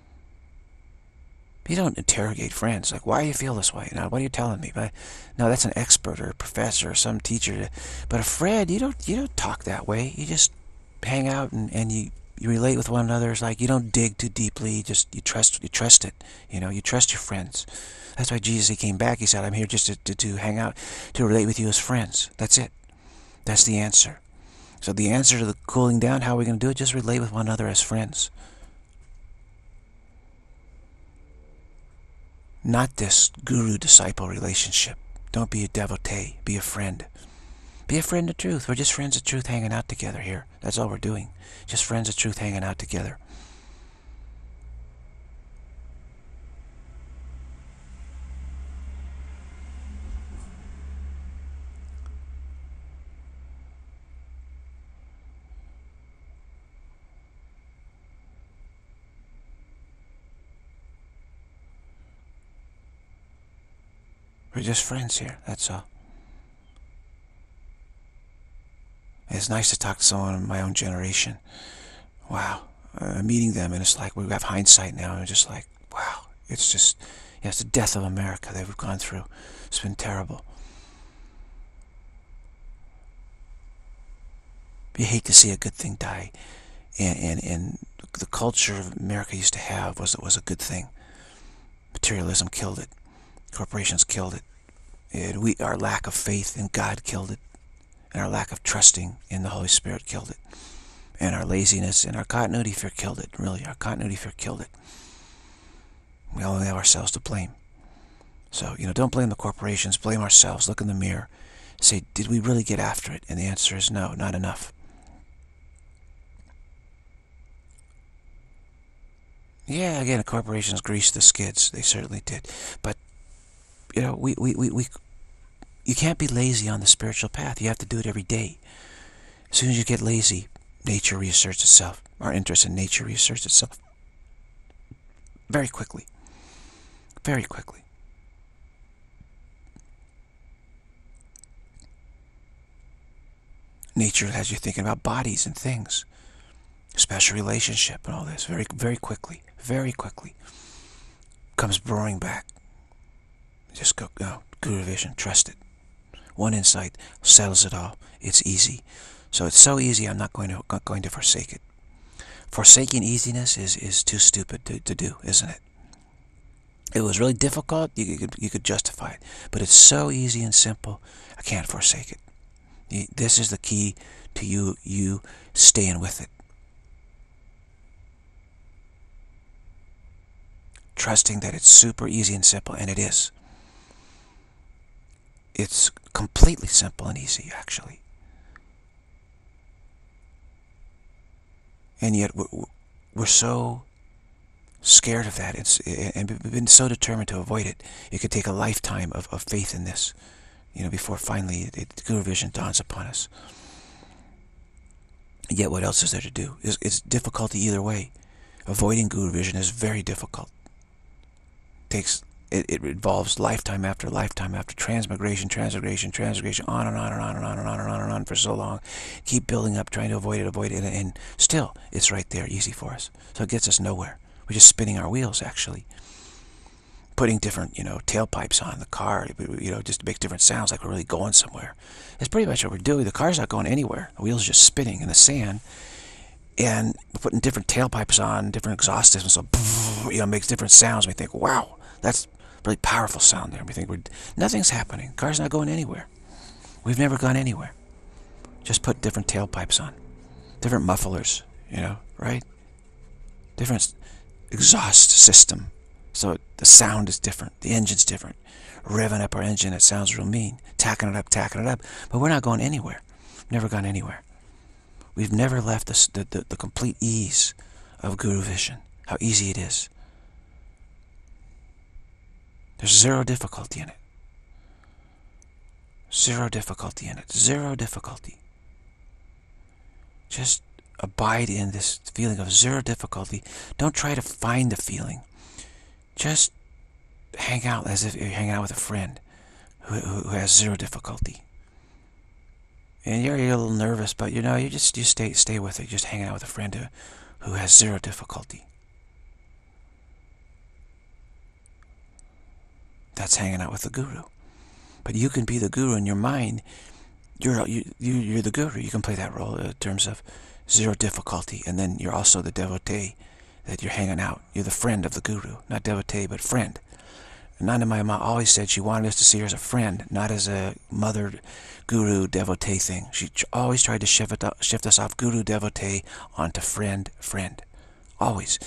You don't interrogate friends like, why do you feel this way? Now, what are you telling me? But no, that's an expert or a professor or some teacher. But a friend, you don't talk that way. You just hang out and you relate with one another. It's like you don't dig too deeply. You trust it. You know, you trust your friends. That's why Jesus, he came back. He said, I'm here just to hang out, to relate with you as friends. That's it. That's the answer. So the answer to the cooling down, how are we going to do it? Just relate with one another as friends. Not this guru-disciple relationship. Don't be a devotee. Be a friend. Be a friend of truth. We're just friends of truth hanging out together here. That's all we're doing. Just friends of truth hanging out together. We're just friends here, that's all. It's nice to talk to someone of my own generation. Wow. Meeting them, and it's like we have hindsight now, and it's just like, wow. It's just, yeah, it's the death of America that we've gone through. It's been terrible. You hate to see a good thing die. And the culture America used to have was a good thing. Materialism killed it. Corporations killed it. Our lack of faith in God killed it. And our lack of trusting in the Holy Spirit killed it. And our laziness and our continuity fear killed it. Really, our continuity fear killed it. We only have ourselves to blame. So, don't blame the corporations, blame ourselves. Look in the mirror. Say, did we really get after it? And the answer is no, not enough. Yeah, again, the corporations greased the skids. They certainly did. But, you can't be lazy on the spiritual path. You have to do it every day. As soon as you get lazy, nature reasserts itself. Our interest in nature reasserts itself. Very quickly. Very quickly. Nature has you thinking about bodies and things. Special relationship and all this. Very, very quickly. Very quickly. Comes roaring back. Just go, Guru Vision, trust it. One insight settles it all. It's easy. So it's so easy, I'm not going to forsake it. Forsaking easiness is too stupid to do, isn't it? It was really difficult, you could justify it. But it's so easy and simple, I can't forsake it. This is the key to you staying with it. Trusting that it's super easy and simple, and it is. It's completely simple and easy, actually. And yet we're so scared of that, and we've been so determined to avoid it. It could take a lifetime of faith in this, before finally the Guru Vision dawns upon us. Yet what else is there to do? It's difficulty either way. Avoiding Guru Vision is very difficult. It involves lifetime after lifetime after transmigration, on and on and on and on and on and on and on for so long. Keep building up, trying to avoid it, and still, it's right there, easy for us. So it gets us nowhere. We're just spinning our wheels, actually. Putting different, tailpipes on the car, just to make different sounds like we're really going somewhere. That's pretty much what we're doing. The car's not going anywhere. The wheel's just spinning in the sand. And we're putting different tailpipes on, different exhaust systems, so, makes different sounds. We think, wow, that's really powerful sound there. We think nothing's happening. The car's not going anywhere. We've never gone anywhere. Just put different tailpipes on. Different mufflers, right? Different exhaust system. So the sound is different. The engine's different. Revving up our engine, it sounds real mean. Tacking it up. But we're not going anywhere. Never gone anywhere. We've never left the complete ease of Guru Vision. How easy it is. There's zero difficulty in it. Zero difficulty in it. Zero difficulty. Just abide in this feeling of zero difficulty. Don't try to find the feeling. Just hang out as if you're hanging out with a friend who has zero difficulty. And you're a little nervous, but you stay with it. Just hanging out with a friend who has zero difficulty. That's hanging out with the Guru. But you can be the Guru in your mind. You're the Guru. You can play that role in terms of zero difficulty, and then you're also the devotee that you're hanging out. You're the friend of the Guru, not devotee, but friend. Nanda Mama always said she wanted us to see her as a friend, not as a mother, Guru, devotee thing. She always tried to shift us off Guru, devotee onto friend. Always.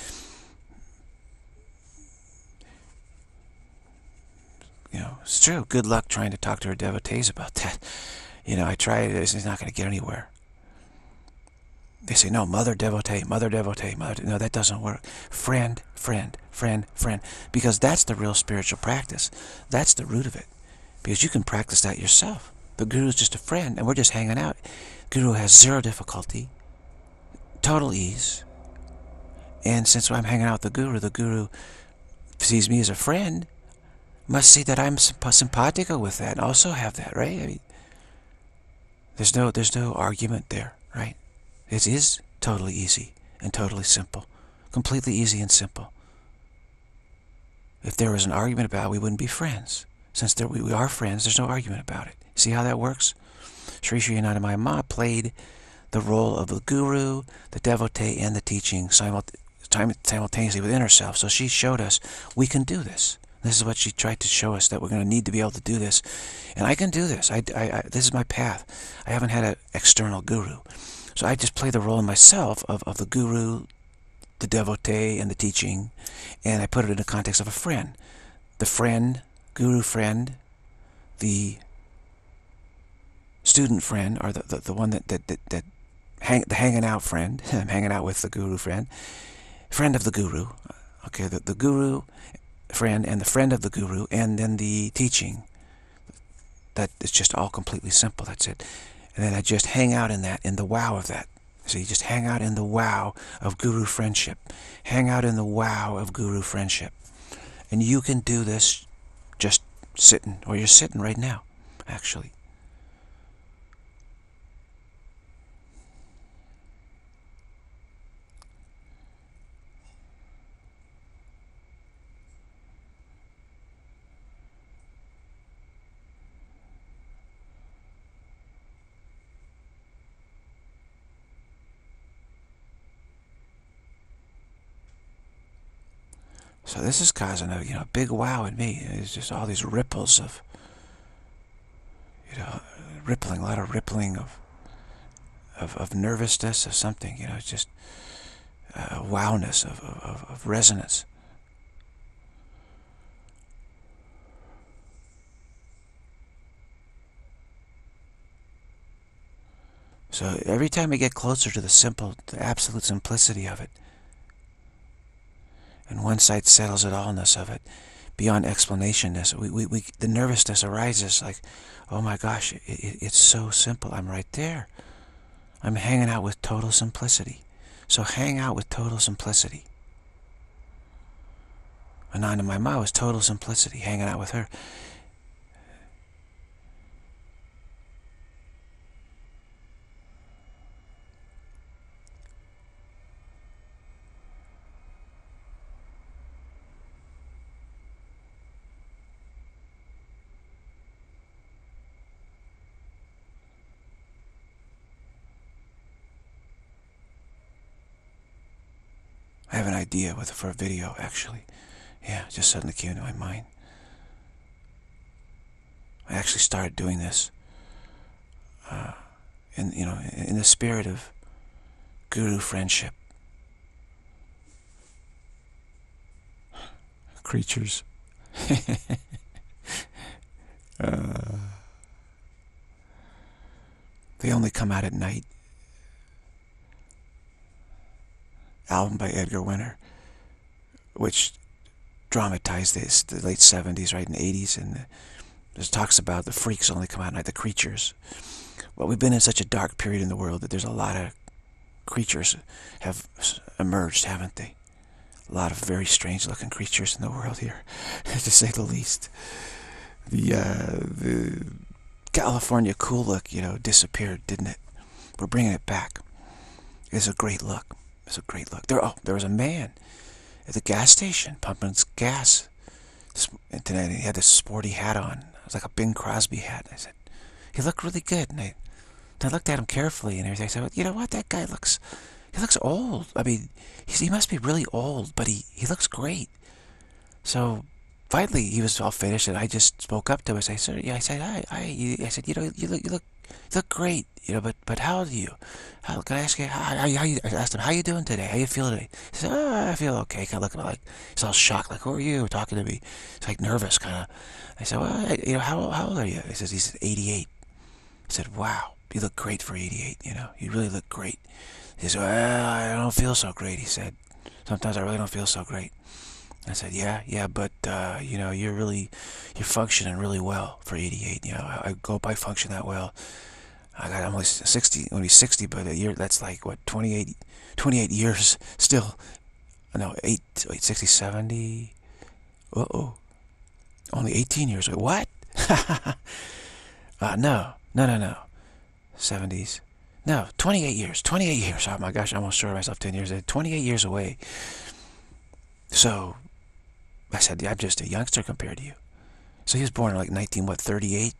It's true. Good luck trying to talk to her devotees about that. I tried. It's not going to get anywhere. They say, no, mother devotee. No, that doesn't work. Friend. Because that's the real spiritual practice. That's the root of it. Because you can practice that yourself. The Guru's just a friend, and we're just hanging out. Guru has zero difficulty, total ease. And since I'm hanging out with the Guru sees me as a friend, must see that I'm simpatico with that, and also have that, right? I mean, there's no argument there, right? It is totally easy and totally simple. Completely easy and simple. If there was an argument about it, we wouldn't be friends. Since we are friends, there's no argument about it. See how that works? Sri Sri Anandamayi Ma played the role of the Guru, the devotee, and the teaching simultaneously within herself. So she showed us we can do this. This is what she tried to show us, that we're going to need to be able to do this. And I can do this. This is my path. I haven't had an external guru. So I just play the role in myself of the guru, the devotee, and the teaching. And I put it in the context of a friend. The friend, guru friend, the student friend, or the one the hanging out friend. I'm hanging out with the guru friend. Friend of the guru. Okay, the guru friend and the friend of the guru, and then the teaching. That is just all completely simple. That's it. And then I just hang out in that, in the wow of that. So you just hang out in the wow of guru friendship. Hang out in the wow of guru friendship. And you can do this just sitting, or you're sitting right now, actually. So this is causing a big wow in me. It's just all these ripples of, rippling, a lot of rippling of nervousness, of something, it's just a wowness of resonance. So every time we get closer to the absolute simplicity of it, and one side settles it allness of it, beyond explanationness, the nervousness arises like, oh my gosh, it's so simple. I'm right there. I'm hanging out with total simplicity. So hang out with total simplicity. Ananda my Ma was total simplicity, hanging out with her. I have an idea for a video, actually. Yeah, just suddenly came into my mind. I actually started doing this, in the spirit of guru friendship. Creatures. They only come out at night. Album by Edgar Winter, which dramatized this, the late 70s, right, in the 80s, and it talks about the freaks only come out at night, the creatures. Well, we've been in such a dark period in the world that there's a lot of creatures have emerged, haven't they? A lot of very strange-looking creatures in the world here, to say the least. The California cool look, disappeared, didn't it? We're bringing it back. It's a great look. It's a great look. There was a man at the gas station pumping gas. And today he had this sporty hat on. It was like a Bing Crosby hat. I said, he looked really good. And I looked at him carefully and everything. I said, well, you know what? That guy looks old. I mean, he must be really old, but he looks great. So finally, he was all finished, and I just spoke up to him. I said, sir, yeah, I said, I said, you look great, but how old are you? Can I ask you, how you? I asked him, how you doing today? How you feel today? He said, oh, I feel okay. Kind of looking like, he's all shocked, like, who are you talking to me? He's like nervous, kind of. I said, well, how old are you? He's 88. I said, wow, you look great for 88, you really look great. He said, well, I don't feel so great, he said. Sometimes I really don't feel so great. I said, yeah, but, you're functioning really well for 88. I hope I function that well. I'm only 60, only 60, but a year, that's like, what, 28 years still. No, 60, 70. Uh-oh. Only 18 years. What? No. 70s. No, 28 years. 28 years. Oh my gosh, I almost shorted myself 10 years. 28 years away. So, I said, yeah, I'm just a youngster compared to you. So he was born in like 38?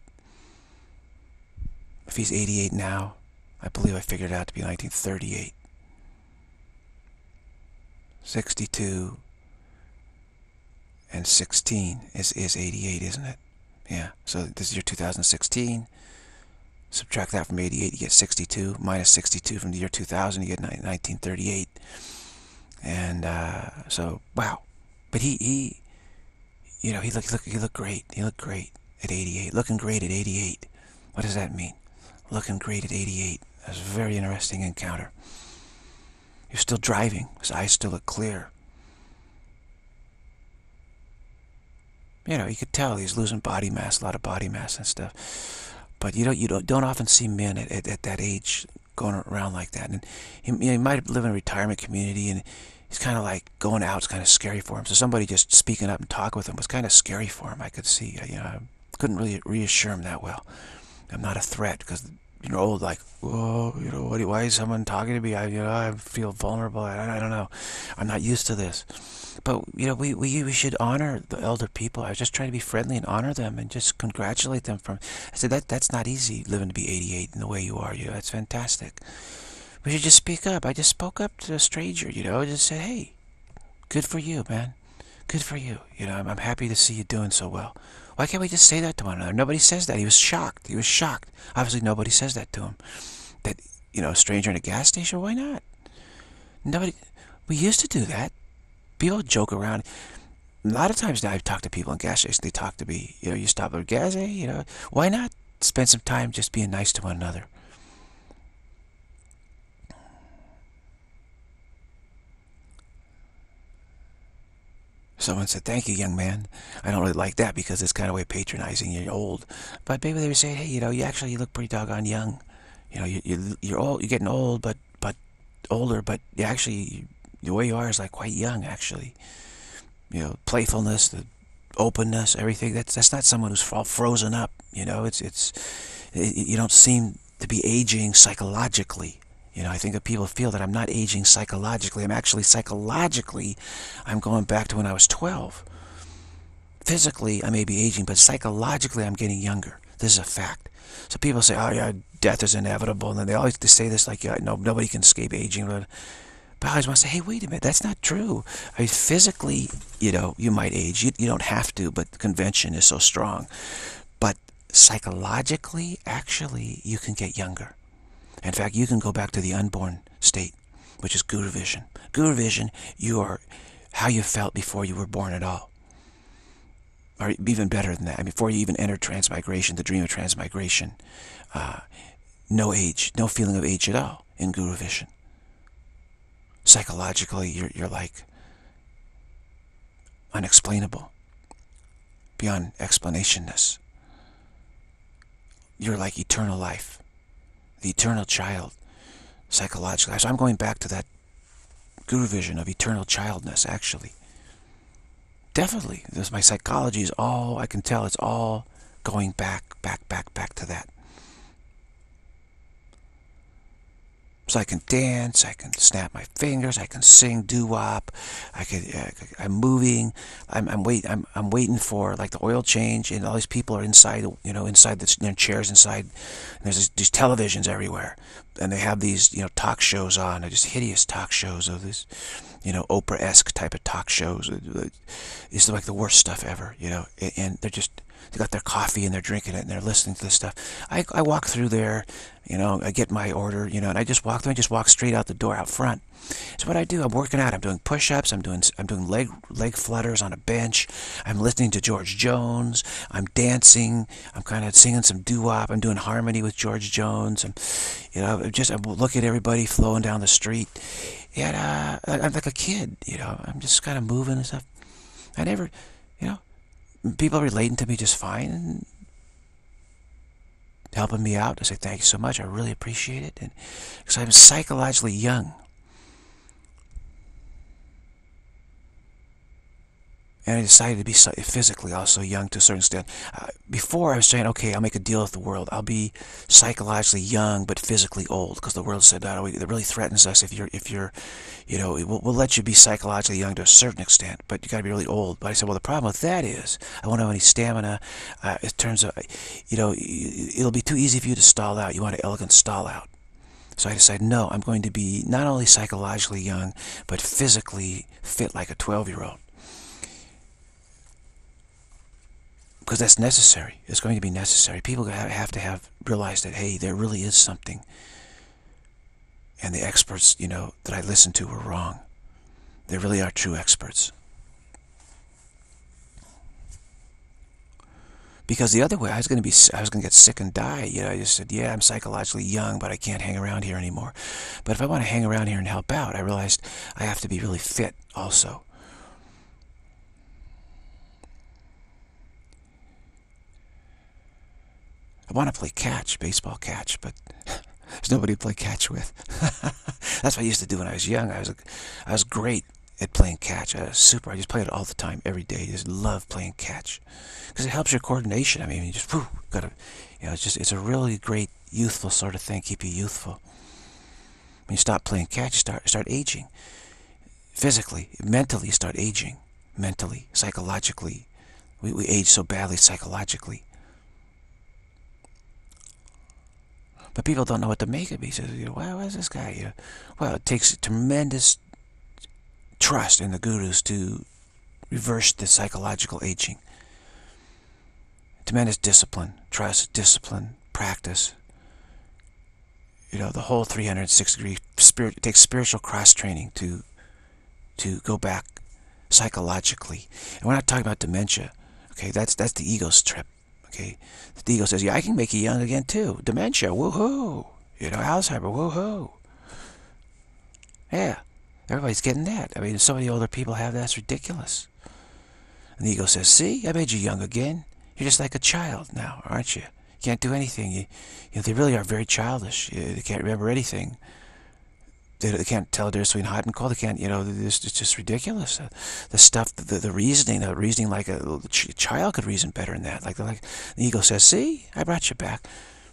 If he's 88 now, I believe I figured it out to be 1938. 62. and 16 is 88, isn't it? Yeah, so this is year 2016. Subtract that from 88, you get 62. Minus 62 from the year 2000, you get 1938. And so, wow. But he he looked great. He looked great at 88. Looking great at 88. What does that mean? Looking great at 88. That's a very interesting encounter. He was still driving. His eyes still look clear. You know, you could tell he's losing body mass, a lot of body mass and stuff. But you don't often see men at that age going around like that. And he might live in a retirement community, and he's kind of like going out. It's kind of scary for him. So somebody just speaking up and talking with him was kind of scary for him. I could see. I couldn't really reassure him that well. I'm not a threat, because you're old, like, whoa, why is someone talking to me? I feel vulnerable. I don't know. I'm not used to this. But, we should honor the elder people. I was just trying to be friendly and honor them and just congratulate them I said, that's not easy, living to be 88 in the way you are. That's fantastic. We should just speak up. I just spoke up to a stranger, just said, hey, good for you, man. Good for you. I'm happy to see you doing so well. Why can't we just say that to one another? Nobody says that. He was shocked. He was shocked. Obviously, nobody says that to him. That, a stranger in a gas station, why not? Nobody. We used to do that. People joke around. A lot of times now I've talked to people in gas stations. They talk to me, you stop at gas, why not spend some time just being nice to one another? Someone said, thank you, young man. I don't really like that, because it's kind of way patronizing. You're old. But maybe they were saying, hey, you look pretty doggone young. You're old. You're getting old, but older. But you actually, the way you are is like quite young, actually. Playfulness, the openness, everything. That's not someone who's all frozen up. You don't seem to be aging psychologically. I think that people feel that I'm not aging psychologically. I'm actually psychologically, I'm going back to when I was 12. Physically, I may be aging, but psychologically, I'm getting younger. This is a fact. So people say, oh yeah, death is inevitable. And then they always say this like, yeah, no, nobody can escape aging. But I always want to say, hey, wait a minute, that's not true. I mean, physically, you might age. You don't have to, but the convention is so strong. But psychologically, actually, you can get younger. In fact, you can go back to the unborn state, which is Guru Vision. Guru Vision, you are how you felt before you were born at all. Or even better than that, before you even entered transmigration, the dream of transmigration. No age, no feeling of age at all in Guru Vision. Psychologically, you're like unexplainable, beyond explanationness. You're like eternal life. The eternal child, psychologically. So I'm going back to that Guru Vision of eternal childness, actually. Definitely. My psychology is all, I can tell it's all going back to that. So I can dance, I can snap my fingers, I can sing doo-wop, I'm moving, I'm waiting for like the oil change, and all these people are inside, inside the chairs inside, and there's these televisions everywhere, and they have these, talk shows on, just hideous talk shows of this, Oprah-esque type of talk shows. It's like the worst stuff ever, and they got their coffee and they're drinking it and they're listening to this stuff. I walk through there, I get my order, and I just walk straight out the door out front. So what I do, I'm working out, I'm doing push-ups, I'm doing leg flutters on a bench, I'm listening to George Jones, I'm dancing, I'm kind of singing some doo-wop, I'm doing harmony with George Jones, I'm looking at everybody flowing down the street, and I'm like a kid, I'm just kind of moving and stuff. I never, people are relating to me just fine and helping me out. I say, thank you so much. I really appreciate it. And because I'm psychologically young. And I decided to be physically also young to a certain extent. Before I was saying, okay, I'll make a deal with the world. I'll be psychologically young but physically old, because the world said, no, it really threatens us if you're, we'll let you be psychologically young to a certain extent, but you got to be really old. But I said, well, the problem with that is I won't have any stamina. It turns out, it'll be too easy for you to stall out. You want an elegant stall out. So I decided, no, I'm going to be not only psychologically young, but physically fit like a 12-year-old. because that's necessary. It's going to be necessary. People have to realize that, hey, there really is something, and the experts, that I listened to were wrong. They really are true experts. Because the other way, I was going to get sick and die. I just said, yeah, I'm psychologically young, but I can't hang around here anymore. But if I want to hang around here and help out, I realized I have to be really fit also. I want to play catch, baseball catch, but there's nobody to play catch with. That's what I used to do when I was young. I was great at playing catch. I just played it all the time, every day. Just love playing catch because it helps your coordination. I mean, you just gotta, it's a really great youthful sort of thing. Keep you youthful. When you stop playing catch, you start aging. Physically, mentally, you start aging. Mentally, psychologically, we age so badly psychologically. But people don't know what to make of it. He says, why is this guy? Well, it takes tremendous trust in the gurus to reverse the psychological aging. Tremendous discipline, trust, discipline, practice. The whole 360-degree spirit. It takes spiritual cross-training to go back psychologically. And we're not talking about dementia. Okay, that's the ego's trip. Okay, the ego says, yeah, I can make you young again too. Dementia, woohoo. Alzheimer, woohoo. Yeah, everybody's getting that. I mean, so many older people have that, it's ridiculous. And the ego says, see, I made you young again. You're just like a child now, aren't you? You can't do anything. They really are very childish. They can't remember anything. They can't tell the difference between hot and cold. They can't, it's just ridiculous. The stuff, the reasoning like a child could reason better than that. Like the ego says, see, I brought you back.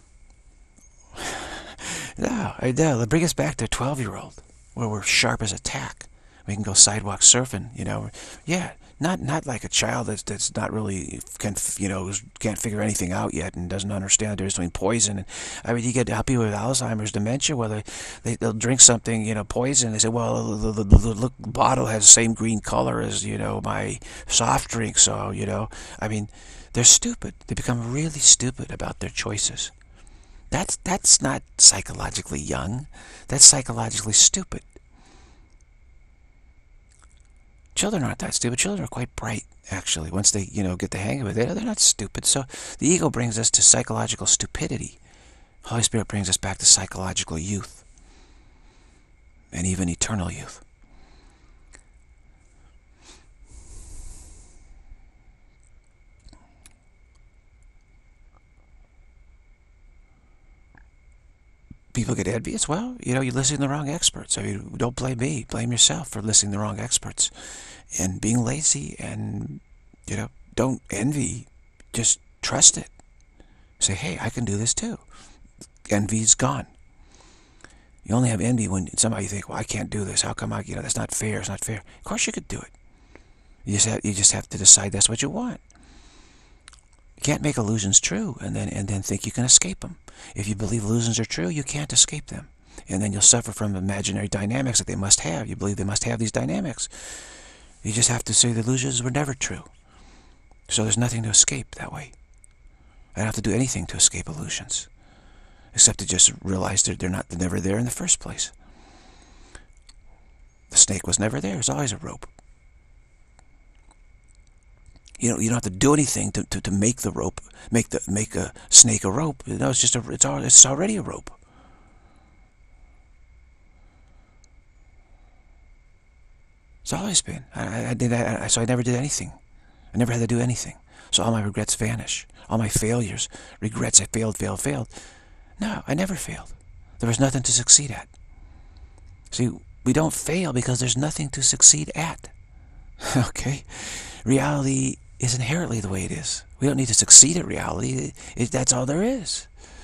No, they bring us back to a 12-year-old where we're sharp as a tack. We can go sidewalk surfing, Yeah, not like a child that's not really can't figure anything out yet and doesn't understand the difference between poison. And I mean, you get help people with Alzheimer's, dementia, where they'll drink something, poison. They say, well, the bottle has the same green color as my soft drink, so I mean, they're stupid. They become really stupid about their choices. That's not psychologically young. That's psychologically stupid. Children aren't that stupid. Children are quite bright, actually. Once they, get the hang of it, they're not stupid. So the ego brings us to psychological stupidity. Holy Spirit brings us back to psychological youth. And even eternal youth. People get envious. Well, you're listening to the wrong experts. I mean, don't blame me. Blame yourself for listening to the wrong experts. And being lazy and, don't envy. Just trust it. Say, hey, I can do this too. Envy's gone. You only have envy when somebody think, well, I can't do this. How come that's not fair. It's not fair. Of course you could do it. You just have to decide that's what you want. You can't make illusions true and then think you can escape them. If you believe illusions are true, you can't escape them. And then you'll suffer from imaginary dynamics that they must have. You believe they must have these dynamics. You just have to say the illusions were never true. So there's nothing to escape that way. I don't have to do anything to escape illusions, except to just realize they're never there in the first place. The snake was never there. There's always a rope. You don't have to do anything to make the rope, make a snake a rope. It's just it's already a rope. It's always been. So I never did anything. I never had to do anything. So all my regrets vanish. All my failures, regrets, I failed. No, I never failed. There was nothing to succeed at. See, we don't fail because there's nothing to succeed at. Okay? Reality is inherently the way it is. We don't need to succeed at reality. That's all there is.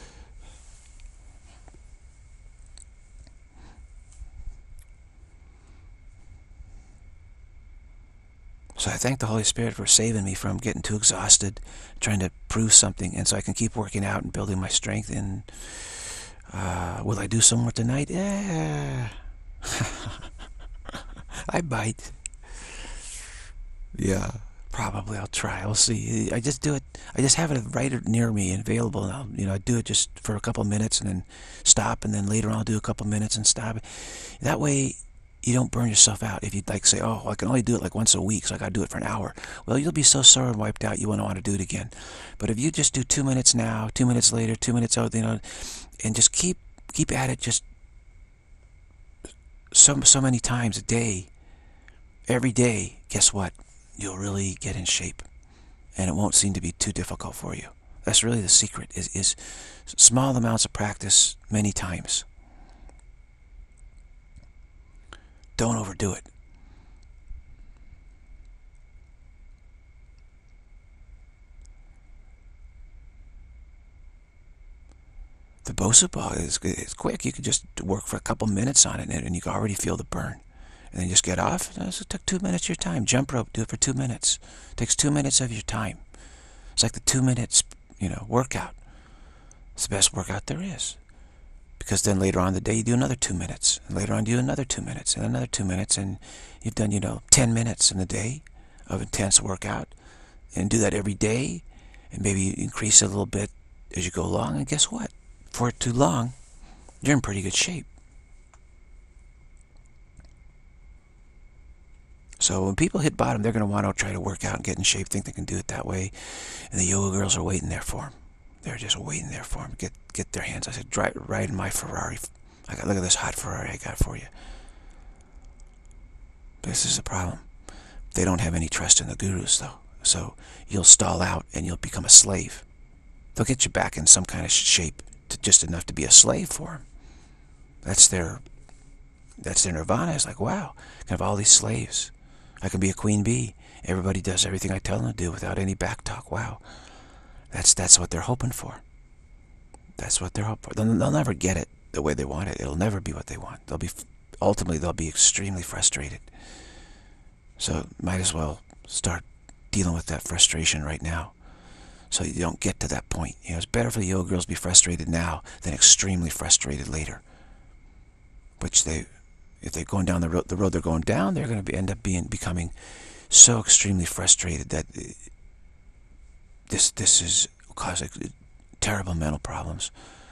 So I thank the Holy Spirit for saving me from getting too exhausted, trying to prove something, and so I can keep working out and building my strength. And will I do some more tonight? Yeah. I might. Yeah, Probably I'll try. I'll see. I just do it. I just have it right near me and available. And I do it just for a couple minutes and then stop, and then later on I'll do a couple minutes and stop. That way, you don't burn yourself out. If you'd like say, oh, I can only do it like once a week, so I got to do it for an hour. Well, you'll be so sore and wiped out, you won't want to do it again. But if you just do 2 minutes now, 2 minutes later, 2 minutes out, and just keep at it, just so many times a day, every day. Guess what? You'll really get in shape, and it won't seem to be too difficult for you. That's really the secret, is small amounts of practice many times. Don't overdo it. The Bosu ball is quick. You can just work for a couple minutes on it, and you can already feel the burn. And then just get off. It took 2 minutes of your time. Jump rope, do it for 2 minutes. It takes 2 minutes of your time. It's like the 2 minutes, workout. It's the best workout there is. Because then later on in the day, you do another 2 minutes. And later on, you do another 2 minutes, and another 2 minutes. And you've done, 10 minutes in the day of intense workout. And do that every day. And maybe increase it a little bit as you go along. And guess what? For too long, you're in pretty good shape. So when people hit bottom, they're going to want to try to work out and get in shape, think they can do it that way. And the yoga girls are waiting there for them. They're just waiting there for them. Get their hands. I said, ride in my Ferrari. Look at this hot Ferrari I got for you. This is the problem. They don't have any trust in the gurus, though. So you'll stall out and you'll become a slave. They'll get you back in some kind of shape, just enough to be a slave for them. That's their nirvana. It's like, wow, I can have all these slaves. I can be a queen bee. Everybody does everything I tell them to do without any back talk. Wow. That's what they're hoping for. That's what they're hoping for. They'll never get it the way they want it. It'll never be what they want. Ultimately, they'll be extremely frustrated. So might as well start dealing with that frustration right now, so you don't get to that point. It's better for the yoga girls to be frustrated now than extremely frustrated later. Which if they're going down the road they're going down, they're going to end up becoming so extremely frustrated that this is causing terrible mental problems.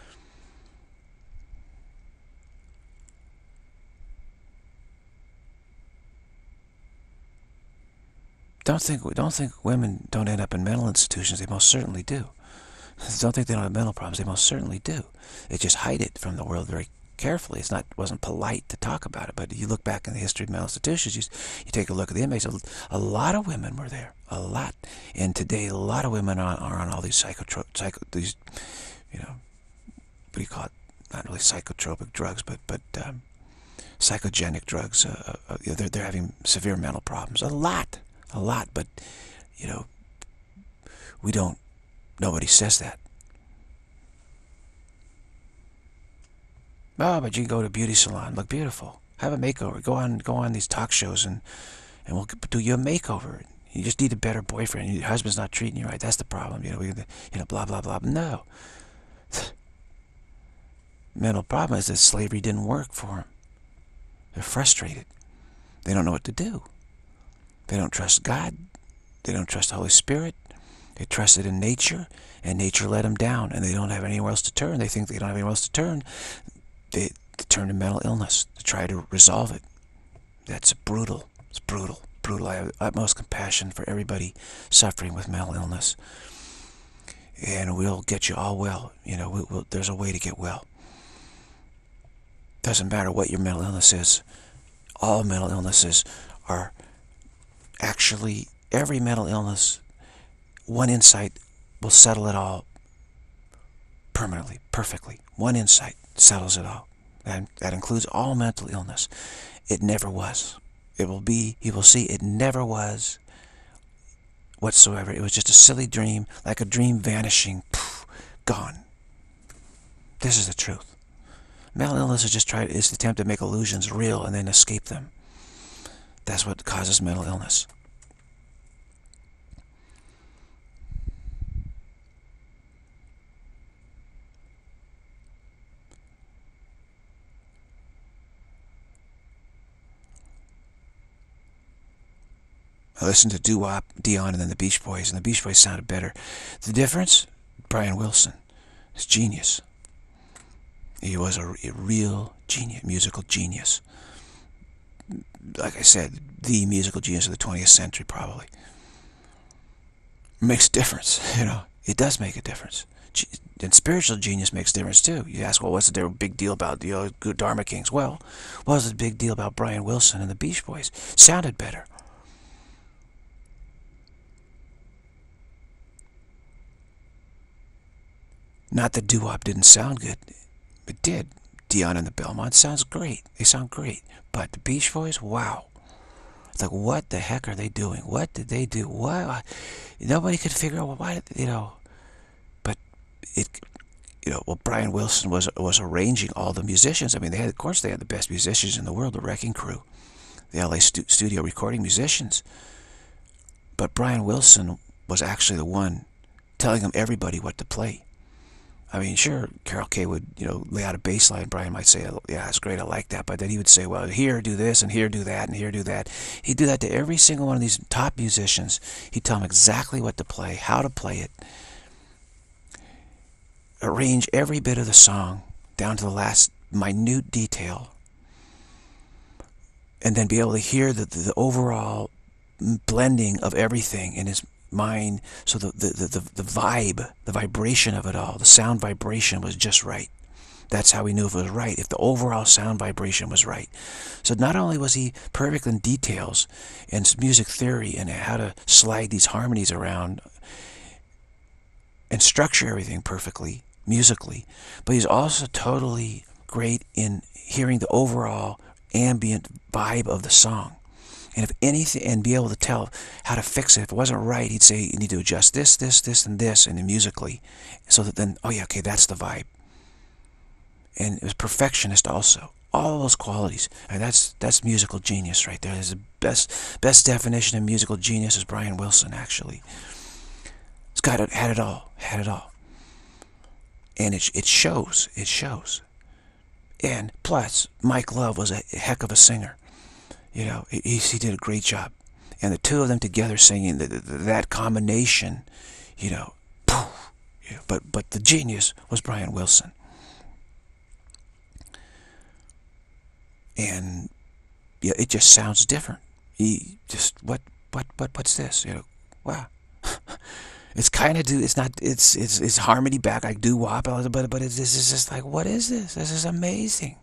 Don't think women don't end up in mental institutions. They most certainly do. Don't think they don't have mental problems. They most certainly do. They just hide it from the world very carefully. It wasn't polite to talk about it. But you look back in the history of mental institutions, you take a look at the inmates. A lot of women were there. A lot. And today, a lot of women are on all these these, what do you call it? Not really psychotropic drugs, but psychogenic drugs. They're having severe mental problems. A lot, but nobody says that. Oh, but you can go to a beauty salon, look beautiful, have a makeover, go on these talk shows, and we'll do you a makeover. You just need a better boyfriend. Your husband's not treating you right. That's the problem. Blah blah blah. No. Mental problem is that slavery didn't work for them. They're frustrated. They don't know what to do. They don't trust God. They don't trust the Holy Spirit. They trusted in nature, and nature let them down, and they don't have anywhere else to turn. They think they don't have anywhere else to turn. They turn to mental illness to try to resolve it. That's brutal. It's brutal. I have utmost compassion for everybody suffering with mental illness. And we'll get you all well. There's a way to get well. Doesn't matter what your mental illness is. All mental illnesses are actually, every mental illness, one insight will settle it all permanently, perfectly. One insight settles it all. And that includes all mental illness. It never was. It will be, you will see, it never was whatsoever. It was just a silly dream, like a dream vanishing, poof, gone. This is the truth. Mental illness is just is the attempt to make illusions real and then escape them. That's what causes mental illness. I listened to doo-wop, Dion, and then the Beach Boys, and the Beach Boys sounded better. The difference? Brian Wilson. His genius. He was a real genius, musical genius. Like I said, the musical genius of the 20th century, probably. Makes a difference, you know. It does make a difference. And spiritual genius makes a difference too. You ask, well, what's the big deal about the good Dharma Kings? Well, what was the big deal about Brian Wilson and the Beach Boys? Sounded better. Not that doo-wop didn't sound good. It did. Dion and the Belmont sounds great. They sound great. But the Beach Boys, wow. It's like, what the heck are they doing? What did they do? Why? Nobody could figure out why, you know. But it, you know, well, Brian Wilson was arranging all the musicians. I mean, of course, they had the best musicians in the world, the Wrecking Crew, the LA studio recording musicians. But Brian Wilson was actually the one telling them everybody what to play. I mean, sure, Carol Kay would, you know, lay out a bass line. Brian might say, yeah, it's great, I like that. But then he would say, well, here, do this, and here, do that, and here, do that. He'd do that to every single one of these top musicians. He'd tell them exactly what to play, how to play it, arrange every bit of the song down to the last minute detail, and then be able to hear the overall blending of everything in his mind, so the vibe, the vibration of it all, the sound vibration was just right. That's how we knew if it was right, if the overall sound vibration was right. So not only was he perfect in details and music theory and how to slide these harmonies around and structure everything perfectly, musically, but he's also totally great in hearing the overall ambient vibe of the song. And if anything, and be able to tell how to fix it. If it wasn't right, he'd say, you need to adjust this, this, this, and this, and then musically. So that then, oh yeah, okay, that's the vibe. And it was perfectionist also. All those qualities. And that's musical genius right there. There's the best definition of musical genius is Brian Wilson, actually. It's got it, had it all. Had it all. And it shows. It shows. And plus, Mike Love was a heck of a singer. You know, he did a great job. And the two of them together singing, that combination, you know, poof, you know, but the genius was Brian Wilson. And yeah, it just sounds different. He just, what's this? You know, wow. It's kind of it's not, it's harmony back like doo-wop, but it's just like, what is this? This is amazing.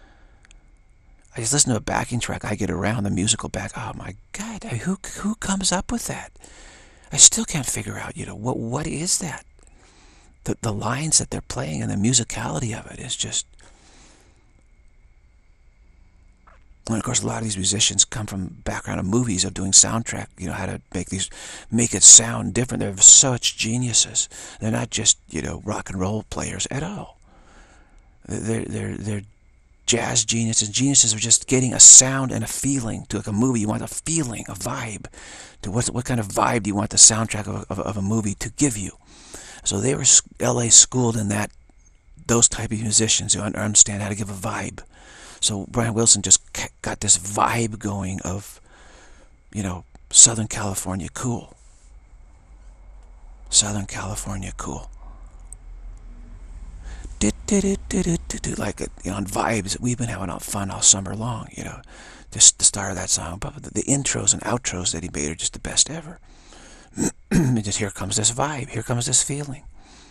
I just listen to a backing track, I get around the musical back. Oh my God, who comes up with that? I still can't figure out, you know, what is that? The lines that they're playing and the musicality of it is just. And of course, a lot of these musicians come from background of movies, of doing soundtrack, you know, how to make it sound different. They're such geniuses. They're not just, you know, rock and roll players at all. They're jazz geniuses. Geniuses are just getting a sound and a feeling to like a movie. You want a feeling, a vibe. To what kind of vibe do you want the soundtrack of a movie to give you? So they were LA schooled in that, those type of musicians who understand how to give a vibe. So Brian Wilson just got this vibe going of, you know, Southern California cool. Southern California cool. Like, you know, on vibes. We've been having fun all summer long, you know. Just the start of that song. But the intros and outros that he made are just the best ever. And just here comes this vibe. Here comes this feeling.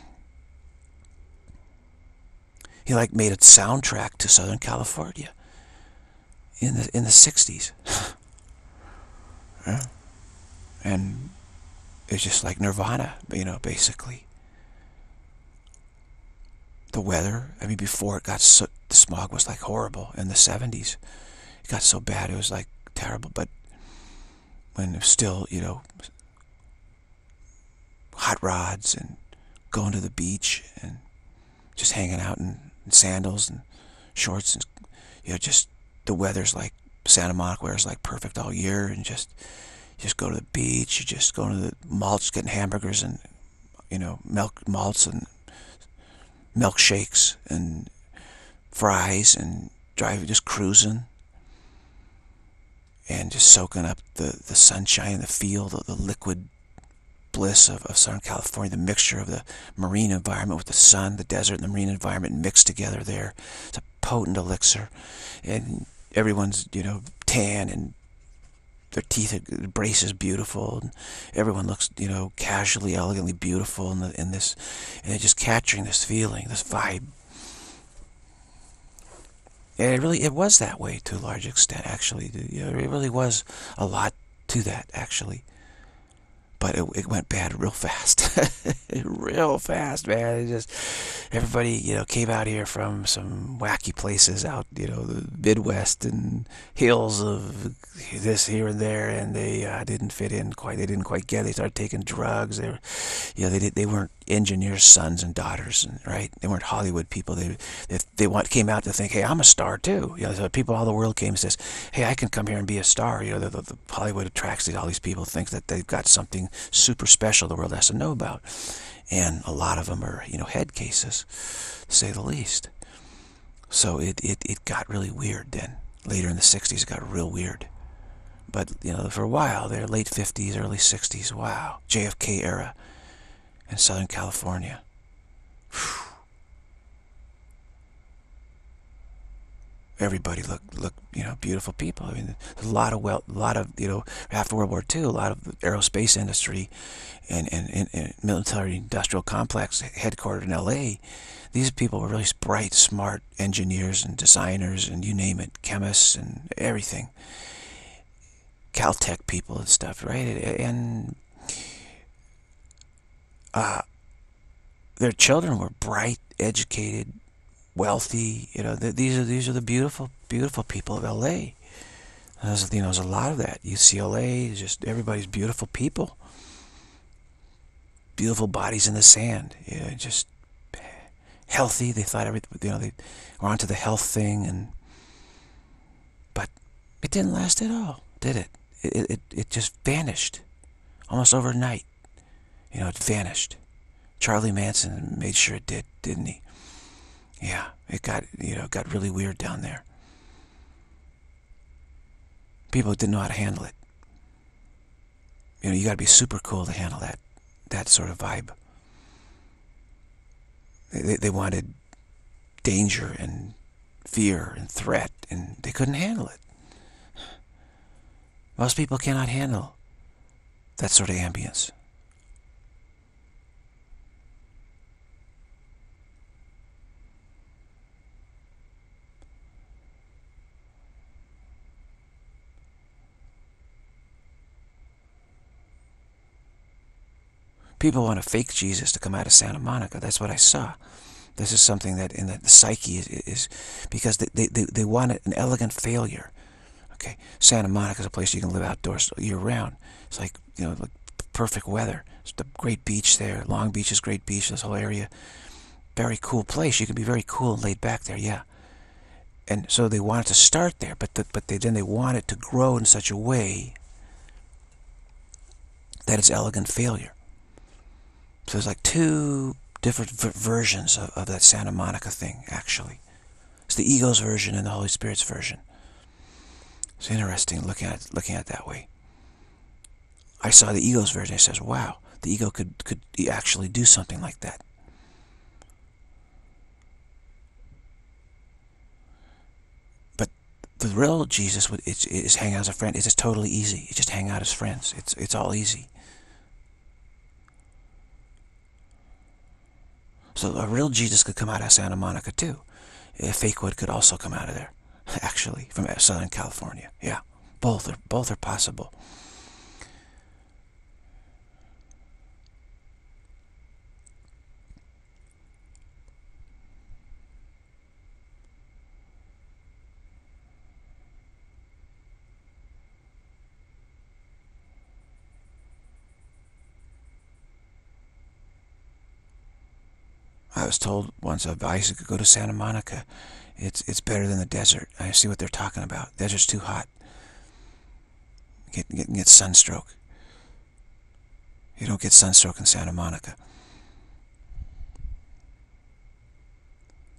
He like made a soundtrack to Southern California in the 60s. Yeah. And it's just like Nirvana, you know, basically. The weather, I mean, before it got so, the smog was like horrible in the 70s. It got so bad, it was like terrible. But when it was still, you know, hot rods and going to the beach and just hanging out in sandals and shorts, and, you know, just the weather's like Santa Monica weather's like perfect all year, and just go to the beach, you just go to the malts, getting hamburgers and, you know, malts and milkshakes and fries and driving, just cruising. and just soaking up the sunshine, the feel, the liquid bliss of Southern California, the mixture of the marine environment with the sun, the desert, and the marine environment mixed together there. It's a potent elixir, and everyone's, tan, and their teeth braces beautiful, and everyone looks, casually, elegantly beautiful in this, and they're just capturing this feeling, this vibe. And it was that way to a large extent, actually. It really was a lot to that, actually. But it went bad real fast. Real fast, man. Everybody, came out here from some wacky places out, the Midwest and hills of this here and there, and they didn't fit in quite. They didn't quite get it. They started taking drugs. They were, they weren't engineers' sons and daughters, right? They weren't Hollywood people. Came out to think, hey, I'm a star too. So people all the world came and says, hey, I can come here and be a star. The Hollywood attracts all these people, think that they've got something super special the world has to know about. And a lot of them are, head cases, to say the least. So it got really weird then. Later in the 60s, it got real weird. But, for a while there, late 50s, early 60s, wow. JFK era in Southern California. Whew. Everybody looked, beautiful people. I mean, a lot of after World War II, a lot of the aerospace industry and military industrial complex headquartered in LA, these people were really bright, smart engineers and designers and you name it, chemists and everything. Caltech people and stuff, right? And their children were bright, educated, wealthy. These are the beautiful people of LA. There's a lot of that. UCLA, just everybody's beautiful people, beautiful bodies in the sand. Just healthy. They thought they were onto the health thing, but it didn't last at all, did it? It just vanished, almost overnight. It vanished. Charlie Manson made sure it did, didn't he? Yeah, it got really weird down there. People didn't know how to handle it. You got to be super cool to handle that sort of vibe. They wanted danger and fear and threat, and they couldn't handle it. Most people cannot handle that sort of ambience. People want a fake Jesus to come out of Santa Monica. That's what I saw. This is something that in the psyche is because they want an elegant failure. Okay, Santa Monica is a place you can live outdoors year round. It's like, like perfect weather. It's the great beach there. Long Beach is great beach. This whole area, very cool place. You can be very cool and laid back there. Yeah. And so they want it to start there, but then they want it to grow in such a way that it's elegant failure. So there's like two different versions of that Santa Monica thing, actually. It's the ego's version and the Holy Spirit's version. It's interesting looking at it that way. I saw the ego's version. I says, wow, the ego could actually do something like that. But the real Jesus is hang out as a friend. It's just totally easy. You just hang out as friends. It's all easy. So a real Jesus could come out of Santa Monica too. A fake one could also come out of there, actually, from Southern California. Yeah, both are possible. I was told once of Isaac could go to Santa Monica. It's better than the desert. I see what they're talking about. Desert's too hot. Get sunstroke. You don't get sunstroke in Santa Monica.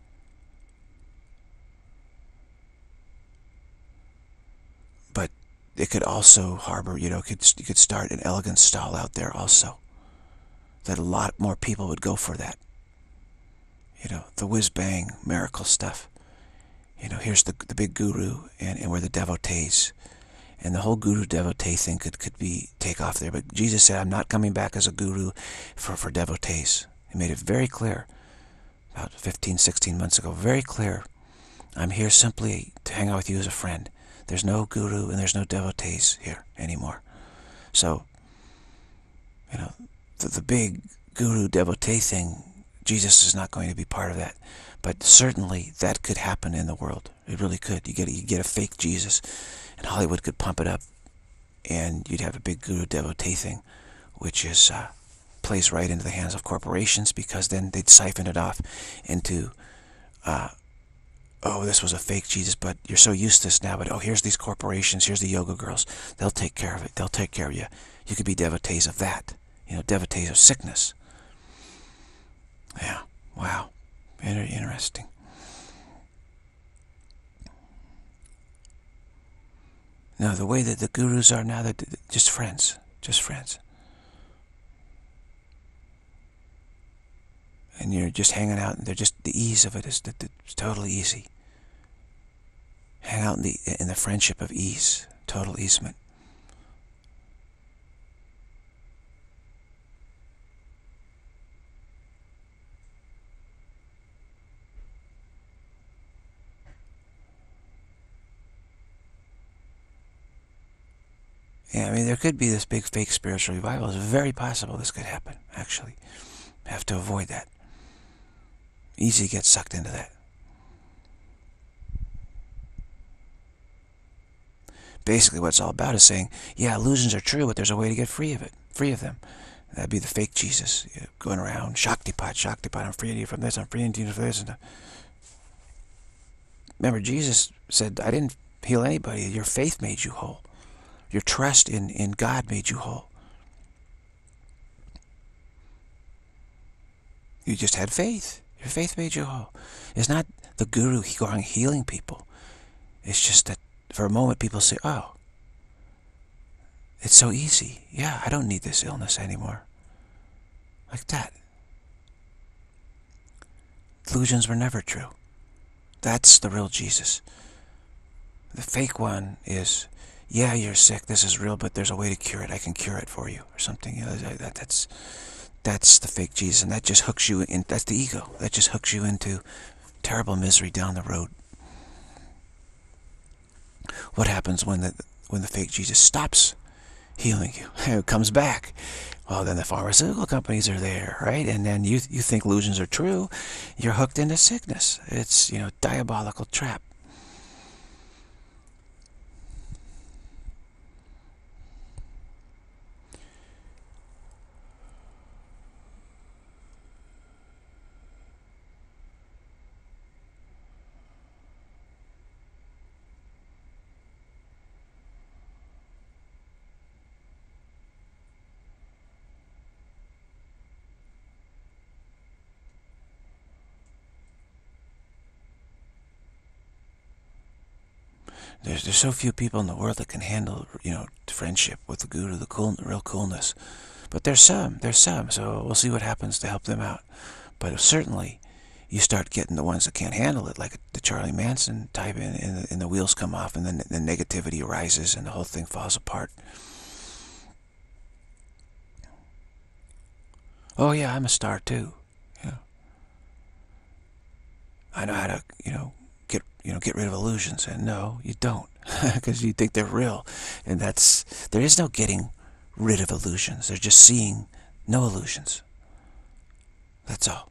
But it could also harbor, you could start an elegant style out there also. That a lot more people would go for that. The whiz-bang miracle stuff. Here's the big guru, and we're the devotees. And the whole guru-devotee thing could be take off there. But Jesus said, I'm not coming back as a guru for devotees. He made it very clear about 15, 16 months ago. Very clear. I'm here simply to hang out with you as a friend. There's no guru and there's no devotees here anymore. So, the big guru-devotee thing, Jesus is not going to be part of that. But certainly that could happen in the world. It really could. You get a fake Jesus, and Hollywood could pump it up, and you'd have a big guru-devotee thing, which is plays right into the hands of corporations, because then they'd siphon it off into, oh, this was a fake Jesus, but you're so used to this now, but oh, here's these corporations, here's the yoga girls. They'll take care of it. They'll take care of you. You could be devotees of that. Devotees of sickness. Yeah. Wow. Very interesting. No, the way that the gurus are now, they're just friends. Just friends. And you're just hanging out, and they're just, the ease of it is it's totally easy. Hang out in the friendship of ease. Total easement. Yeah, I mean, there could be this big fake spiritual revival. It's very possible this could happen, actually. You have to avoid that. Easy to get sucked into that. Basically, what it's all about is saying, yeah, illusions are true, but there's a way to get free of them. That'd be the fake Jesus, going around, Shaktipat, I'm freeing you from this, I'm freeing you from this. Remember, Jesus said, I didn't heal anybody. Your faith made you whole. Your trust in God made you whole. You just had faith. Your faith made you whole. It's not the guru going healing people. It's just that for a moment people say, oh, it's so easy. Yeah, I don't need this illness anymore. Like that. Illusions were never true. That's the real Jesus. The fake one is, yeah, you're sick, this is real, but there's a way to cure it. I can cure it for you, or something. That's the fake Jesus, and that just hooks you in. That's the ego. That just hooks you into terrible misery down the road. What happens when the fake Jesus stops healing you? It comes back. Well, then the pharmaceutical companies are there, right? And then you think illusions are true. You're hooked into sickness. It's, diabolical trap. There's so few people in the world that can handle, friendship with the guru, the real coolness. But there's some, so we'll see what happens to help them out. But certainly, you start getting the ones that can't handle it, like the Charlie Manson type, and the wheels come off, and then the negativity arises, and the whole thing falls apart. Oh yeah, I'm a star too. I know how to, get rid of illusions. And no, you don't, because you think they're real. And there is no getting rid of illusions. They're just seeing no illusions. That's all.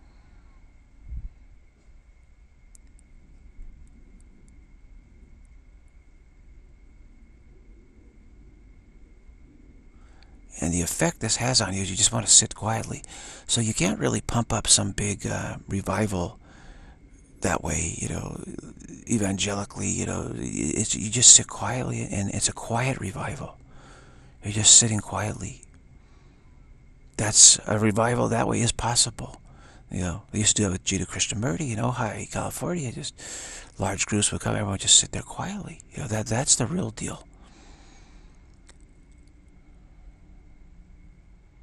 And the effect this has on you is you just want to sit quietly. So you can't really pump up some big revival that way, evangelically, you just sit quietly, and it's a quiet revival. You're just sitting quietly. That's a revival that way is possible. They used to do it with Jiddu Krishnamurti in Ojai, California. Just large groups would come, everyone would just sit there quietly. That's the real deal.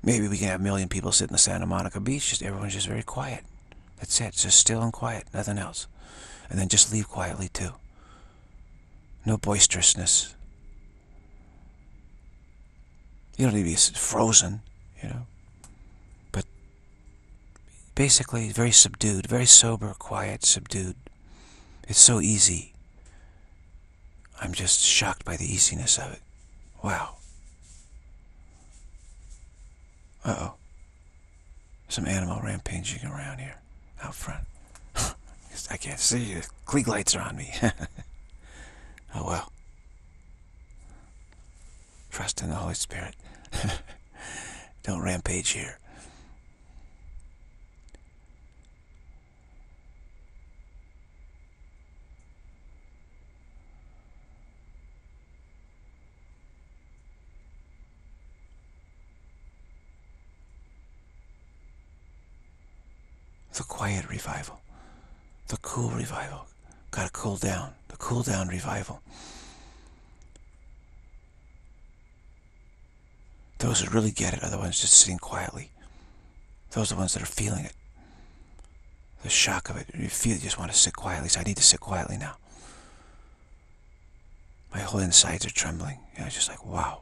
Maybe we can have a million people sit in the Santa Monica Beach, just everyone's just very quiet. That's it, just still and quiet, nothing else. And then just leave quietly too. No boisterousness. You don't need to be frozen, you know. But basically very subdued, very sober, quiet, subdued. It's so easy. I'm just shocked by the easiness of it. Wow. Uh-oh. Some animal rampaging around here, out front. I can't see you. Klieg lights are on me. Oh well. Trust in the Holy Spirit. Don't rampage here. The quiet revival. The cool revival. Gotta cool down. The cool down revival. Those who really get it are the ones just sitting quietly. Those are the ones that are feeling it. The shock of it. You feel you just want to sit quietly. So I need to sit quietly now. My whole insides are trembling. You know, it's just like, wow.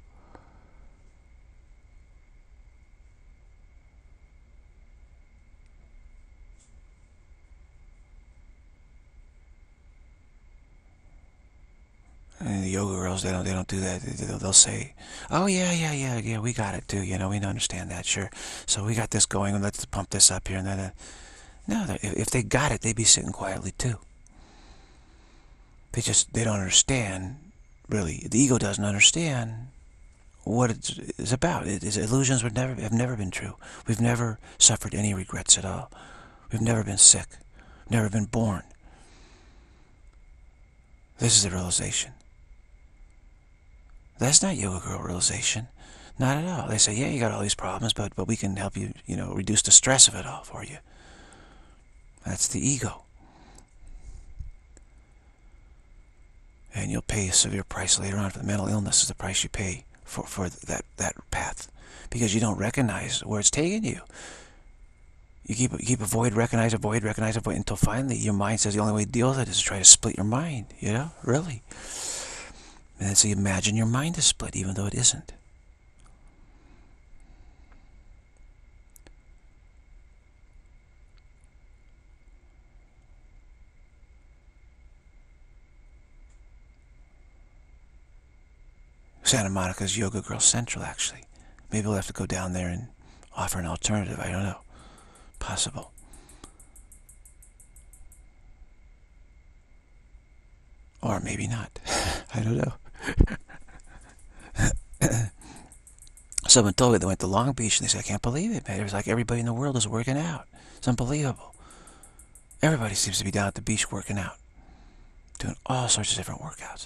And the yoga girls, they don't do that. They'll say, "Oh yeah, we got it too. You know, we understand that, sure. So we got this going, and let's pump this up here and then." No, if they got it, they'd be sitting quietly too. They don't understand. Really, the ego doesn't understand what it's about. Illusions have never been true. We've never suffered any regrets at all. We've never been sick. Never been born. This is the realization. That's not yoga girl realization. Not at all. They say, yeah, you got all these problems, but we can help you, you know, reduce the stress of it all for you. That's the ego. And you'll pay a severe price later on for the mental illness is the price you pay for that path. Because you don't recognize where it's taking you. You keep avoid, recognize, until finally your mind says the only way to deal with it is to try to split your mind, you know, really. And then so you imagine your mind is split even though it isn't. Santa Monica's Yoga Girl Central, actually. Maybe we'll have to go down there and offer an alternative. I don't know. Possible. Or maybe not. I don't know. Someone told me they went to Long Beach and they said, I can't believe it, man. It was like everybody in the world is working out. It's unbelievable. Everybody seems to be down at the beach working out. Doing all sorts of different workouts.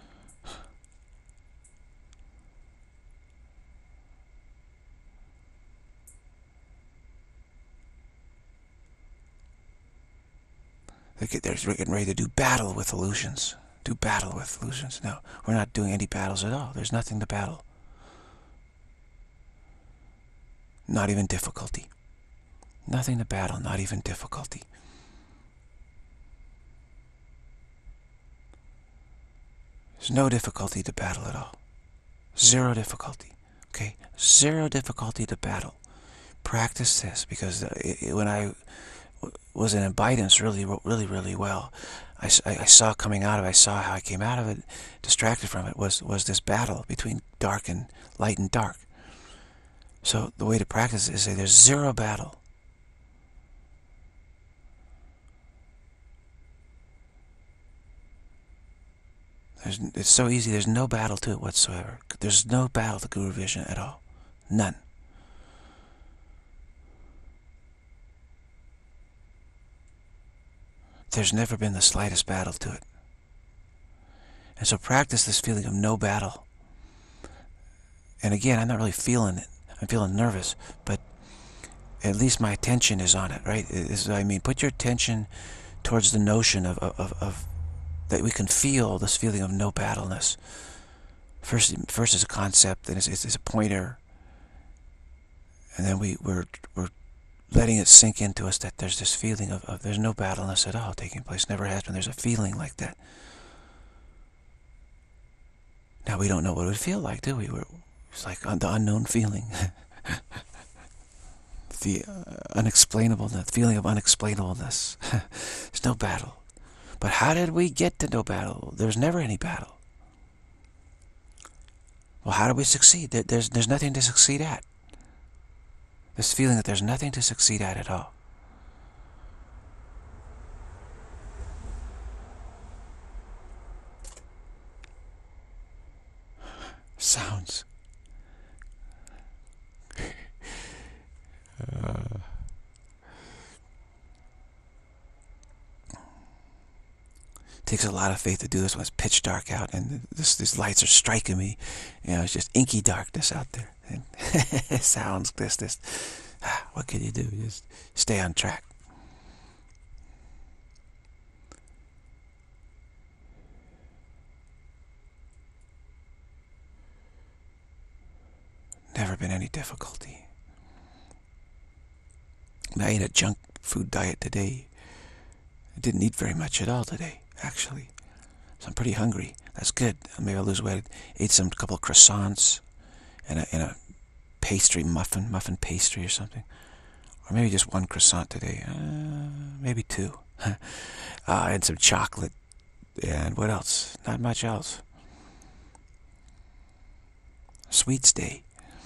They're getting ready to do battle with illusions. Do battle with illusions. No, we're not doing any battles at all. There's nothing to battle. Not even difficulty. Nothing to battle, not even difficulty. There's no difficulty to battle at all. Zero difficulty. Okay? Zero difficulty to battle. Practice this, because when I was in abidance really well, I saw coming out of it, I saw how I came out of it, distracted from it, was this battle between dark and light and dark. So the way to practice is say there's zero battle. It's so easy, there's no battle to it whatsoever. There's no battle to Guru Vision at all. None. There's never been the slightest battle to it. And so practice this feeling of no battle. And again, I'm not really feeling it. I'm feeling nervous, but at least my attention is on it, right? I mean, put your attention towards the notion of that we can feel this feeling of no battleness. First is a concept, then it's a pointer, And then we're letting it sink into us that there's this feeling of there's no battleness at all taking place. Never has been. There's a feeling like that. Now we don't know what it would feel like, do we? It's like the unknown feeling. The unexplainable, the feeling of unexplainableness. There's no battle. But how did we get to no battle? There's never any battle. Well, how do we succeed? There's nothing to succeed at. This feeling that there's nothing to succeed at all. Sounds. Takes a lot of faith to do this when it's pitch dark out and these lights are striking me. You know, it's just inky darkness out there. And sounds, this. What can you do? Just stay on track. Never been any difficulty. I ate a junk food diet today. I didn't eat very much at all today, actually. So I'm pretty hungry. That's good. Maybe I'll lose weight. Ate some couple of croissants and a pastry, muffin pastry or something. Or maybe just one croissant today. Maybe two. And some chocolate. And what else? Not much else. Sweets day.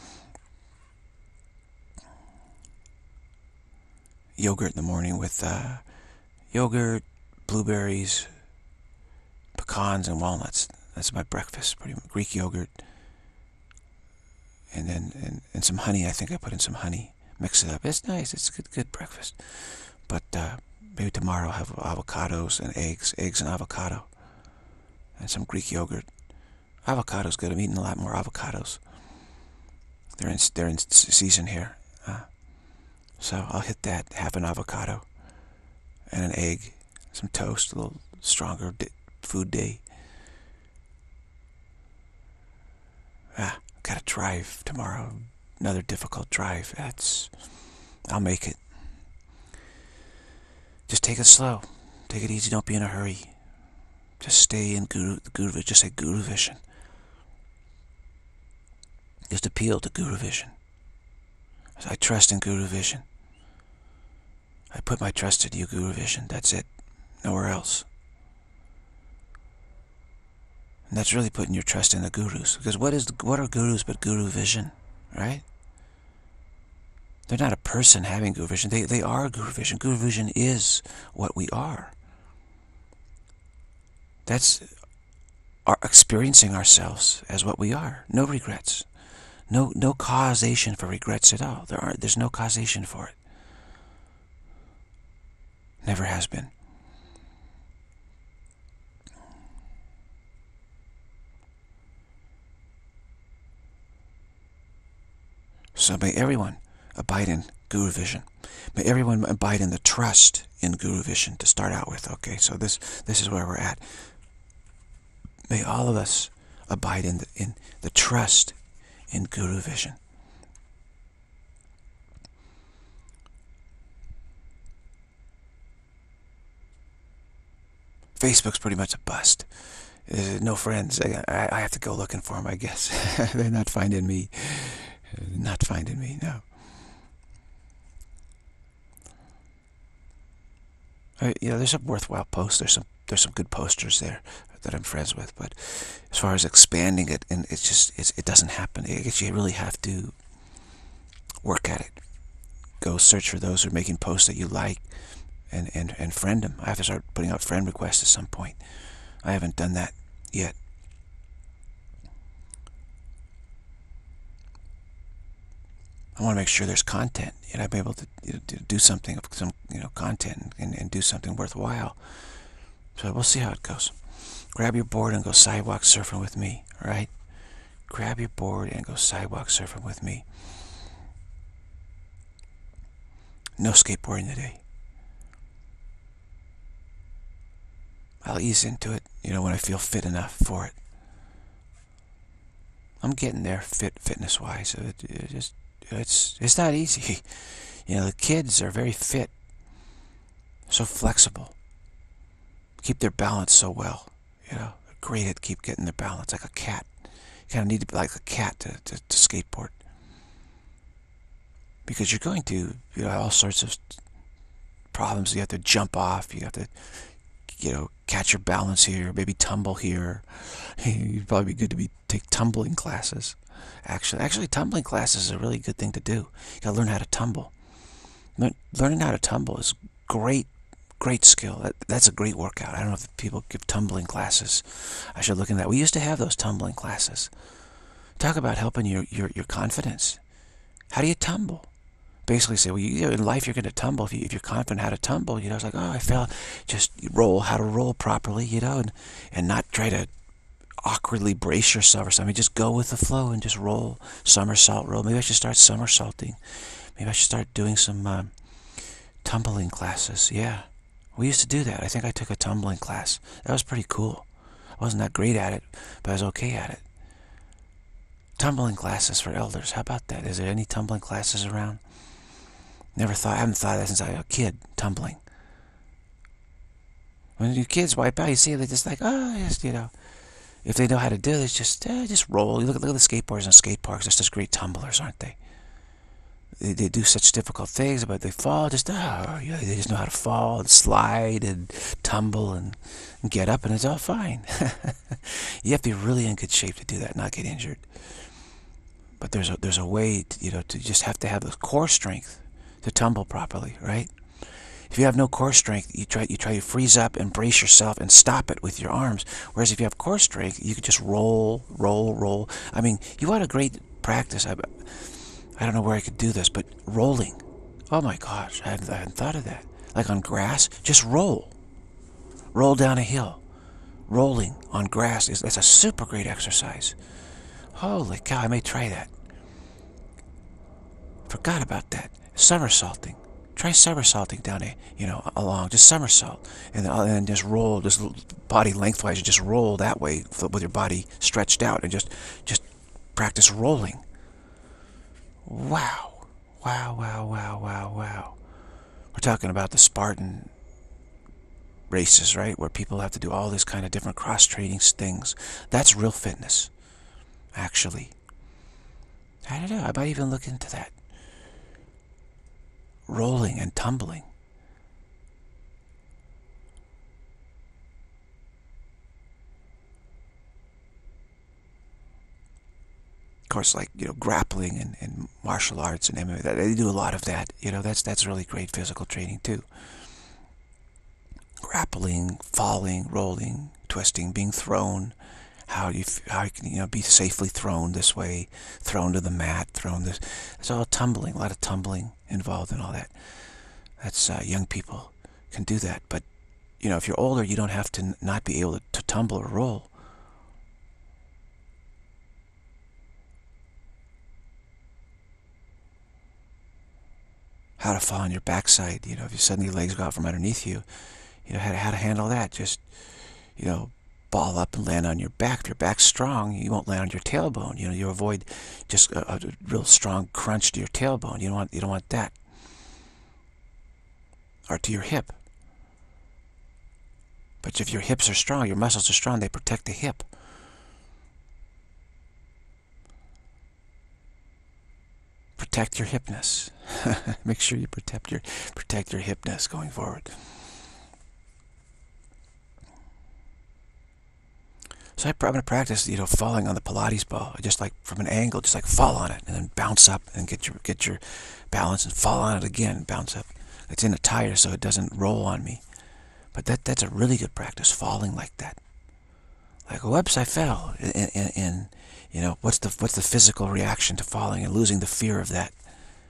Yogurt in the morning with yogurt, blueberries, pecans, and walnuts. That's my breakfast. Pretty much Greek yogurt, and then and some honey. I think I put in some honey. Mix it up. It's nice. It's a good breakfast. But maybe tomorrow I'll have avocados and eggs and avocado, and some Greek yogurt. Avocado's good. I'm eating a lot more avocados. They're in season here. So I'll hit that, half an avocado and an egg, some toast, a little stronger food day. Gotta drive tomorrow, another difficult drive. I'll make it. Just take it slow, take it easy, don't be in a hurry. Just stay in Guru just say Guru Vision. Just appeal to Guru Vision. I trust in Guru Vision. I put my trust in you, Guru Vision. That's it. Nowhere else. And that's really putting your trust in the gurus. Because what are gurus but Guru Vision, right? They're not a person having Guru Vision. They are Guru Vision. Guru Vision is what we are. That's experiencing ourselves as what we are. No regrets. No causation for regrets at all. There's no causation for it. Never has been. So may everyone abide in Guru Vision. May everyone abide in the trust in Guru Vision to start out with. Okay, so this is where we're at. May all of us abide in the trust in Guru Vision. Facebook's pretty much a bust. There's no friends. I have to go looking for them, I guess. They're not finding me. Not finding me, no. There's some worthwhile posts. There's some good posters there that I'm friends with. But as far as expanding it, and it doesn't happen. I guess you really have to work at it. Go search for those who are making posts that you like, and friend them. I have to start putting out friend requests at some point. I haven't done that yet. I want to make sure there's content, and I'm able to do something of some content and do something worthwhile. So we'll see how it goes. Grab your board and go sidewalk surfing with me, all right? Grab your board and go sidewalk surfing with me. No skateboarding today. I'll ease into it, when I feel fit enough for it. I'm getting there, fitness-wise. So It's not easy. The kids are very fit, so flexible, keep their balance so well. Great at keep getting their balance, like a cat. You kind of need to be like a cat to skateboard, because you're going to all sorts of problems. You have to jump off. You have to catch your balance here, maybe tumble here. You'd probably be good to take tumbling classes. Actually, tumbling classes is a really good thing to do. You gotta learn how to tumble. Learning how to tumble is great skill. That's a great workout. I don't know if people give tumbling classes. I should look into that. We used to have those tumbling classes. Talk about helping your confidence. How do you tumble? Basically say, well, in life you're going to tumble. If you're confident how to tumble, it's like, oh, I fell. Just roll, how to roll properly, and not try to awkwardly brace yourself or something. Just go with the flow and just roll. Somersault roll. Maybe I should start somersaulting. Maybe I should start doing some tumbling classes. Yeah, we used to do that. I think I took a tumbling class. That was pretty cool. I wasn't that great at it, but I was okay at it. Tumbling classes for elders. How about that? Is there any tumbling classes around? I haven't thought of that since I was a kid, tumbling. When your kids wipe out, you see, they're just like, oh, just, if they know how to do it, it's just roll. You look at the skateboarders on skate parks, they're just great tumblers, aren't they? They do such difficult things, but they fall, they just know how to fall and slide and tumble and get up, and it's all fine. You have to be really in good shape to do that, not get injured. But there's a way, to just have to have the core strength to tumble properly, right? If you have no core strength, you try to freeze up and brace yourself and stop it with your arms. Whereas if you have core strength, you could just roll. I mean, you want a great practice. I don't know where I could do this, but rolling. Oh my gosh, I hadn't thought of that. Like on grass, just roll. Roll down a hill. Rolling on grass that's a super great exercise. Holy cow, I may try that. Forgot about that. Somersaulting. Try somersaulting down along. Just somersault. And then just roll, just body lengthwise. You just roll that way with your body stretched out. And just practice rolling. Wow. Wow. We're talking about the Spartan races, right? Where people have to do all this kind of different cross-training things. That's real fitness, actually. I don't know. I might even look into that. Rolling and tumbling. Of course, like, grappling and martial arts and MMA, they do a lot of that. That's really great physical training too. Grappling, falling, rolling, twisting, being thrown. How you can be safely thrown this way, thrown to the mat, thrown this. It's all tumbling. A lot of tumbling involved in all that. That's young people can do that. But if you're older, you don't have to not be able to tumble or roll. How to fall on your backside. If you suddenly your legs go out from underneath you, how to handle that. Just ball up and land on your back. If your back's strong, you won't land on your tailbone. You avoid just a real strong crunch to your tailbone. You don't want that. Or to your hip. But if your hips are strong, your muscles are strong, they protect the hip. Protect your hipness. Make sure you protect your hipness going forward. So I'm going to practice, falling on the Pilates ball, just like from an angle, just like fall on it, and then bounce up and get your balance, and fall on it again, and bounce up. It's in a tire, so it doesn't roll on me. But that's a really good practice, falling like that. Like, whoops, I fell. And what's the physical reaction to falling and losing the fear of that?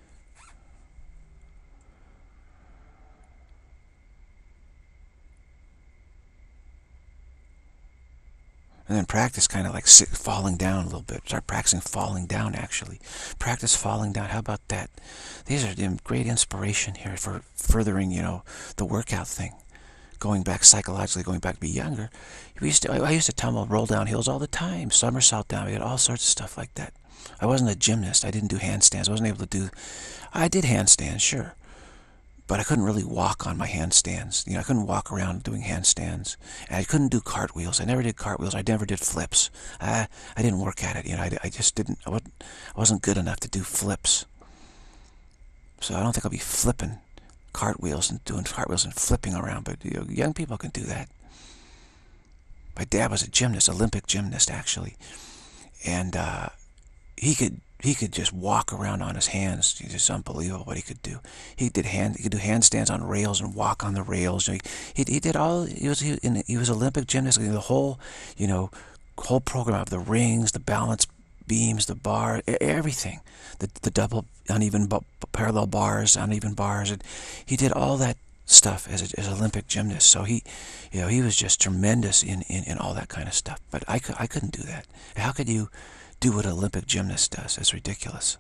And then practice kind of like falling down a little bit. Start practicing falling down, actually. Practice falling down. How about that? These are great inspiration here for furthering, the workout thing. going back psychologically, going back to be younger, I used to tumble, roll down hills all the time, somersault down. We had all sorts of stuff like that. I wasn't a gymnast. I didn't do handstands. I wasn't able to do. I did handstands, sure, but I couldn't really walk on my handstands. You know, I couldn't walk around doing handstands, and I couldn't do cartwheels. I never did cartwheels. I never did flips. I didn't work at it. You know, I just didn't. I wasn't good enough to do flips. So I don't think I'll be flipping cartwheels and doing cartwheels and flipping around. But you know, young people can do that. My dad was a gymnast, Olympic gymnast actually, and he could just walk around on his hands. It's just unbelievable what he could do. He could do handstands on rails and walk on the rails. You know, he did all. He was Olympic gymnast. The whole, you know, whole program of the rings, the balance beams, the bar, everything, the double uneven parallel bars, uneven bars, and he did all that stuff as an Olympic gymnast. So he, you know, he was just tremendous in all that kind of stuff. But I couldn't do that. How could you do what an Olympic gymnast does? It's ridiculous.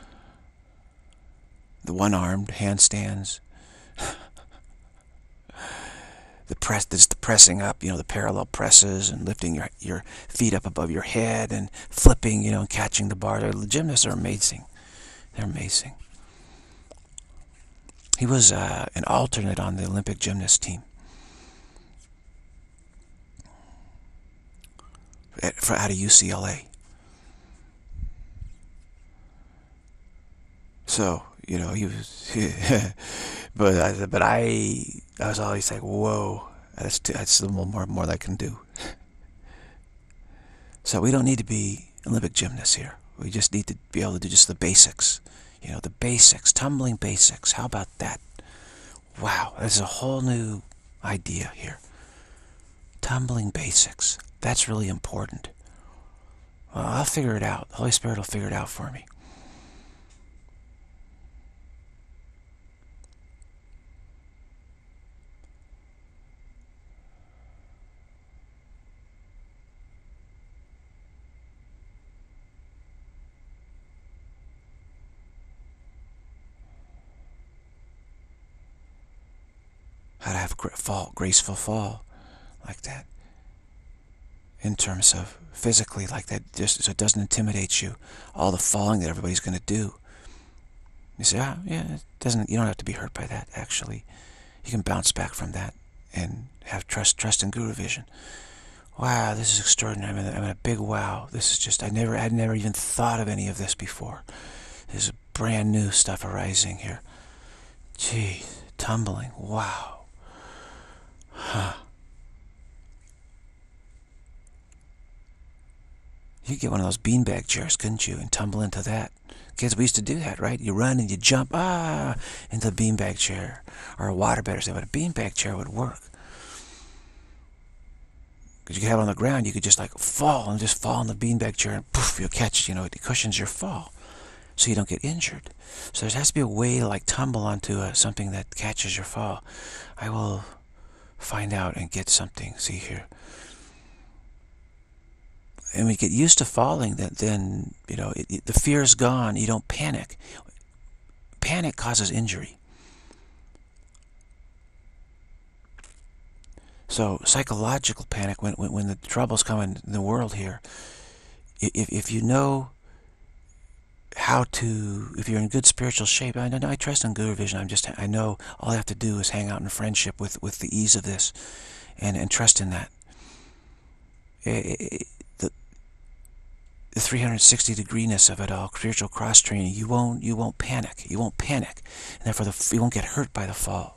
The one-armed handstands, the pressing up, you know, the parallel presses and lifting your feet up above your head and flipping, you know, and catching the bar. The gymnasts are amazing. They're amazing. He was an alternate on the Olympic gymnast team out of UCLA. So, you know, he was, but I was always like, whoa, that's a little more than I can do. So we don't need to be Olympic gymnasts here. We just need to be able to do just the basics. You know, the basics, tumbling basics. How about that? Wow, there's a whole new idea here. Tumbling basics. That's really important. Well, I'll figure it out. The Holy Spirit will figure it out for me. How to have graceful fall like that. In terms of physically like that, just so it doesn't intimidate you. All the falling that everybody's going to do. You say, yeah, it doesn't. You don't have to be hurt by that. Actually, you can bounce back from that and have trust in Guru Vision. Wow, this is extraordinary. I'm in a big wow. This is just I'd never even thought of any of this before. This is brand new stuff arising here. Gee, tumbling. Wow. Huh. You could get one of those beanbag chairs, couldn't you, and tumble into that. Kids, we used to do that, right? You run and you jump, into the beanbag chair. Or a waterbed, but a beanbag chair would work. Because you could have it on the ground, you could just like fall in the beanbag chair and poof, you'll catch, you know, it cushions your fall. So you don't get injured. So there has to be a way to like tumble onto something that catches your fall. I will find out and get something. See here. And we get used to falling, then you know, the fear is gone. You don't panic. Panic causes injury. So psychological panic, when the troubles come in the world here, if you know how to, if you're in good spiritual shape, I trust in Guru Vision. I know all I have to do is hang out in friendship with the ease of this, and trust in that. The 360-degreeness of it all, spiritual cross training. You won't panic. You won't panic, and therefore you won't get hurt by the fall.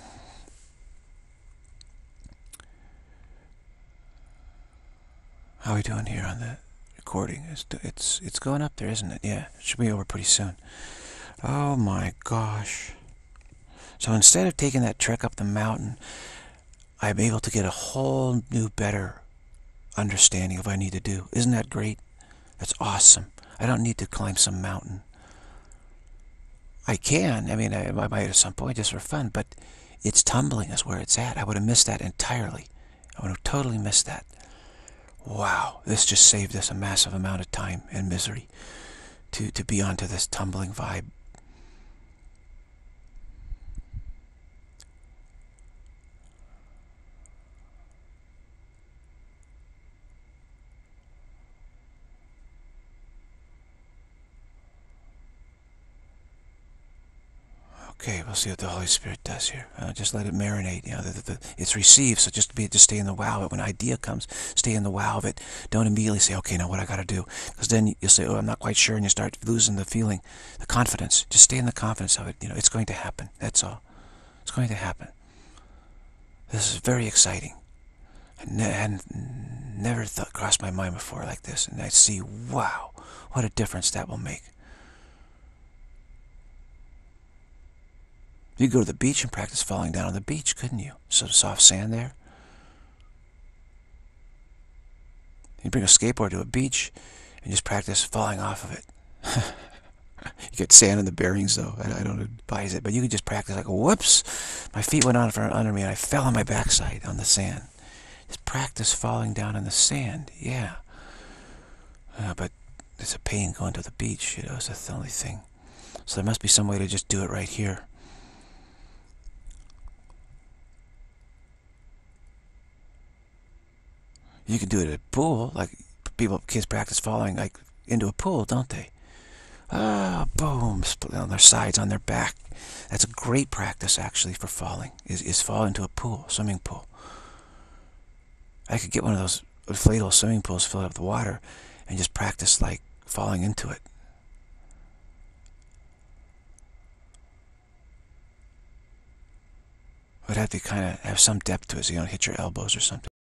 How are we doing here on the recording? It's going up there, isn't it? Yeah, it should be over pretty soon. Oh my gosh. So instead of taking that trek up the mountain, I'm able to get a whole new, better understanding of what I need to do. Isn't that great? That's awesome. I don't need to climb some mountain. I can. I mean, I might at some point just for fun, but it's tumbling is where it's at. I would have missed that entirely. I would have totally missed that. Wow, this just saved us a massive amount of time and misery to be onto this tumbling vibe. Okay, we'll see what the Holy Spirit does here. Just let it marinate. You know, it's received. So just stay in the wow of it. When an idea comes, stay in the wow of it. Don't immediately say, okay, now what I got to do? Because then you'll say, oh, I'm not quite sure, and you start losing the feeling, the confidence. Just stay in the confidence of it. You know, it's going to happen. That's all. It's going to happen. This is very exciting. I hadn't never crossed my mind before like this, and I see, wow, what a difference that will make. You could go to the beach and practice falling down on the beach, couldn't you? Some soft sand there. You bring a skateboard to a beach and just practice falling off of it. You get sand in the bearings, though. I don't advise it, but you could just practice like, whoops, my feet went on under me and I fell on my backside on the sand. Just practice falling down in the sand, yeah. But it's a pain going to the beach, you know, it's the only thing. So there must be some way to just do it right here. You can do it at a pool, like kids practice falling like into a pool, don't they? Ah, boom, split on their sides, on their back. That's a great practice, actually, for falling, is fall into a pool, swimming pool. I could get one of those inflatable swimming pools, fill it up with water, and just practice, like, falling into it. It would have to kind of have some depth to it so you don't hit your elbows or something.